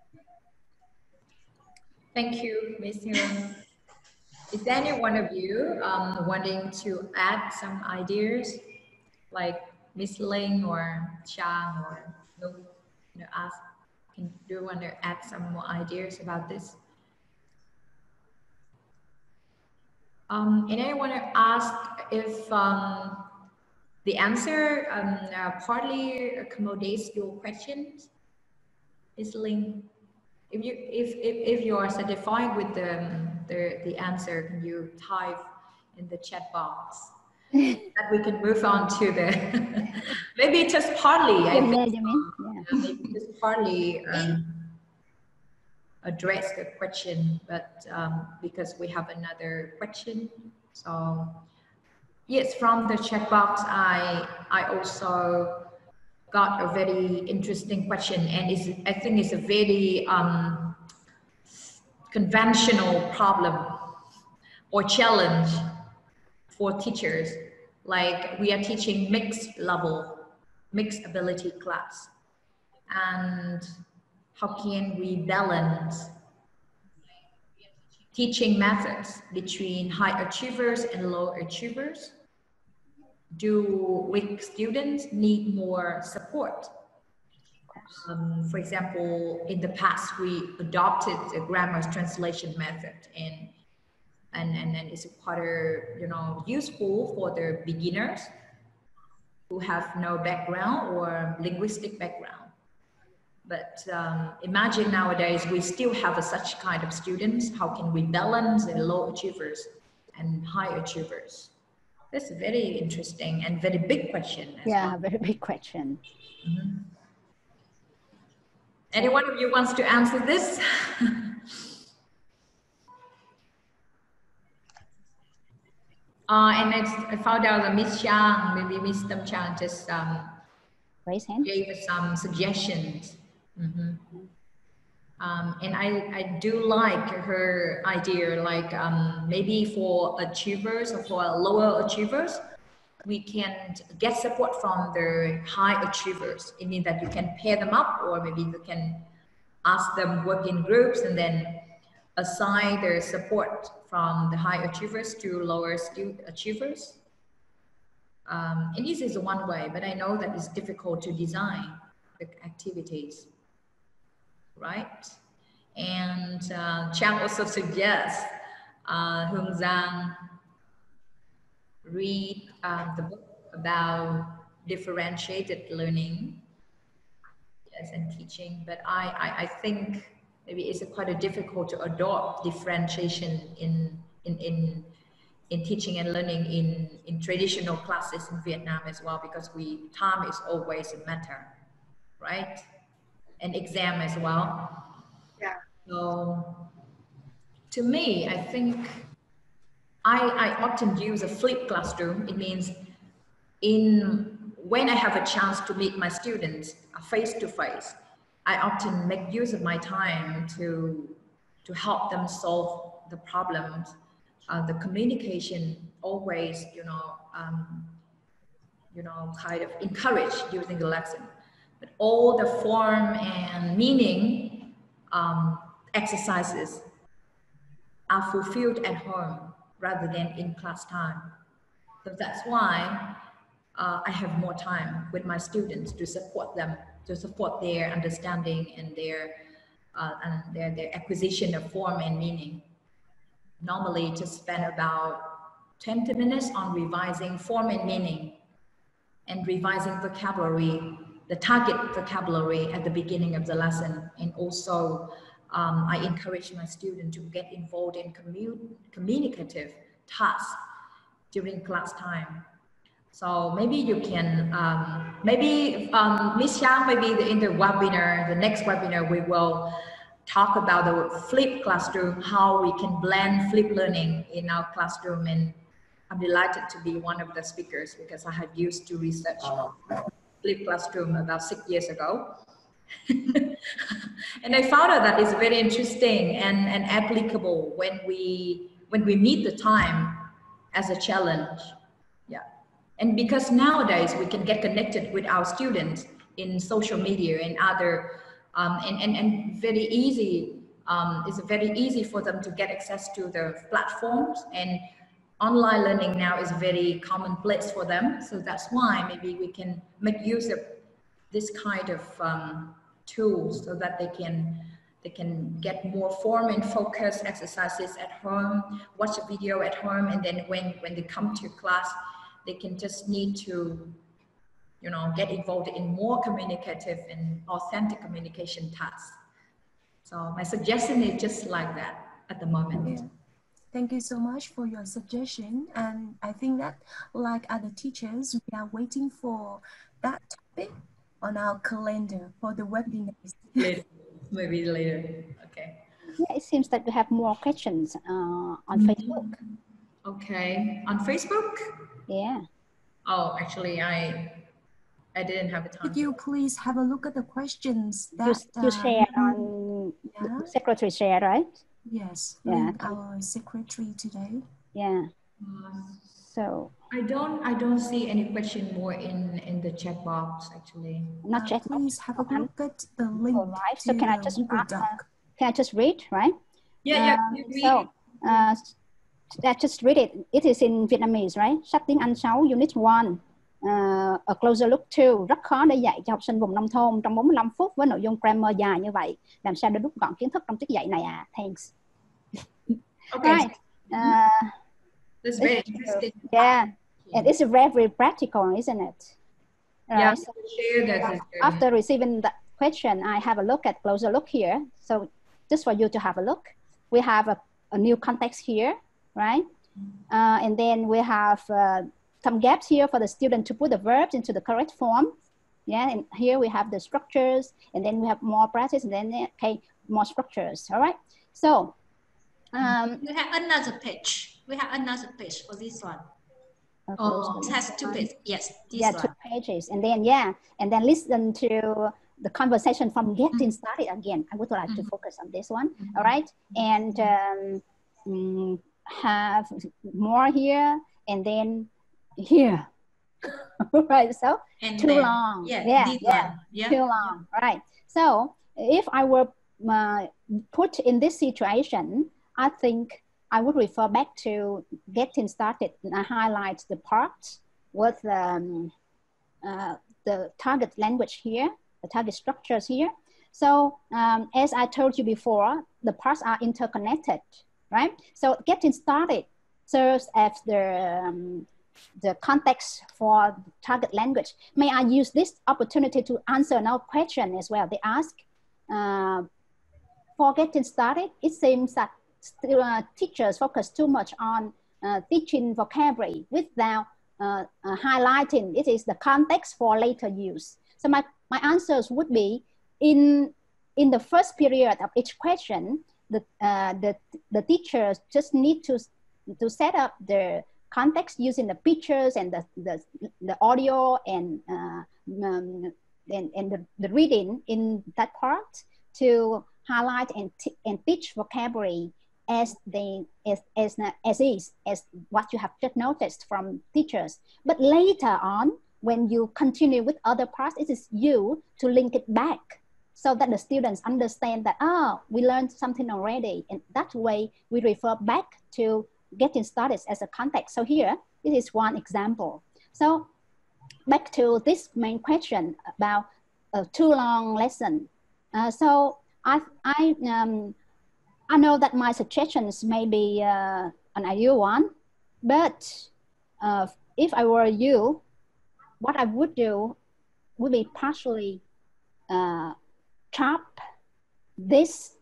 Thank you, Miz Huong. Is there any one of you um, wanting to add some ideas, like Miss Linh or Trang or no, no, ask? Can do you want to add some more ideas about this? Um, and I want to ask if um, the answer um, uh, partly accommodates your questions, Miss Linh. If you if if, if you are satisfied with the, the the answer, can you type in the chat box that we can move on to the maybe just partly. I yeah, think yeah, you mean? Yeah. uh, maybe just partly um, address the question, but um, because we have another question, so yes, from the chat box, I I also got a very interesting question, and it's, I think it's a very um, conventional problem or challenge for teachers. Like we are teaching mixed level, mixed ability class, and how can we balance teaching methods between high achievers and low achievers? Do weak students need more support? Um, for example, in the past, we adopted the grammar translation method, and and and, and it's quite you know useful for the beginners who have no background or linguistic background. But um, imagine nowadays we still have a, such kind of students. How can we balance the low achievers and high achievers? That's a very interesting and very big question. As yeah, well. very big question. Mm-hmm. Any one of you wants to answer this? uh, and it's, I found out that Miss Trang, maybe Miss Tam Trang just um, Raise hand. gave us some suggestions. Mm-hmm. Um, and I, I do like her idea, like um, maybe for achievers or for lower achievers, we can get support from the high achievers. It means that you can pair them up, or maybe you can ask them work in groups and then assign their support from the high achievers to lower student achievers. Um, and this is one way, but I know that it's difficult to design the activities, right? And uh, Trang also suggests uh, Huong Giang read um, the book about differentiated learning, yes, and teaching. But I, I, I think maybe it's quite a difficult to adopt differentiation in in in in teaching and learning in in traditional classes in Vietnam as well, because we time is always a matter, right? And exam as well. Yeah. So to me, I think I, I often use a flipped classroom. It means in when I have a chance to meet my students face to face, I often make use of my time to to help them solve the problems. Uh, the communication always, you know, um, you know, kind of encouraged during the lesson. But all the form and meaning um, exercises are fulfilled at home rather than in class time. So that's why uh, I have more time with my students to support them, to support their understanding and their uh, and their, their acquisition of form and meaning. Normally, just spend about twenty minutes on revising form and meaning and revising vocabulary, the target vocabulary at the beginning of the lesson. And also, um, I encourage my students to get involved in commu communicative tasks during class time. So maybe you can, um, maybe um, Miz Trang, maybe in the webinar, the next webinar, we will talk about the flipped classroom, how we can blend flipped learning in our classroom. And I'm delighted to be one of the speakers because I had used to research flipped classroom about six years ago. And I found out that it's very interesting and, and applicable when we, when we meet the time as a challenge. Yeah. And because nowadays we can get connected with our students in social media and other, um, and, and, and very easy, um, it's very easy for them to get access to the platforms, and online learning now is very commonplace for them. So that's why maybe we can make use of this kind of um, tools so that they can they can get more form and focus exercises at home, watch a video at home, and then when, when they come to class, they can just need to, you know, get involved in more communicative and authentic communication tasks. So my suggestion is just like that at the moment. Yeah. Thank you so much for your suggestion. And I think that, like other teachers, we are waiting for that topic on our calendar for the webinars. Later. Maybe later. Okay. Yeah, it seems that we have more questions uh, on mm-hmm. Facebook. Okay. On Facebook? Yeah. Oh, actually, I I didn't have the time. Could you please have a look at the questions that you, you shared uh, on yeah. the secretary shared, right? Yes. Yeah. Our secretary today. Yeah. Uh, so I don't I don't see any question more in in the chat box actually. Not uh, chat please box. have a look at the link. All right. So can I just uh, Doc. can I just read, right? Yeah, um, yeah. So uh, let's just read it. It is in Vietnamese, right? Sách tiếng Anh sáu, Unit one. Uh, a closer look two. Rất khó để dạy cho học sinh vùng nông thôn trong bốn mươi lăm phút với nội dung grammar dài như vậy. Làm sao để rút gọn kiến thức trong tiết dạy này à? Thanks. Okay. Right. Uh, That's very interesting. Yeah. And it's very practical, isn't it? Right. Yeah. So, share that after receiving that question, I have a look at closer look here. So just for you to have a look, we have a, a new context here, right? Uh, and then we have uh, some gaps here for the student to put the verbs into the correct form. Yeah, and here we have the structures, and then we have more practice, and then okay, more structures. All right. So um, we have another page. We have another page for this one. Okay, oh, it has two pages. Yes, this yeah, one. two pages, and then yeah, and then listen to the conversation from getting started again. I would like mm-hmm. to focus on this one. Mm-hmm. All right, and um, have more here, and then here. Right, so and too then, long. Yeah, yeah, yeah, yeah, too long. Yeah. Right. So if I were uh, put in this situation, I think I would refer back to getting started. I highlight the parts with um, uh, the target language here, the target structures here. So um, as I told you before, the parts are interconnected, right? So getting started serves as the, um, the context for the target language. May I use this opportunity to answer another question as well? They ask, uh, for getting started, it seems that still, uh, teachers focus too much on uh, teaching vocabulary without uh, uh, highlighting it is the context for later use. So my, my answers would be, in, in the first period of each question, the, uh, the, the teachers just need to, to set up the context using the pictures and the, the, the audio and, uh, um, and, and the, the reading in that part to highlight and, and teach vocabulary as they as, as as is as what you have just noticed from teachers. But later on, when you continue with other parts, it is you to link it back so that the students understand that, oh, we learned something already, and that way we refer back to getting started as a context. So here, this is one example. So back to this main question about a too long lesson. Uh, so I I um. I know that my suggestions may be uh, an ideal one, but uh, if I were you, what I would do would be partially uh, chop this,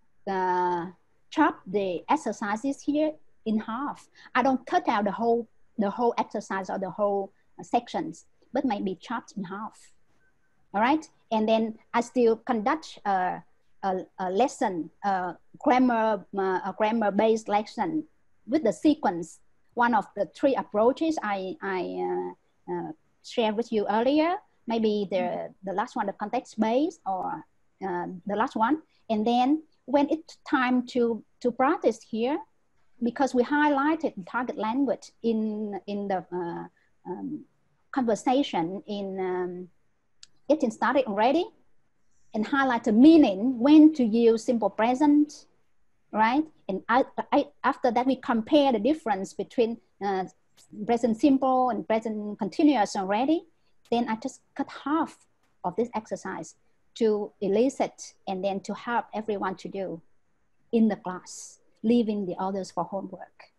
uh, chop the exercises here in half. I don't cut out the whole, the whole exercise or the whole uh, sections, but maybe chopped in half. All right, and then I still conduct uh, A, a lesson, a grammar, uh, a grammar-based lesson with the sequence. One of the three approaches I, I uh, uh, shared with you earlier, maybe the, the last one, the context-based, or uh, the last one. And then when it's time to, to practice here, because we highlighted target language in, in the uh, um, conversation in um, getting started already, and highlight the meaning when to use simple present, right? And I, I, after that, we compare the difference between uh, present simple and present continuous already. Then I just cut half of this exercise to elicit and then to help everyone to do in the class, leaving the others for homework.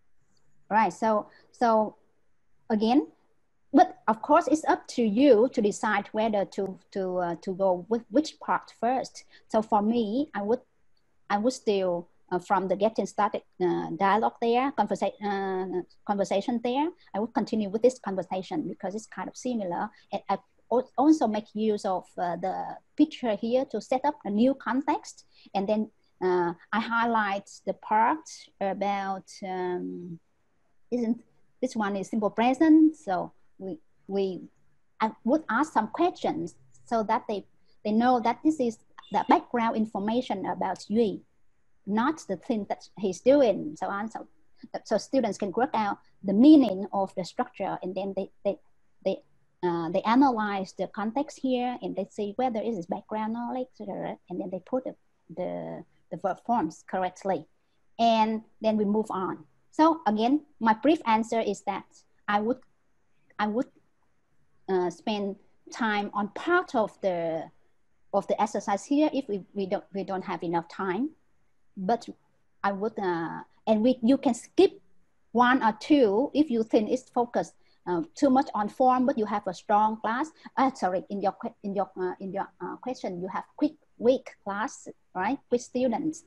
Right, so, so again, but of course, it's up to you to decide whether to to uh, to go with which part first. So for me, I would I would still uh, from the getting started uh, dialogue there, conversa uh, conversation there. I would continue with this conversation because it's kind of similar. And I also make use of uh, the picture here to set up a new context, and then uh, I highlight the part about um, isn't this one is simple present, so. We, we I would ask some questions so that they, they know that this is the background information about Thuy, not the thing that he's doing, so on. So, so students can work out the meaning of the structure, and then they, they, they, uh, they analyze the context here, and they see whether it is background knowledge, and then they put the, the, the verb forms correctly. And then we move on. So again, my brief answer is that I would I would uh, spend time on part of the of the exercise here if we, we don't we don't have enough time, but I would uh, and we you can skip one or two if you think it's focused uh, too much on form, but you have a strong class. Uh, sorry, in your in your uh, in your uh, question you have quick weak class, right, with students,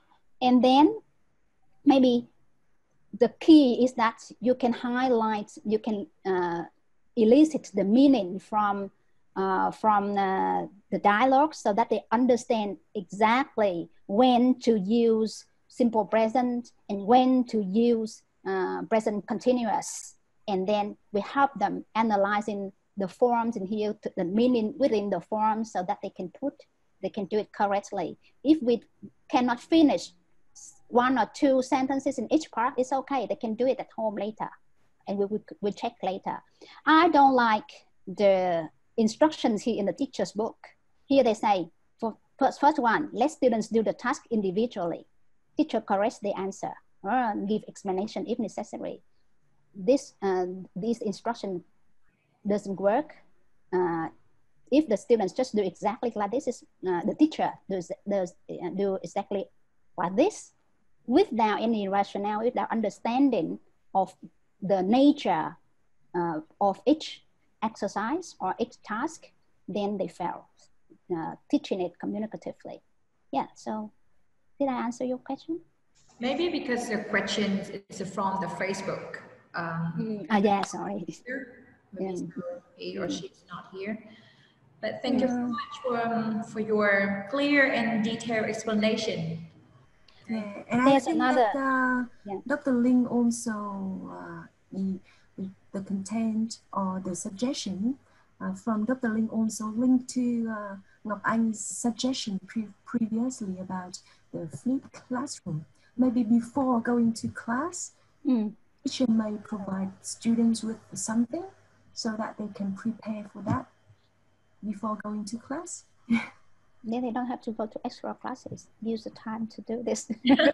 and then maybe. The key is that you can highlight, you can uh, elicit the meaning from, uh, from uh, the dialogue so that they understand exactly when to use simple present and when to use uh, present continuous. And then we help them analyzing the forms in here, the meaning within the forms so that they can put, they can do it correctly. If we cannot finish one or two sentences in each part, it's okay. They can do it at home later, and we will we'll check later. I don't like the instructions here in the teacher's book. Here they say, for first, first one, let students do the task individually. Teacher corrects the answer, or give explanation if necessary. this uh, this instruction doesn't work, uh, if the students just do exactly like this, is uh, the teacher does, does uh, do exactly like this, without any rationale, without understanding of the nature uh, of each exercise or each task, then they fail uh, teaching it communicatively. Yeah, so did I answer your question? Maybe because the question is from the Facebook. Um, mm, uh, yeah, sorry. Maybe Yeah. so he or Mm. she's not here. But thank Yeah. you so much for, um, for your clear and detailed explanation. Yeah, and There's I think another, that uh, yeah. Doctor Linh also, uh, the, the content or the suggestion uh, from Doctor Linh also linked to uh, Ngọc Anh's suggestion pre previously about the flipped classroom. Maybe before going to class, mm. teacher may provide students with something so that they can prepare for that before going to class. Yeah, they don't have to go to extra classes, use the time to do this.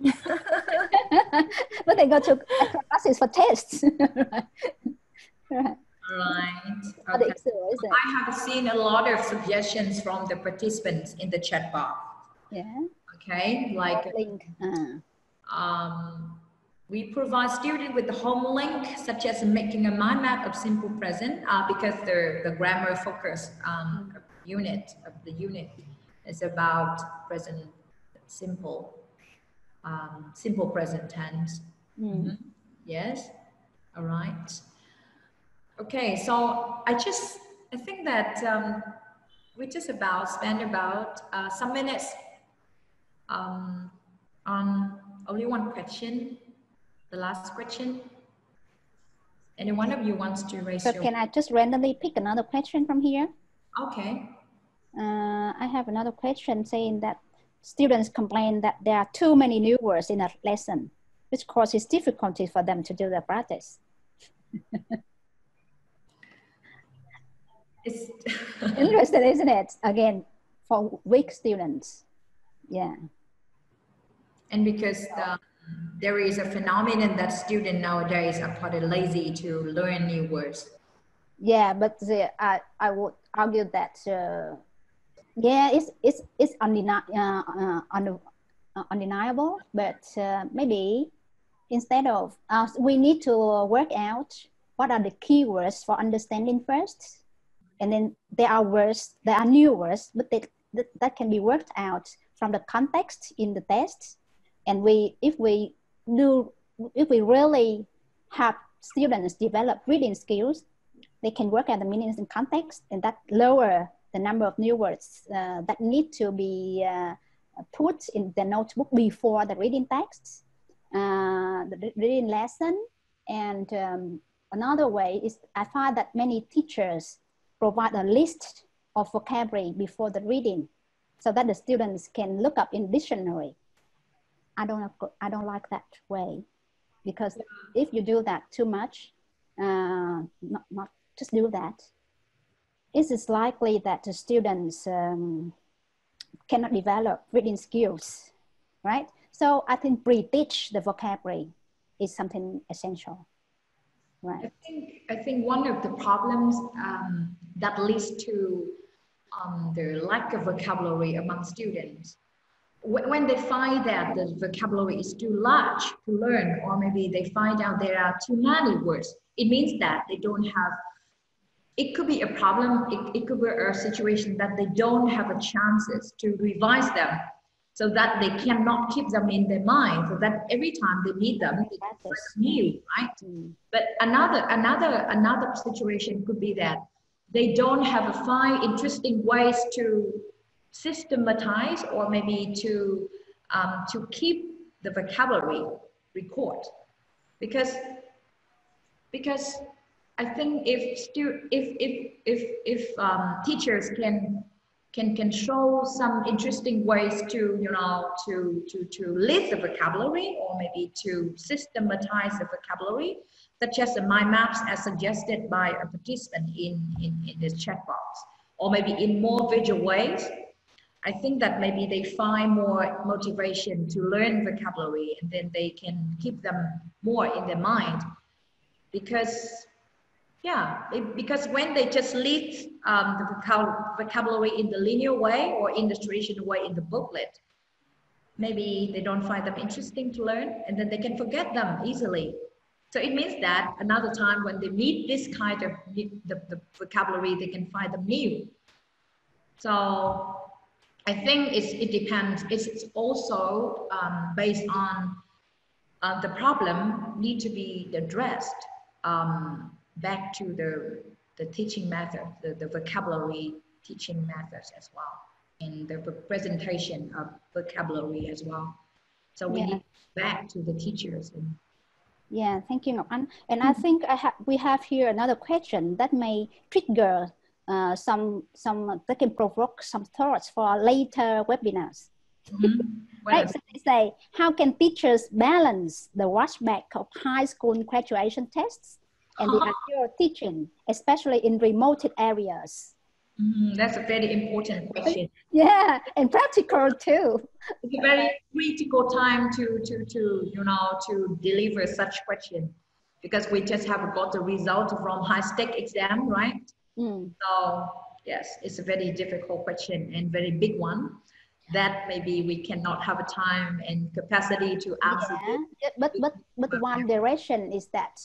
But they go to extra classes for tests. Right. Right. Okay. Okay. I have seen a lot of suggestions from the participants in the chat box. Yeah. Okay, like link. Uh. Um, we provide students with the home link, such as making a mind map of simple present, uh, because the the grammar focus um, of the unit of the unit is about present simple, um, simple present tense. Mm. Mm-hmm. Yes. All right. Okay. So I just I think that um, we just about spend about uh, some minutes um, on only one question. The last question. Any one of you wants to raise so your can I just randomly pick another question from here? Okay. Uh, I have another question saying that students complain that there are too many new words in a lesson, which causes difficulty for them to do the practice. It's interesting, isn't it? Again, for weak students. Yeah. And because the, there is a phenomenon that students nowadays are probably lazy to learn new words. Yeah, but the, I, I would argue that, uh, yeah, it's, it's, it's undeni uh, uh, und uh, undeniable, but uh, maybe instead of, uh, we need to work out what are the keywords for understanding first. And then there are words, there are new words, but they, that, that can be worked out from the context in the text. And we, if we do, if we really have students develop reading skills, they can work out the meanings in context, and that lower the number of new words uh, that need to be uh, put in the notebook before the reading text, uh, the reading lesson. And um, another way is I find that many teachers provide a list of vocabulary before the reading so that the students can look up in dictionary. I don't, I don't like that way, because if you do that too much, uh, not, not just do that, it is likely that the students um, cannot develop reading skills, right? So I think pre-teach the vocabulary is something essential, right? I think, I think one of the problems um, that leads to um, the lack of vocabulary among students, when they find that the vocabulary is too large to learn, or maybe they find out there are too many words, it means that they don't have, it could be a problem, it, it could be a situation that they don't have a chances to revise them, so that they cannot keep them in their mind, so that every time they need them, they can new, right? Mm. But another, another, another situation could be that they don't have a find interesting ways to systematize, or maybe to um, to keep the vocabulary record, because because I think if stu if if if if um, teachers can can can show some interesting ways to you know to to to list the vocabulary, or maybe to systematize the vocabulary, such as the mind maps as suggested by a participant in in, in this chat box, or maybe in more visual ways, I think that maybe they find more motivation to learn vocabulary, and then they can keep them more in their mind. because yeah, it, because when they just lead um, the vocabulary in the linear way or in the traditional way in the booklet, maybe they don't find them interesting to learn, and then they can forget them easily. So it means that another time when they meet this kind of the, the vocabulary, they can find them new. So I think it's, it depends. It's also um, based on uh, the problem need to be addressed um, back to the, the teaching method, the, the vocabulary teaching methods as well, and the presentation of vocabulary as well. So we yeah. need back to the teachers. And, yeah, thank you, Ngọc Anh. And I think I ha we have here another question that may trigger uh, some, some that can provoke some thoughts for later webinars. Mm-hmm. Right, so they say, how can teachers balance the rushback of high school graduation tests and the actual teaching, especially in remote areas? Mm, that's a very important question. Yeah, and practical too. It's a very critical time to, to, to, you know, to deliver such question, because we just have got the result from high stake exam, right? Mm. So yes, it's a very difficult question and very big one that maybe we cannot have a time and capacity to answer. Yeah, but, but, but one direction is that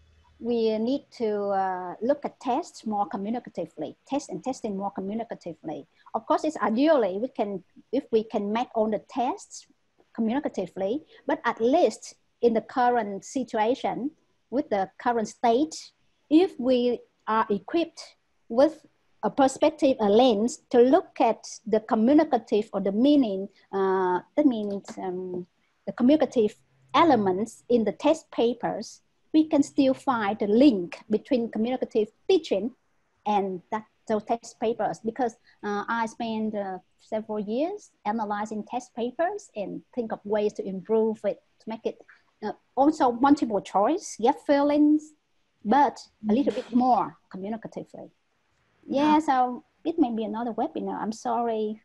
we need to uh, look at tests more communicatively, test and testing more communicatively. Of course, it's ideally we can, if we can make all the tests communicatively, but at least in the current situation, with the current state, if we are equipped with a perspective, a lens to look at the communicative or the meaning, uh, that means um, the communicative elements in the test papers, we can still find the link between communicative teaching and that those test papers, because uh, I spent uh, several years analyzing test papers and think of ways to improve it, to make it uh, also multiple choice, get feelings, but a little bit more communicatively. Yeah, so it may be another webinar. I'm sorry.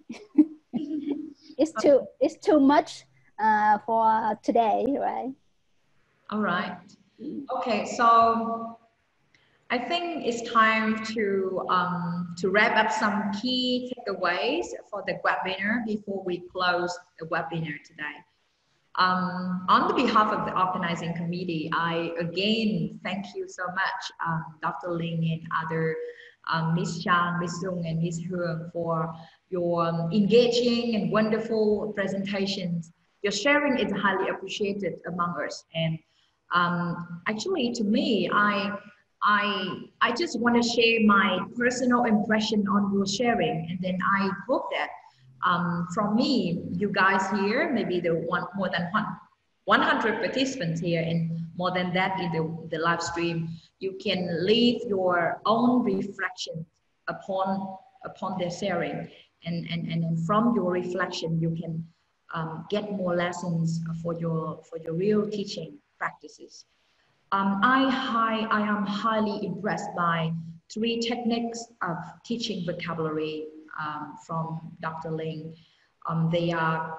it's too it's too much uh, for today, right? All right. Okay, so I think it's time to um, to wrap up some key takeaways for the webinar before we close the webinar today. Um, on the behalf of the organizing committee, I again thank you so much, um, Doctor Linh and other um, Miz Trang, Miz Dung, and Miz Huong for your um, engaging and wonderful presentations. Your sharing is highly appreciated among us, and um, actually, to me, I I I just want to share my personal impression on your sharing, and then I hope that. Um, from me, you guys here, maybe the one more than one, one hundred participants here, and more than that in the, the live stream, you can leave your own reflections upon upon their sharing, and and and, and from your reflection, you can um, get more lessons for your for your real teaching practices. Um, I high I am highly impressed by three techniques of teaching vocabulary. Um, from Doctor Linh. Um, they are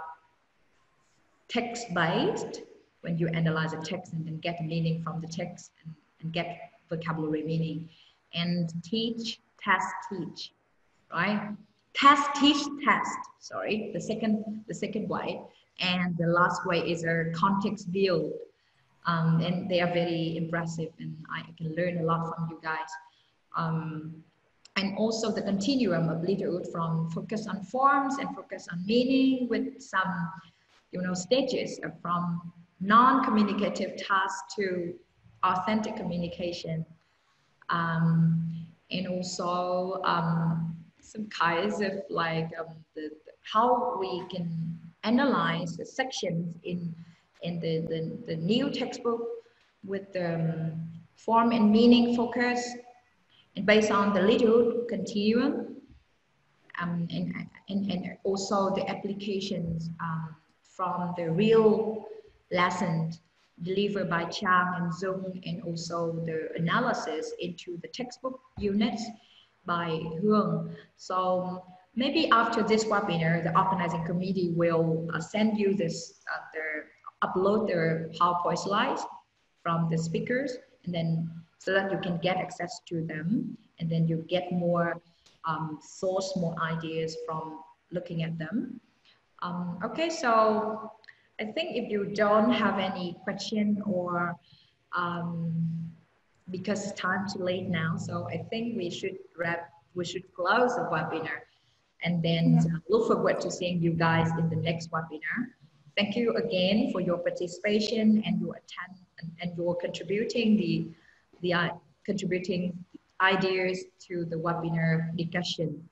text-based, when you analyze a text and then get a meaning from the text and, and get vocabulary meaning. And teach, test, teach, right? Test, teach, test, sorry, the second, the second way. And the last way is a context build. Um, and they are very impressive, and I can learn a lot from you guys. Um, And also the continuum of Littlewood, from focus on forms and focus on meaning, with some, you know, stages from non-communicative tasks to authentic communication, um, and also um, some kinds of like um, the, the, how we can analyze the sections in in the the, the new textbook with the um, form and meaning focus. And based on the Littlewood continuum, um, and, and, and also the applications um, from the real lessons delivered by Trang and Dung, and also the analysis into the textbook units by Huong. So maybe after this webinar, the organizing committee will uh, send you this, uh, the, upload their PowerPoint slides from the speakers, and then so that you can get access to them, and then you get more um, source, more ideas from looking at them. Um, okay, so I think if you don't have any question or um, because time's too late now, so I think we should wrap, we should close the webinar, and then Yeah. look forward to seeing you guys in the next webinar. Thank you again for your participation and your attend and, and your contributing the the uh, contributing ideas to the webinar discussion.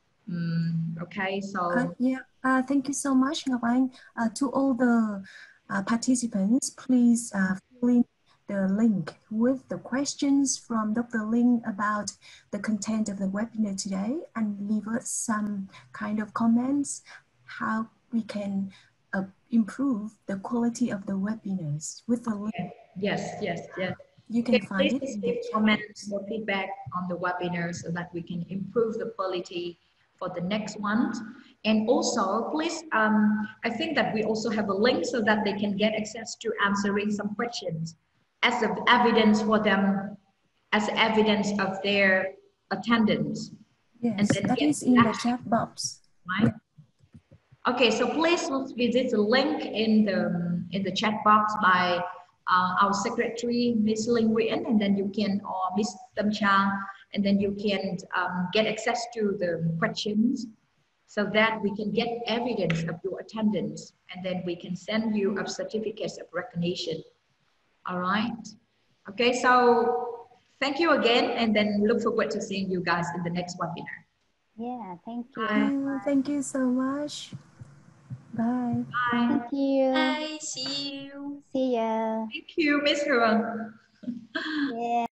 Um, okay, so uh, yeah, uh, thank you so much, Ngọc Anh. Uh, to all the uh, participants, please uh, fill in the link with the questions from Doctor Linh about the content of the webinar today, and leave us some kind of comments how we can uh, improve the quality of the webinars with the link. yes, yes, yes. You can Okay, find please it in leave the chat. comments or feedback on the webinar so that we can improve the quality for the next one. And also, please, um, I think that we also have a link so that they can get access to answering some questions as of evidence for them, as evidence of their attendance. Yes, and then that get is in the action, chat box. right? Okay, so please visit the link in the in the chat box by uh, our secretary, Miss Nguyen, and then you can, or Miss Trang, and then you can um, get access to the questions so that we can get evidence of your attendance, and then we can send you a certificate of recognition. All right. Okay, so thank you again, and then look forward to seeing you guys in the next webinar. Yeah, thank you. Bye. Thank you so much. Bye. Bye. Thank you. Bye. See you. See ya. Thank you, Miss Huong. Yeah.